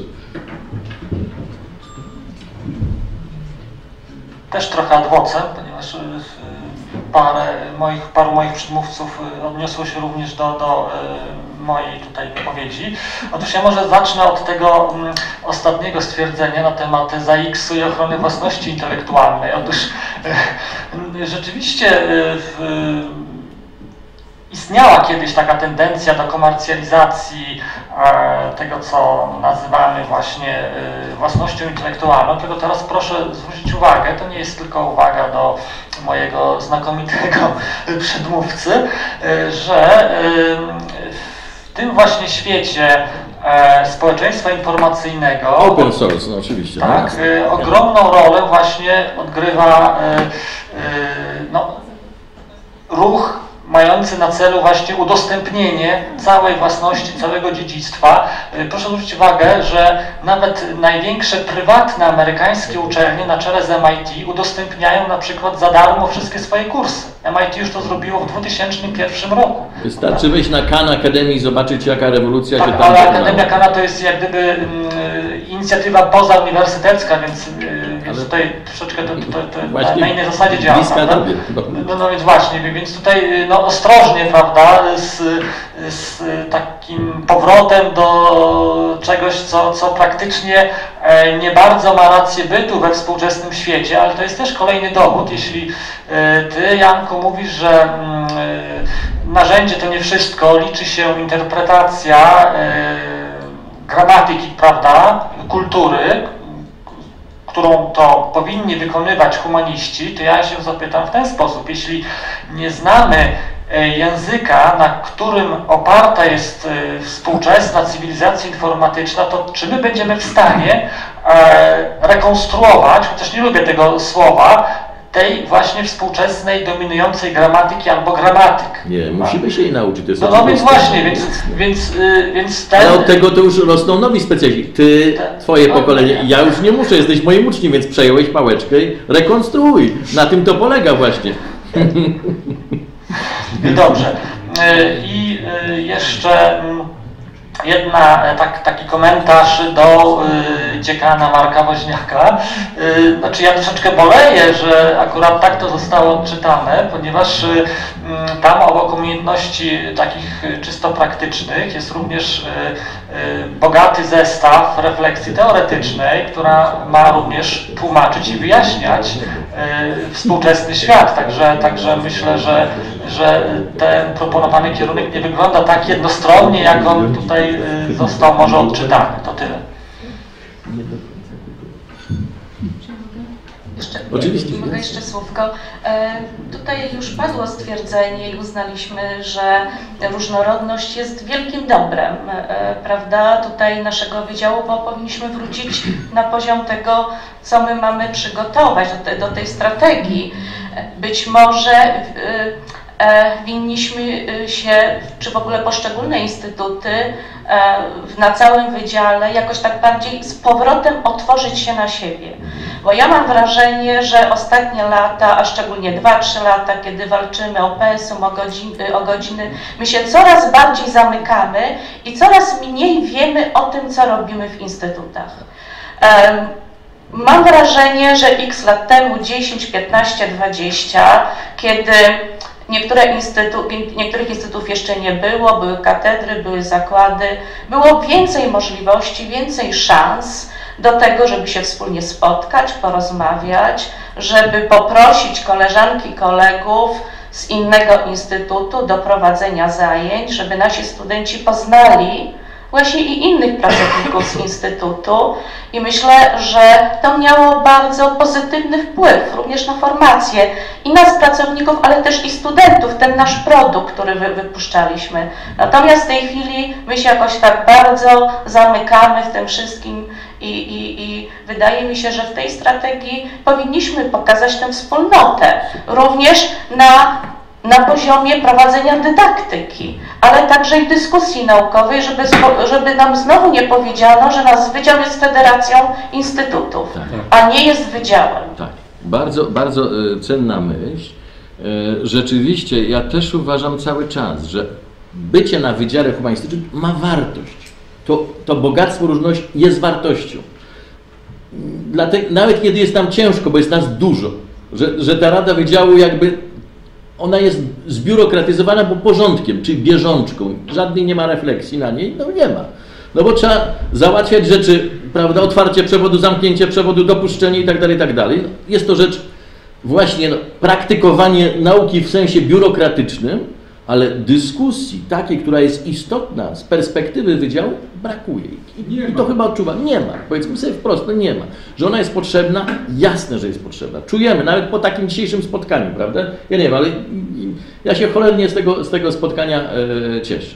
Też trochę adwocem, ponieważ paru moich przedmówców odniosło się również do mojej tutaj wypowiedzi. Otóż ja może zacznę od tego ostatniego stwierdzenia na temat ZAX-u i ochrony własności intelektualnej. Otóż rzeczywiście istniała kiedyś taka tendencja do komercjalizacji tego, co nazywamy właśnie własnością intelektualną, tylko teraz proszę zwrócić uwagę, to nie jest tylko uwaga do mojego znakomitego przedmówcy, że w tym właśnie świecie społeczeństwa informacyjnego open source, no oczywiście. Tak, ogromną rolę właśnie odgrywa ruch mający na celu właśnie udostępnienie całej własności, całego dziedzictwa. Proszę zwrócić uwagę, że nawet największe prywatne amerykańskie uczelnie na czele z MIT udostępniają na przykład za darmo wszystkie swoje kursy. MIT już to zrobiło w 2001 roku. Wystarczy wejść na Khan Academy i zobaczyć, jaka rewolucja się tam ale dokonała. Akademia Khana to jest jak gdyby inicjatywa pozauniwersytecka, więc tutaj troszeczkę to na innej zasadzie działa. No więc właśnie, więc tutaj ostrożnie, prawda, z takim powrotem do czegoś, co praktycznie nie bardzo ma rację bytu we współczesnym świecie, ale to jest też kolejny dowód, jeśli ty, Janku, mówisz, że narzędzie to nie wszystko, liczy się interpretacja gramatyki, prawda, kultury, którą to powinni wykonywać humaniści, to ja się zapytam w ten sposób. Jeśli nie znamy języka, na którym oparta jest współczesna cywilizacja informatyczna, to czy my będziemy w stanie rekonstruować, chociaż nie lubię tego słowa, tej właśnie współczesnej, dominującej gramatyki albo gramatyk. Nie, musimy się jej nauczyć. To jest więc właśnie, więc ten... Ale od tego to już rosną nowi specjaliści. Ty, twoje pokolenie, ja już nie muszę, jesteś moim uczniem, więc przejąłeś pałeczkę i rekonstruuj. Na tym to polega właśnie. Dobrze. I jeszcze taki komentarz do dziekana Marka Woźniaka. Znaczy ja troszeczkę boleję, że akurat tak to zostało odczytane, ponieważ tam obok umiejętności takich czysto praktycznych jest również bogaty zestaw refleksji teoretycznej, która ma również tłumaczyć i wyjaśniać współczesny świat. Także myślę, że ten proponowany kierunek nie wygląda tak jednostronnie, jak on tutaj został może odczytany. To tyle. Oczywiście. Mogę jeszcze słówko. Tutaj już padło stwierdzenie i uznaliśmy, że różnorodność jest wielkim dobrem, prawda, tutaj naszego wydziału, bo powinniśmy wrócić na poziom tego, co my mamy przygotować do tej strategii. Być może winniśmy się, czy w ogóle poszczególne instytuty na całym wydziale jakoś tak bardziej z powrotem otworzyć się na siebie. Bo ja mam wrażenie, że ostatnie lata, a szczególnie 2-3 lata, kiedy walczymy o pensum, o godziny, my się coraz bardziej zamykamy i coraz mniej wiemy o tym, co robimy w instytutach. Mam wrażenie, że x lat temu, 10, 15, 20, kiedy niektórych instytutów jeszcze nie było, były katedry, były zakłady, było więcej możliwości, więcej szans do tego, żeby się wspólnie spotkać, porozmawiać, żeby poprosić koleżanki, kolegów z innego instytutu do prowadzenia zajęć, żeby nasi studenci poznali właśnie i innych pracowników z instytutu i myślę, że to miało bardzo pozytywny wpływ również na formację i nas pracowników, ale też i studentów, ten nasz produkt, który wypuszczaliśmy. Natomiast w tej chwili my się jakoś tak bardzo zamykamy w tym wszystkim i wydaje mi się, że w tej strategii powinniśmy pokazać tę wspólnotę, również na poziomie prowadzenia dydaktyki, ale także i dyskusji naukowej, żeby nam znowu nie powiedziano, że nasz wydział jest federacją instytutów, a nie jest wydziałem. Tak, bardzo, bardzo cenna myśl. Rzeczywiście, ja też uważam cały czas, że bycie na Wydziale Humanistycznym ma wartość. To bogactwo różności jest wartością. Dlatego, nawet kiedy jest nam ciężko, bo jest nas dużo, że ta Rada Wydziału jakby ona jest zbiurokratyzowana, bo porządkiem, czyli bieżączką. Żadnej nie ma refleksji na niej, no nie ma. No bo trzeba załatwiać rzeczy, prawda, otwarcie przewodu, zamknięcie przewodu, dopuszczenie i tak dalej. Jest to rzecz właśnie praktykowanie nauki w sensie biurokratycznym, ale dyskusji takiej, która jest istotna z perspektywy wydziału, brakuje. I to chyba odczuwam. Nie ma. Powiedzmy sobie wprost, no nie ma. Że ona jest potrzebna, jasne, że jest potrzebna. Czujemy, nawet po takim dzisiejszym spotkaniu, prawda? Ja nie wiem, ale ja się cholernie z tego spotkania cieszę.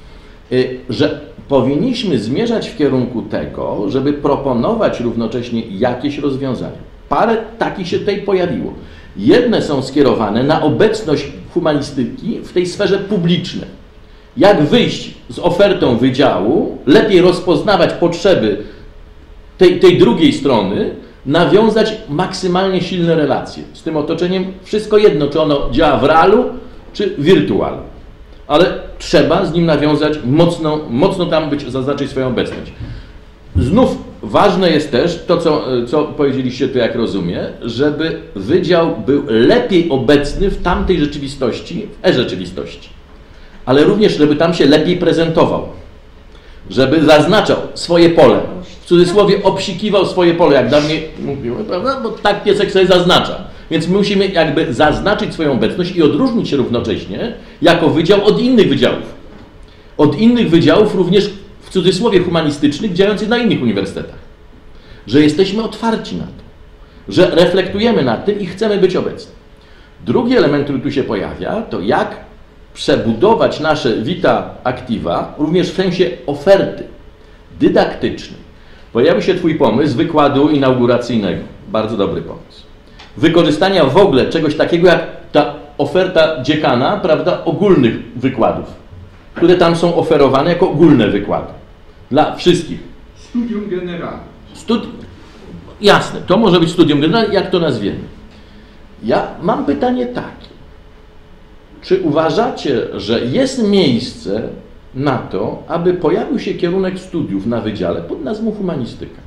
Że powinniśmy zmierzać w kierunku tego, żeby proponować równocześnie jakieś rozwiązania. Parę takich się tutaj pojawiło. Jedne są skierowane na obecność humanistyki w tej sferze publicznej. Jak wyjść z ofertą wydziału, lepiej rozpoznawać potrzeby tej drugiej strony, nawiązać maksymalnie silne relacje z tym otoczeniem. Wszystko jedno, czy ono działa w realu, czy wirtualu. Ale trzeba z nim nawiązać, mocno tam zaznaczyć swoją obecność. Znów ważne jest też to, co powiedzieliście tu, jak rozumiem, żeby wydział był lepiej obecny w tamtej rzeczywistości, w e-rzeczywistości. Ale również, żeby tam się lepiej prezentował. Żeby zaznaczał swoje pole. W cudzysłowie obsikiwał swoje pole, jak dawniej mówiły, prawda? Bo tak piesek sobie zaznacza. Więc musimy jakby zaznaczyć swoją obecność i odróżnić się równocześnie jako wydział od innych wydziałów. Od innych wydziałów również w cudzysłowie humanistycznych, działających na innych uniwersytetach. Że jesteśmy otwarci na to, że reflektujemy nad tym i chcemy być obecni. Drugi element, który tu się pojawia, to jak przebudować nasze vita activa, również w sensie oferty dydaktycznej. Pojawił się Twój pomysł wykładu inauguracyjnego. Bardzo dobry pomysł. Wykorzystania w ogóle czegoś takiego jak ta oferta dziekana, prawda, ogólnych wykładów, które tam są oferowane jako ogólne wykłady. Dla wszystkich. Studium generalne. Jasne, to może być studium generalne, jak to nazwiemy. Ja mam pytanie takie. Czy uważacie, że jest miejsce na to, aby pojawił się kierunek studiów na wydziale pod nazwą humanistyka?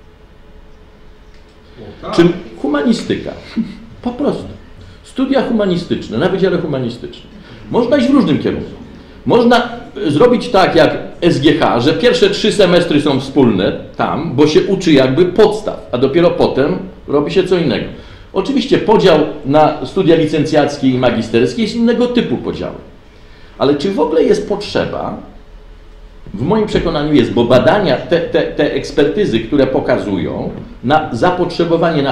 Czym humanistyka? Po prostu. Studia humanistyczne na wydziale humanistycznym. Można iść w różnym kierunku. Można zrobić tak jak SGH, że pierwsze 3 semestry są wspólne tam, bo się uczy jakby podstaw, a dopiero potem robi się co innego. Oczywiście podział na studia licencjackie i magisterskie jest innego typu podział. Ale czy w ogóle jest potrzeba? W moim przekonaniu jest, bo badania, te ekspertyzy, które pokazują na zapotrzebowanie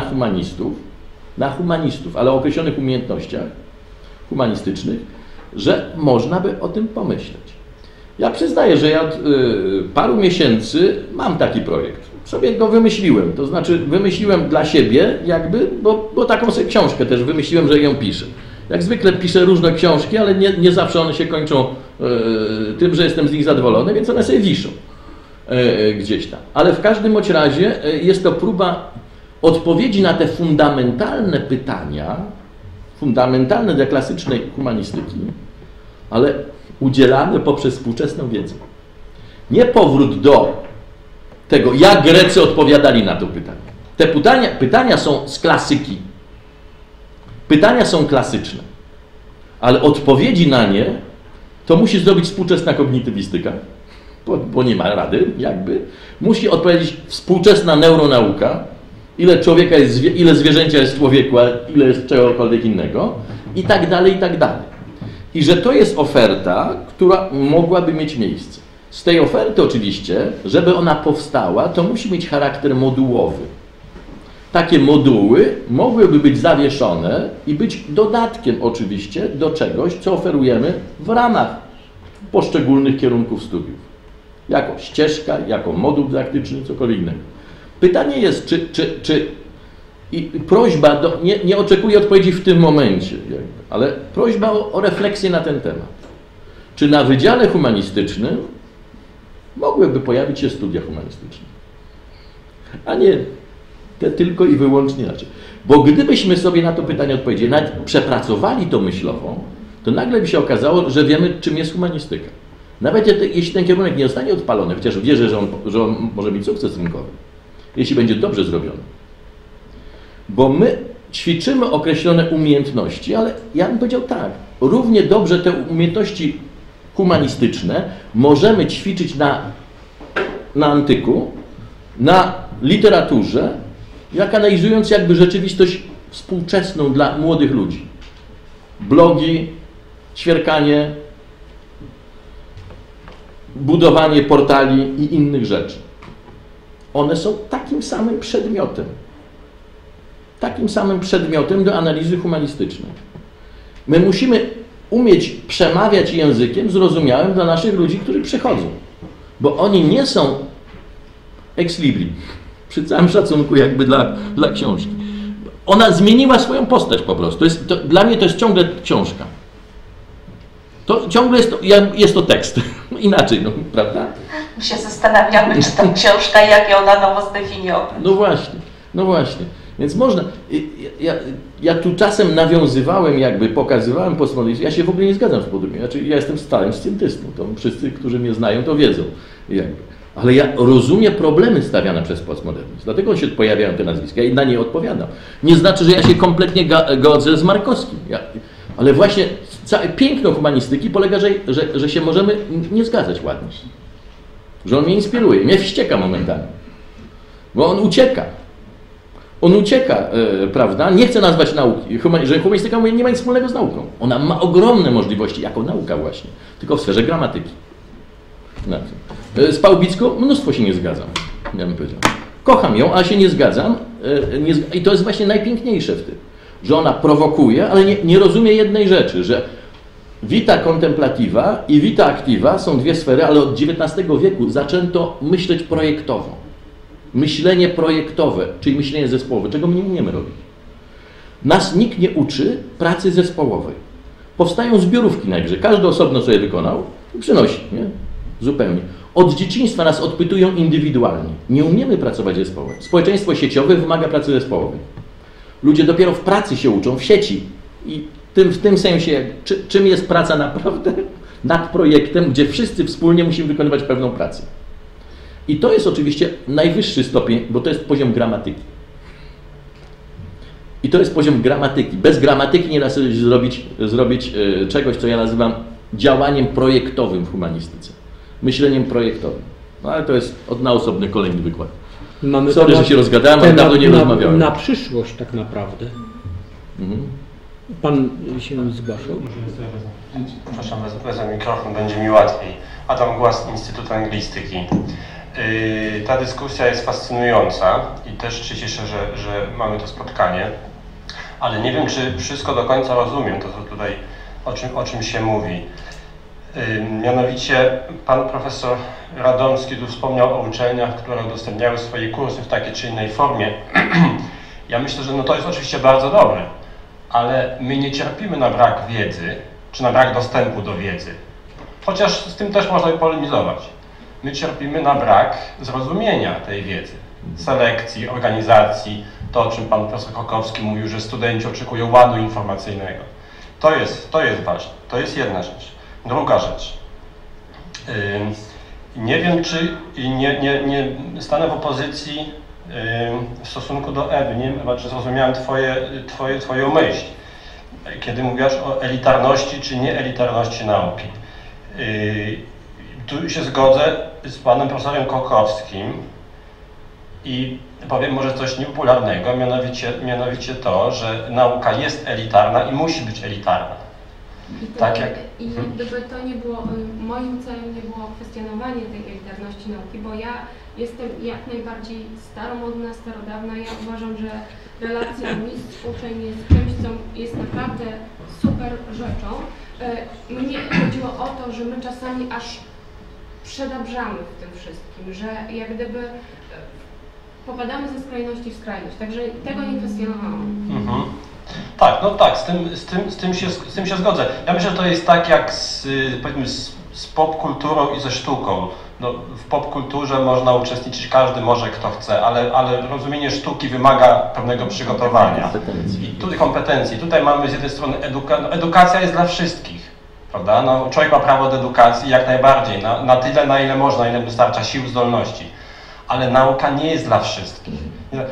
na humanistów, ale o określonych umiejętnościach humanistycznych, że można by o tym pomyśleć. Ja przyznaję, że ja od paru miesięcy mam taki projekt. Sobie go wymyśliłem, to znaczy wymyśliłem dla siebie jakby, bo taką sobie książkę też wymyśliłem, że ją piszę. Jak zwykle piszę różne książki, ale nie zawsze one się kończą tym, że jestem z nich zadowolony, więc one sobie wiszą gdzieś tam. Ale w każdym bądź razie jest to próba odpowiedzi na te fundamentalne pytania, fundamentalne dla klasycznej humanistyki, ale udzielane poprzez współczesną wiedzę. Nie powrót do tego, jak Grecy odpowiadali na to pytanie. Te pytania są z klasyki. Pytania są klasyczne, ale odpowiedzi na nie to musi zrobić współczesna kognitywistyka, bo nie ma rady, jakby. Musi odpowiedzieć współczesna neuronauka, ile człowieka jest, ile zwierzęcia jest w człowieku, a ile jest czegokolwiek innego, i tak dalej, i tak dalej. I że to jest oferta, która mogłaby mieć miejsce. Z tej oferty oczywiście, żeby ona powstała, to musi mieć charakter modułowy. Takie moduły mogłyby być zawieszone i być dodatkiem oczywiście do czegoś, co oferujemy w ramach poszczególnych kierunków studiów. Jako ścieżka, jako moduł dydaktyczny, cokolwiek innego. Pytanie jest, i prośba, nie oczekuję odpowiedzi w tym momencie, ale prośba o refleksję na ten temat. Czy na Wydziale Humanistycznym mogłyby pojawić się studia humanistyczne? A nie te tylko i wyłącznie inaczej. Bo gdybyśmy sobie na to pytanie odpowiedzieli, nawet przepracowali to myślowo, to nagle by się okazało, że wiemy, czym jest humanistyka. Nawet jeśli ten kierunek nie zostanie odpalony, chociaż wierzę, że on może mieć sukces rynkowy, jeśli będzie dobrze zrobiony. Bo my ćwiczymy określone umiejętności, ale ja bym powiedział tak, równie dobrze te umiejętności humanistyczne możemy ćwiczyć na antyku, na literaturze, jak analizując jakby rzeczywistość współczesną dla młodych ludzi. Blogi, ćwierkanie, budowanie portali i innych rzeczy. One są takim samym przedmiotem do analizy humanistycznej. My musimy umieć przemawiać językiem zrozumiałym dla naszych ludzi, którzy przychodzą. Bo oni nie są ex libri, przy całym szacunku jakby dla książki. Ona zmieniła swoją postać po prostu. Dla mnie to jest ciągle książka. To ciągle jest to tekst. Inaczej, no, prawda? My się zastanawiamy, czy to książka, jak ją na nowo zdefiniować. No właśnie. Więc można. Ja tu czasem nawiązywałem, jakby pokazywałem postmodernizm. Ja się w ogóle nie zgadzam z podobnie. Znaczy, ja jestem stałym scjentystą. To wszyscy, którzy mnie znają, to wiedzą. Jakby. Ale ja rozumiem problemy stawiane przez postmodernizm. Dlatego się pojawiają te nazwiska i na nie odpowiadam. Nie znaczy, że ja się kompletnie godzę z Markowskim. Ale właśnie całe piękno humanistyki polega, że się możemy nie zgadzać ładnie. Że on mnie inspiruje, mnie wścieka momentami. Bo on ucieka. Prawda? Nie chce nazwać nauki, że humanistyka nie ma nic wspólnego z nauką. Ona ma ogromne możliwości, jako nauka właśnie, tylko w sferze gramatyki. Z Pałbicką mnóstwo się nie zgadzam, ja bym powiedział. Kocham ją, ale się nie zgadzam. I to jest właśnie najpiękniejsze w tym, że ona prowokuje, ale nie rozumie jednej rzeczy, że vita contemplativa i vita activa są dwie sfery, ale od XIX wieku zaczęto myśleć projektowo. Myślenie projektowe, czyli myślenie zespołowe, czego my nie umiemy robić. Nas nikt nie uczy pracy zespołowej. Powstają zbiorówki najwyżej. Każdy osobno sobie wykonał i przynosi, nie? Zupełnie. Od dzieciństwa nas odpytują indywidualnie. Nie umiemy pracować zespołowo. Społeczeństwo sieciowe wymaga pracy zespołowej. Ludzie dopiero w pracy się uczą, w sieci. I w tym sensie, czym jest praca naprawdę nad projektem, gdzie wszyscy wspólnie musimy wykonywać pewną pracę. I to jest oczywiście najwyższy stopień, bo to jest poziom gramatyki. Bez gramatyki nie da się zrobić czegoś, co ja nazywam działaniem projektowym w humanistyce. Myśleniem projektowym. No ale to jest na osobny kolejny wykład. Sorry, że się rozgadałem, ale dawno nie rozmawiałem. Na przyszłość tak naprawdę. Pan się zgłaszał? Przepraszam, wezmę mikrofon, będzie mi łatwiej. Adam Głaz, Instytut Anglistyki. Ta dyskusja jest fascynująca i też się cieszę, że mamy to spotkanie, ale nie wiem, czy wszystko do końca rozumiem, to co tutaj, o czym się mówi. Mianowicie pan profesor Radomski tu wspomniał o uczelniach, które udostępniały swoje kursy w takiej czy innej formie. Ja myślę, że to jest oczywiście bardzo dobre, ale my nie cierpimy na brak wiedzy, czy na brak dostępu do wiedzy. Chociaż z tym też można polemizować. My cierpimy na brak zrozumienia tej wiedzy, selekcji, organizacji, to o czym pan profesor Kokowski mówił, że studenci oczekują ładu informacyjnego. To jest ważne, to jest jedna rzecz. Druga rzecz. Nie wiem, czy nie stanę w opozycji w stosunku do Ewy, nie wiem, czy zrozumiałem twoją myśl, kiedy mówiłaś o elitarności czy nieelitarności nauki. Tu się zgodzę z panem profesorem Kokowskim i powiem może coś niepopularnego, mianowicie to, że nauka jest elitarna i musi być elitarna. I gdyby to nie było, moim celem nie było kwestionowanie tej elitarności nauki, bo ja jestem jak najbardziej staromodna, starodawna. Ja uważam, że relacja mistrz-uczeń jest czymś, co jest naprawdę super rzeczą. Mnie chodziło o to, że my czasami aż przedabrzamy w tym wszystkim, że jak gdyby popadamy ze skrajności w skrajność, także tego nie kwestionowałam. Tak, no tak, z tym się zgodzę. Ja myślę, że to jest tak jak powiedzmy z popkulturą i ze sztuką. No, w popkulturze można uczestniczyć, każdy może, kto chce, ale rozumienie sztuki wymaga pewnego przygotowania i kompetencji. Tutaj mamy z jednej strony edukacja jest dla wszystkich, prawda? No, człowiek ma prawo do edukacji jak najbardziej, na tyle, na ile można, ile wystarcza sił, zdolności. Ale nauka nie jest dla wszystkich.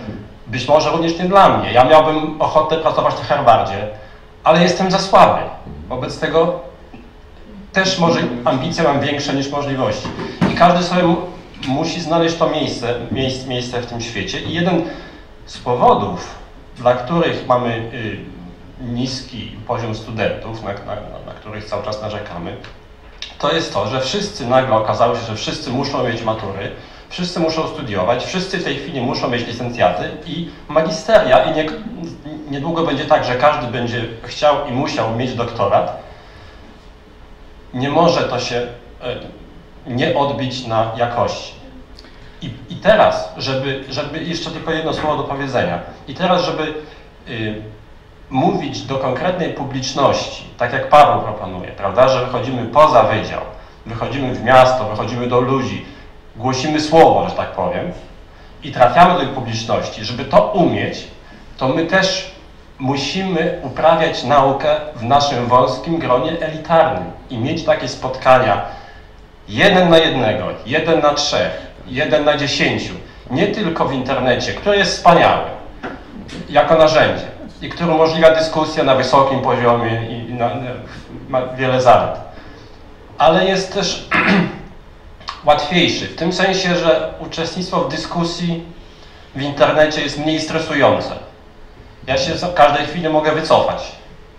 Być może również nie dla mnie. Ja miałbym ochotę pracować na Harvardzie, ale jestem za słaby. Wobec tego też może ambicje mam większe niż możliwości. I każdy sobie musi znaleźć to miejsce w tym świecie. I jeden z powodów, dla których mamy niski poziom studentów, na których cały czas narzekamy, to jest to, że wszyscy nagle okazało się, że wszyscy muszą mieć matury, wszyscy muszą studiować, wszyscy w tej chwili muszą mieć licencjaty i magisteria i niedługo będzie tak, że każdy będzie chciał i musiał mieć doktorat. Nie może to się nie odbić na jakości. I teraz, żeby jeszcze tylko jedno słowo do powiedzenia, i teraz, żeby mówić do konkretnej publiczności, tak jak Paweł proponuje, prawda, że wychodzimy poza wydział, wychodzimy w miasto, wychodzimy do ludzi, głosimy słowo, że tak powiem, i trafiamy do tej publiczności, żeby to umieć, to my też musimy uprawiać naukę w naszym wąskim gronie elitarnym i mieć takie spotkania 1 na 1, 1 na 3, 1 na 10, nie tylko w internecie, które jest wspaniałe jako narzędzie i które umożliwia dyskusję na wysokim poziomie i ma wiele zalet, ale jest też łatwiejszy w tym sensie, że uczestnictwo w dyskusji w internecie jest mniej stresujące. Ja się w każdej chwili mogę wycofać.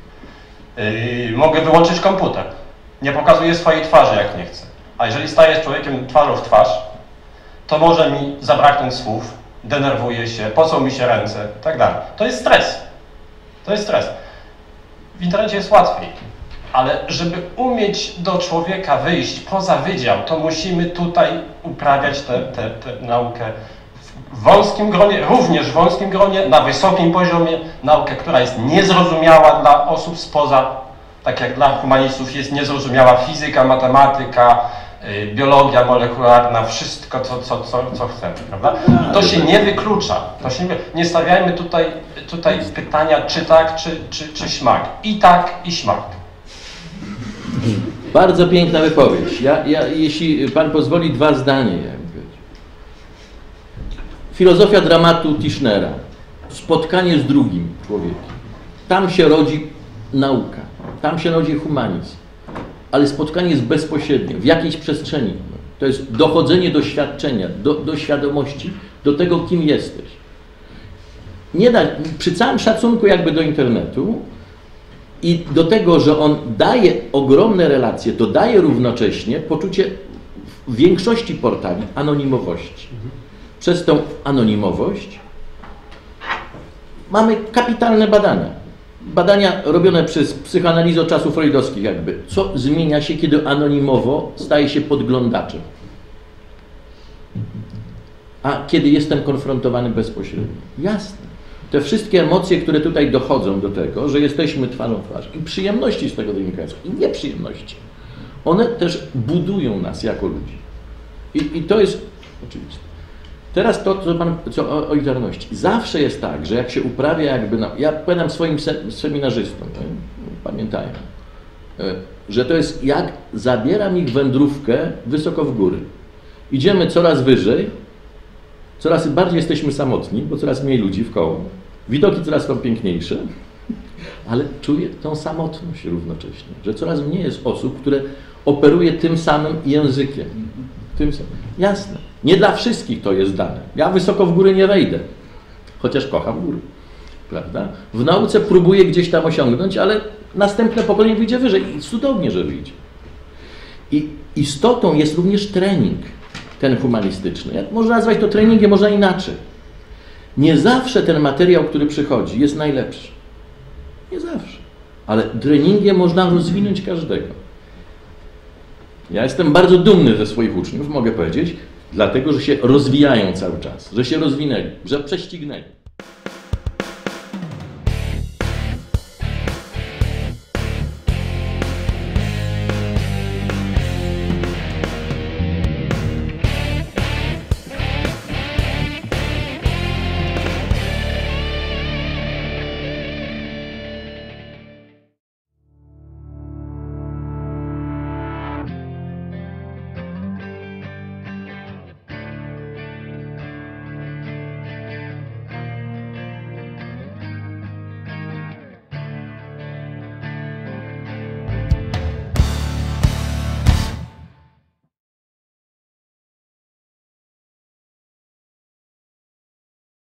Mogę wyłączyć komputer. Nie pokazuję swojej twarzy, jak nie chcę. A jeżeli staję z człowiekiem twarzą w twarz, to może mi zabraknąć słów, denerwuję się, pocą mi się ręce, tak dalej. To jest stres. To jest stres. W internecie jest łatwiej. Ale żeby umieć do człowieka wyjść poza wydział, to musimy tutaj uprawiać tę naukę w wąskim gronie, również w wąskim gronie, na wysokim poziomie, naukę, która jest niezrozumiała dla osób spoza, tak jak dla humanistów jest niezrozumiała fizyka, matematyka, biologia molekularna, wszystko, co chcemy, prawda? I to się nie wyklucza. To się nie stawiajmy tutaj pytania, czy tak, czy śmak. I tak, i śmak. Bardzo piękna wypowiedź. Jeśli pan pozwoli, 2 zdania. Filozofia dramatu Tischnera. Spotkanie z drugim człowiekiem. Tam się rodzi nauka. Tam się rodzi humanizm. Ale spotkanie jest bezpośrednie, w jakiejś przestrzeni. To jest dochodzenie doświadczenia, do świadomości, do tego, kim jesteś. Nie da, przy całym szacunku jakby do internetu i do tego, że on daje ogromne relacje, to daje równocześnie poczucie w większości portali anonimowości. Przez tą anonimowość mamy kapitalne badania. Badania robione przez psychoanalizę od czasów freudowskich jakby. Co zmienia się, kiedy anonimowo staje się podglądaczem? A kiedy jestem konfrontowany bezpośrednio? Jasne. Te wszystkie emocje, które tutaj dochodzą do tego, że jesteśmy twarzą w twarz i przyjemności z tego wynikają, i nieprzyjemności, one też budują nas jako ludzi. I to jest oczywiste. Teraz to, co o elitarności. Zawsze jest tak, że jak się uprawia jakby... Ja powiadam swoim seminarzystom, pamiętają, że to jest jak zabieram ich wędrówkę wysoko w góry. Idziemy coraz wyżej, coraz bardziej jesteśmy samotni, bo coraz mniej ludzi wkoło. Widoki coraz są piękniejsze, ale czuję tą samotność równocześnie, że coraz mniej jest osób, które operuje tym samym językiem. Jasne. Nie dla wszystkich to jest dane. Ja wysoko w górę nie wejdę, chociaż kocham góry. Prawda? W nauce próbuję gdzieś tam osiągnąć, ale następne pokolenie wyjdzie wyżej i cudownie, że wyjdzie. I istotą jest również trening, ten humanistyczny. Można nazwać to treningiem, można inaczej. Nie zawsze ten materiał, który przychodzi, jest najlepszy. Nie zawsze. Ale treningiem można rozwinąć każdego. Ja jestem bardzo dumny ze swoich uczniów, mogę powiedzieć, dlatego, że się rozwijają cały czas, że się rozwinęli, że prześcignęli.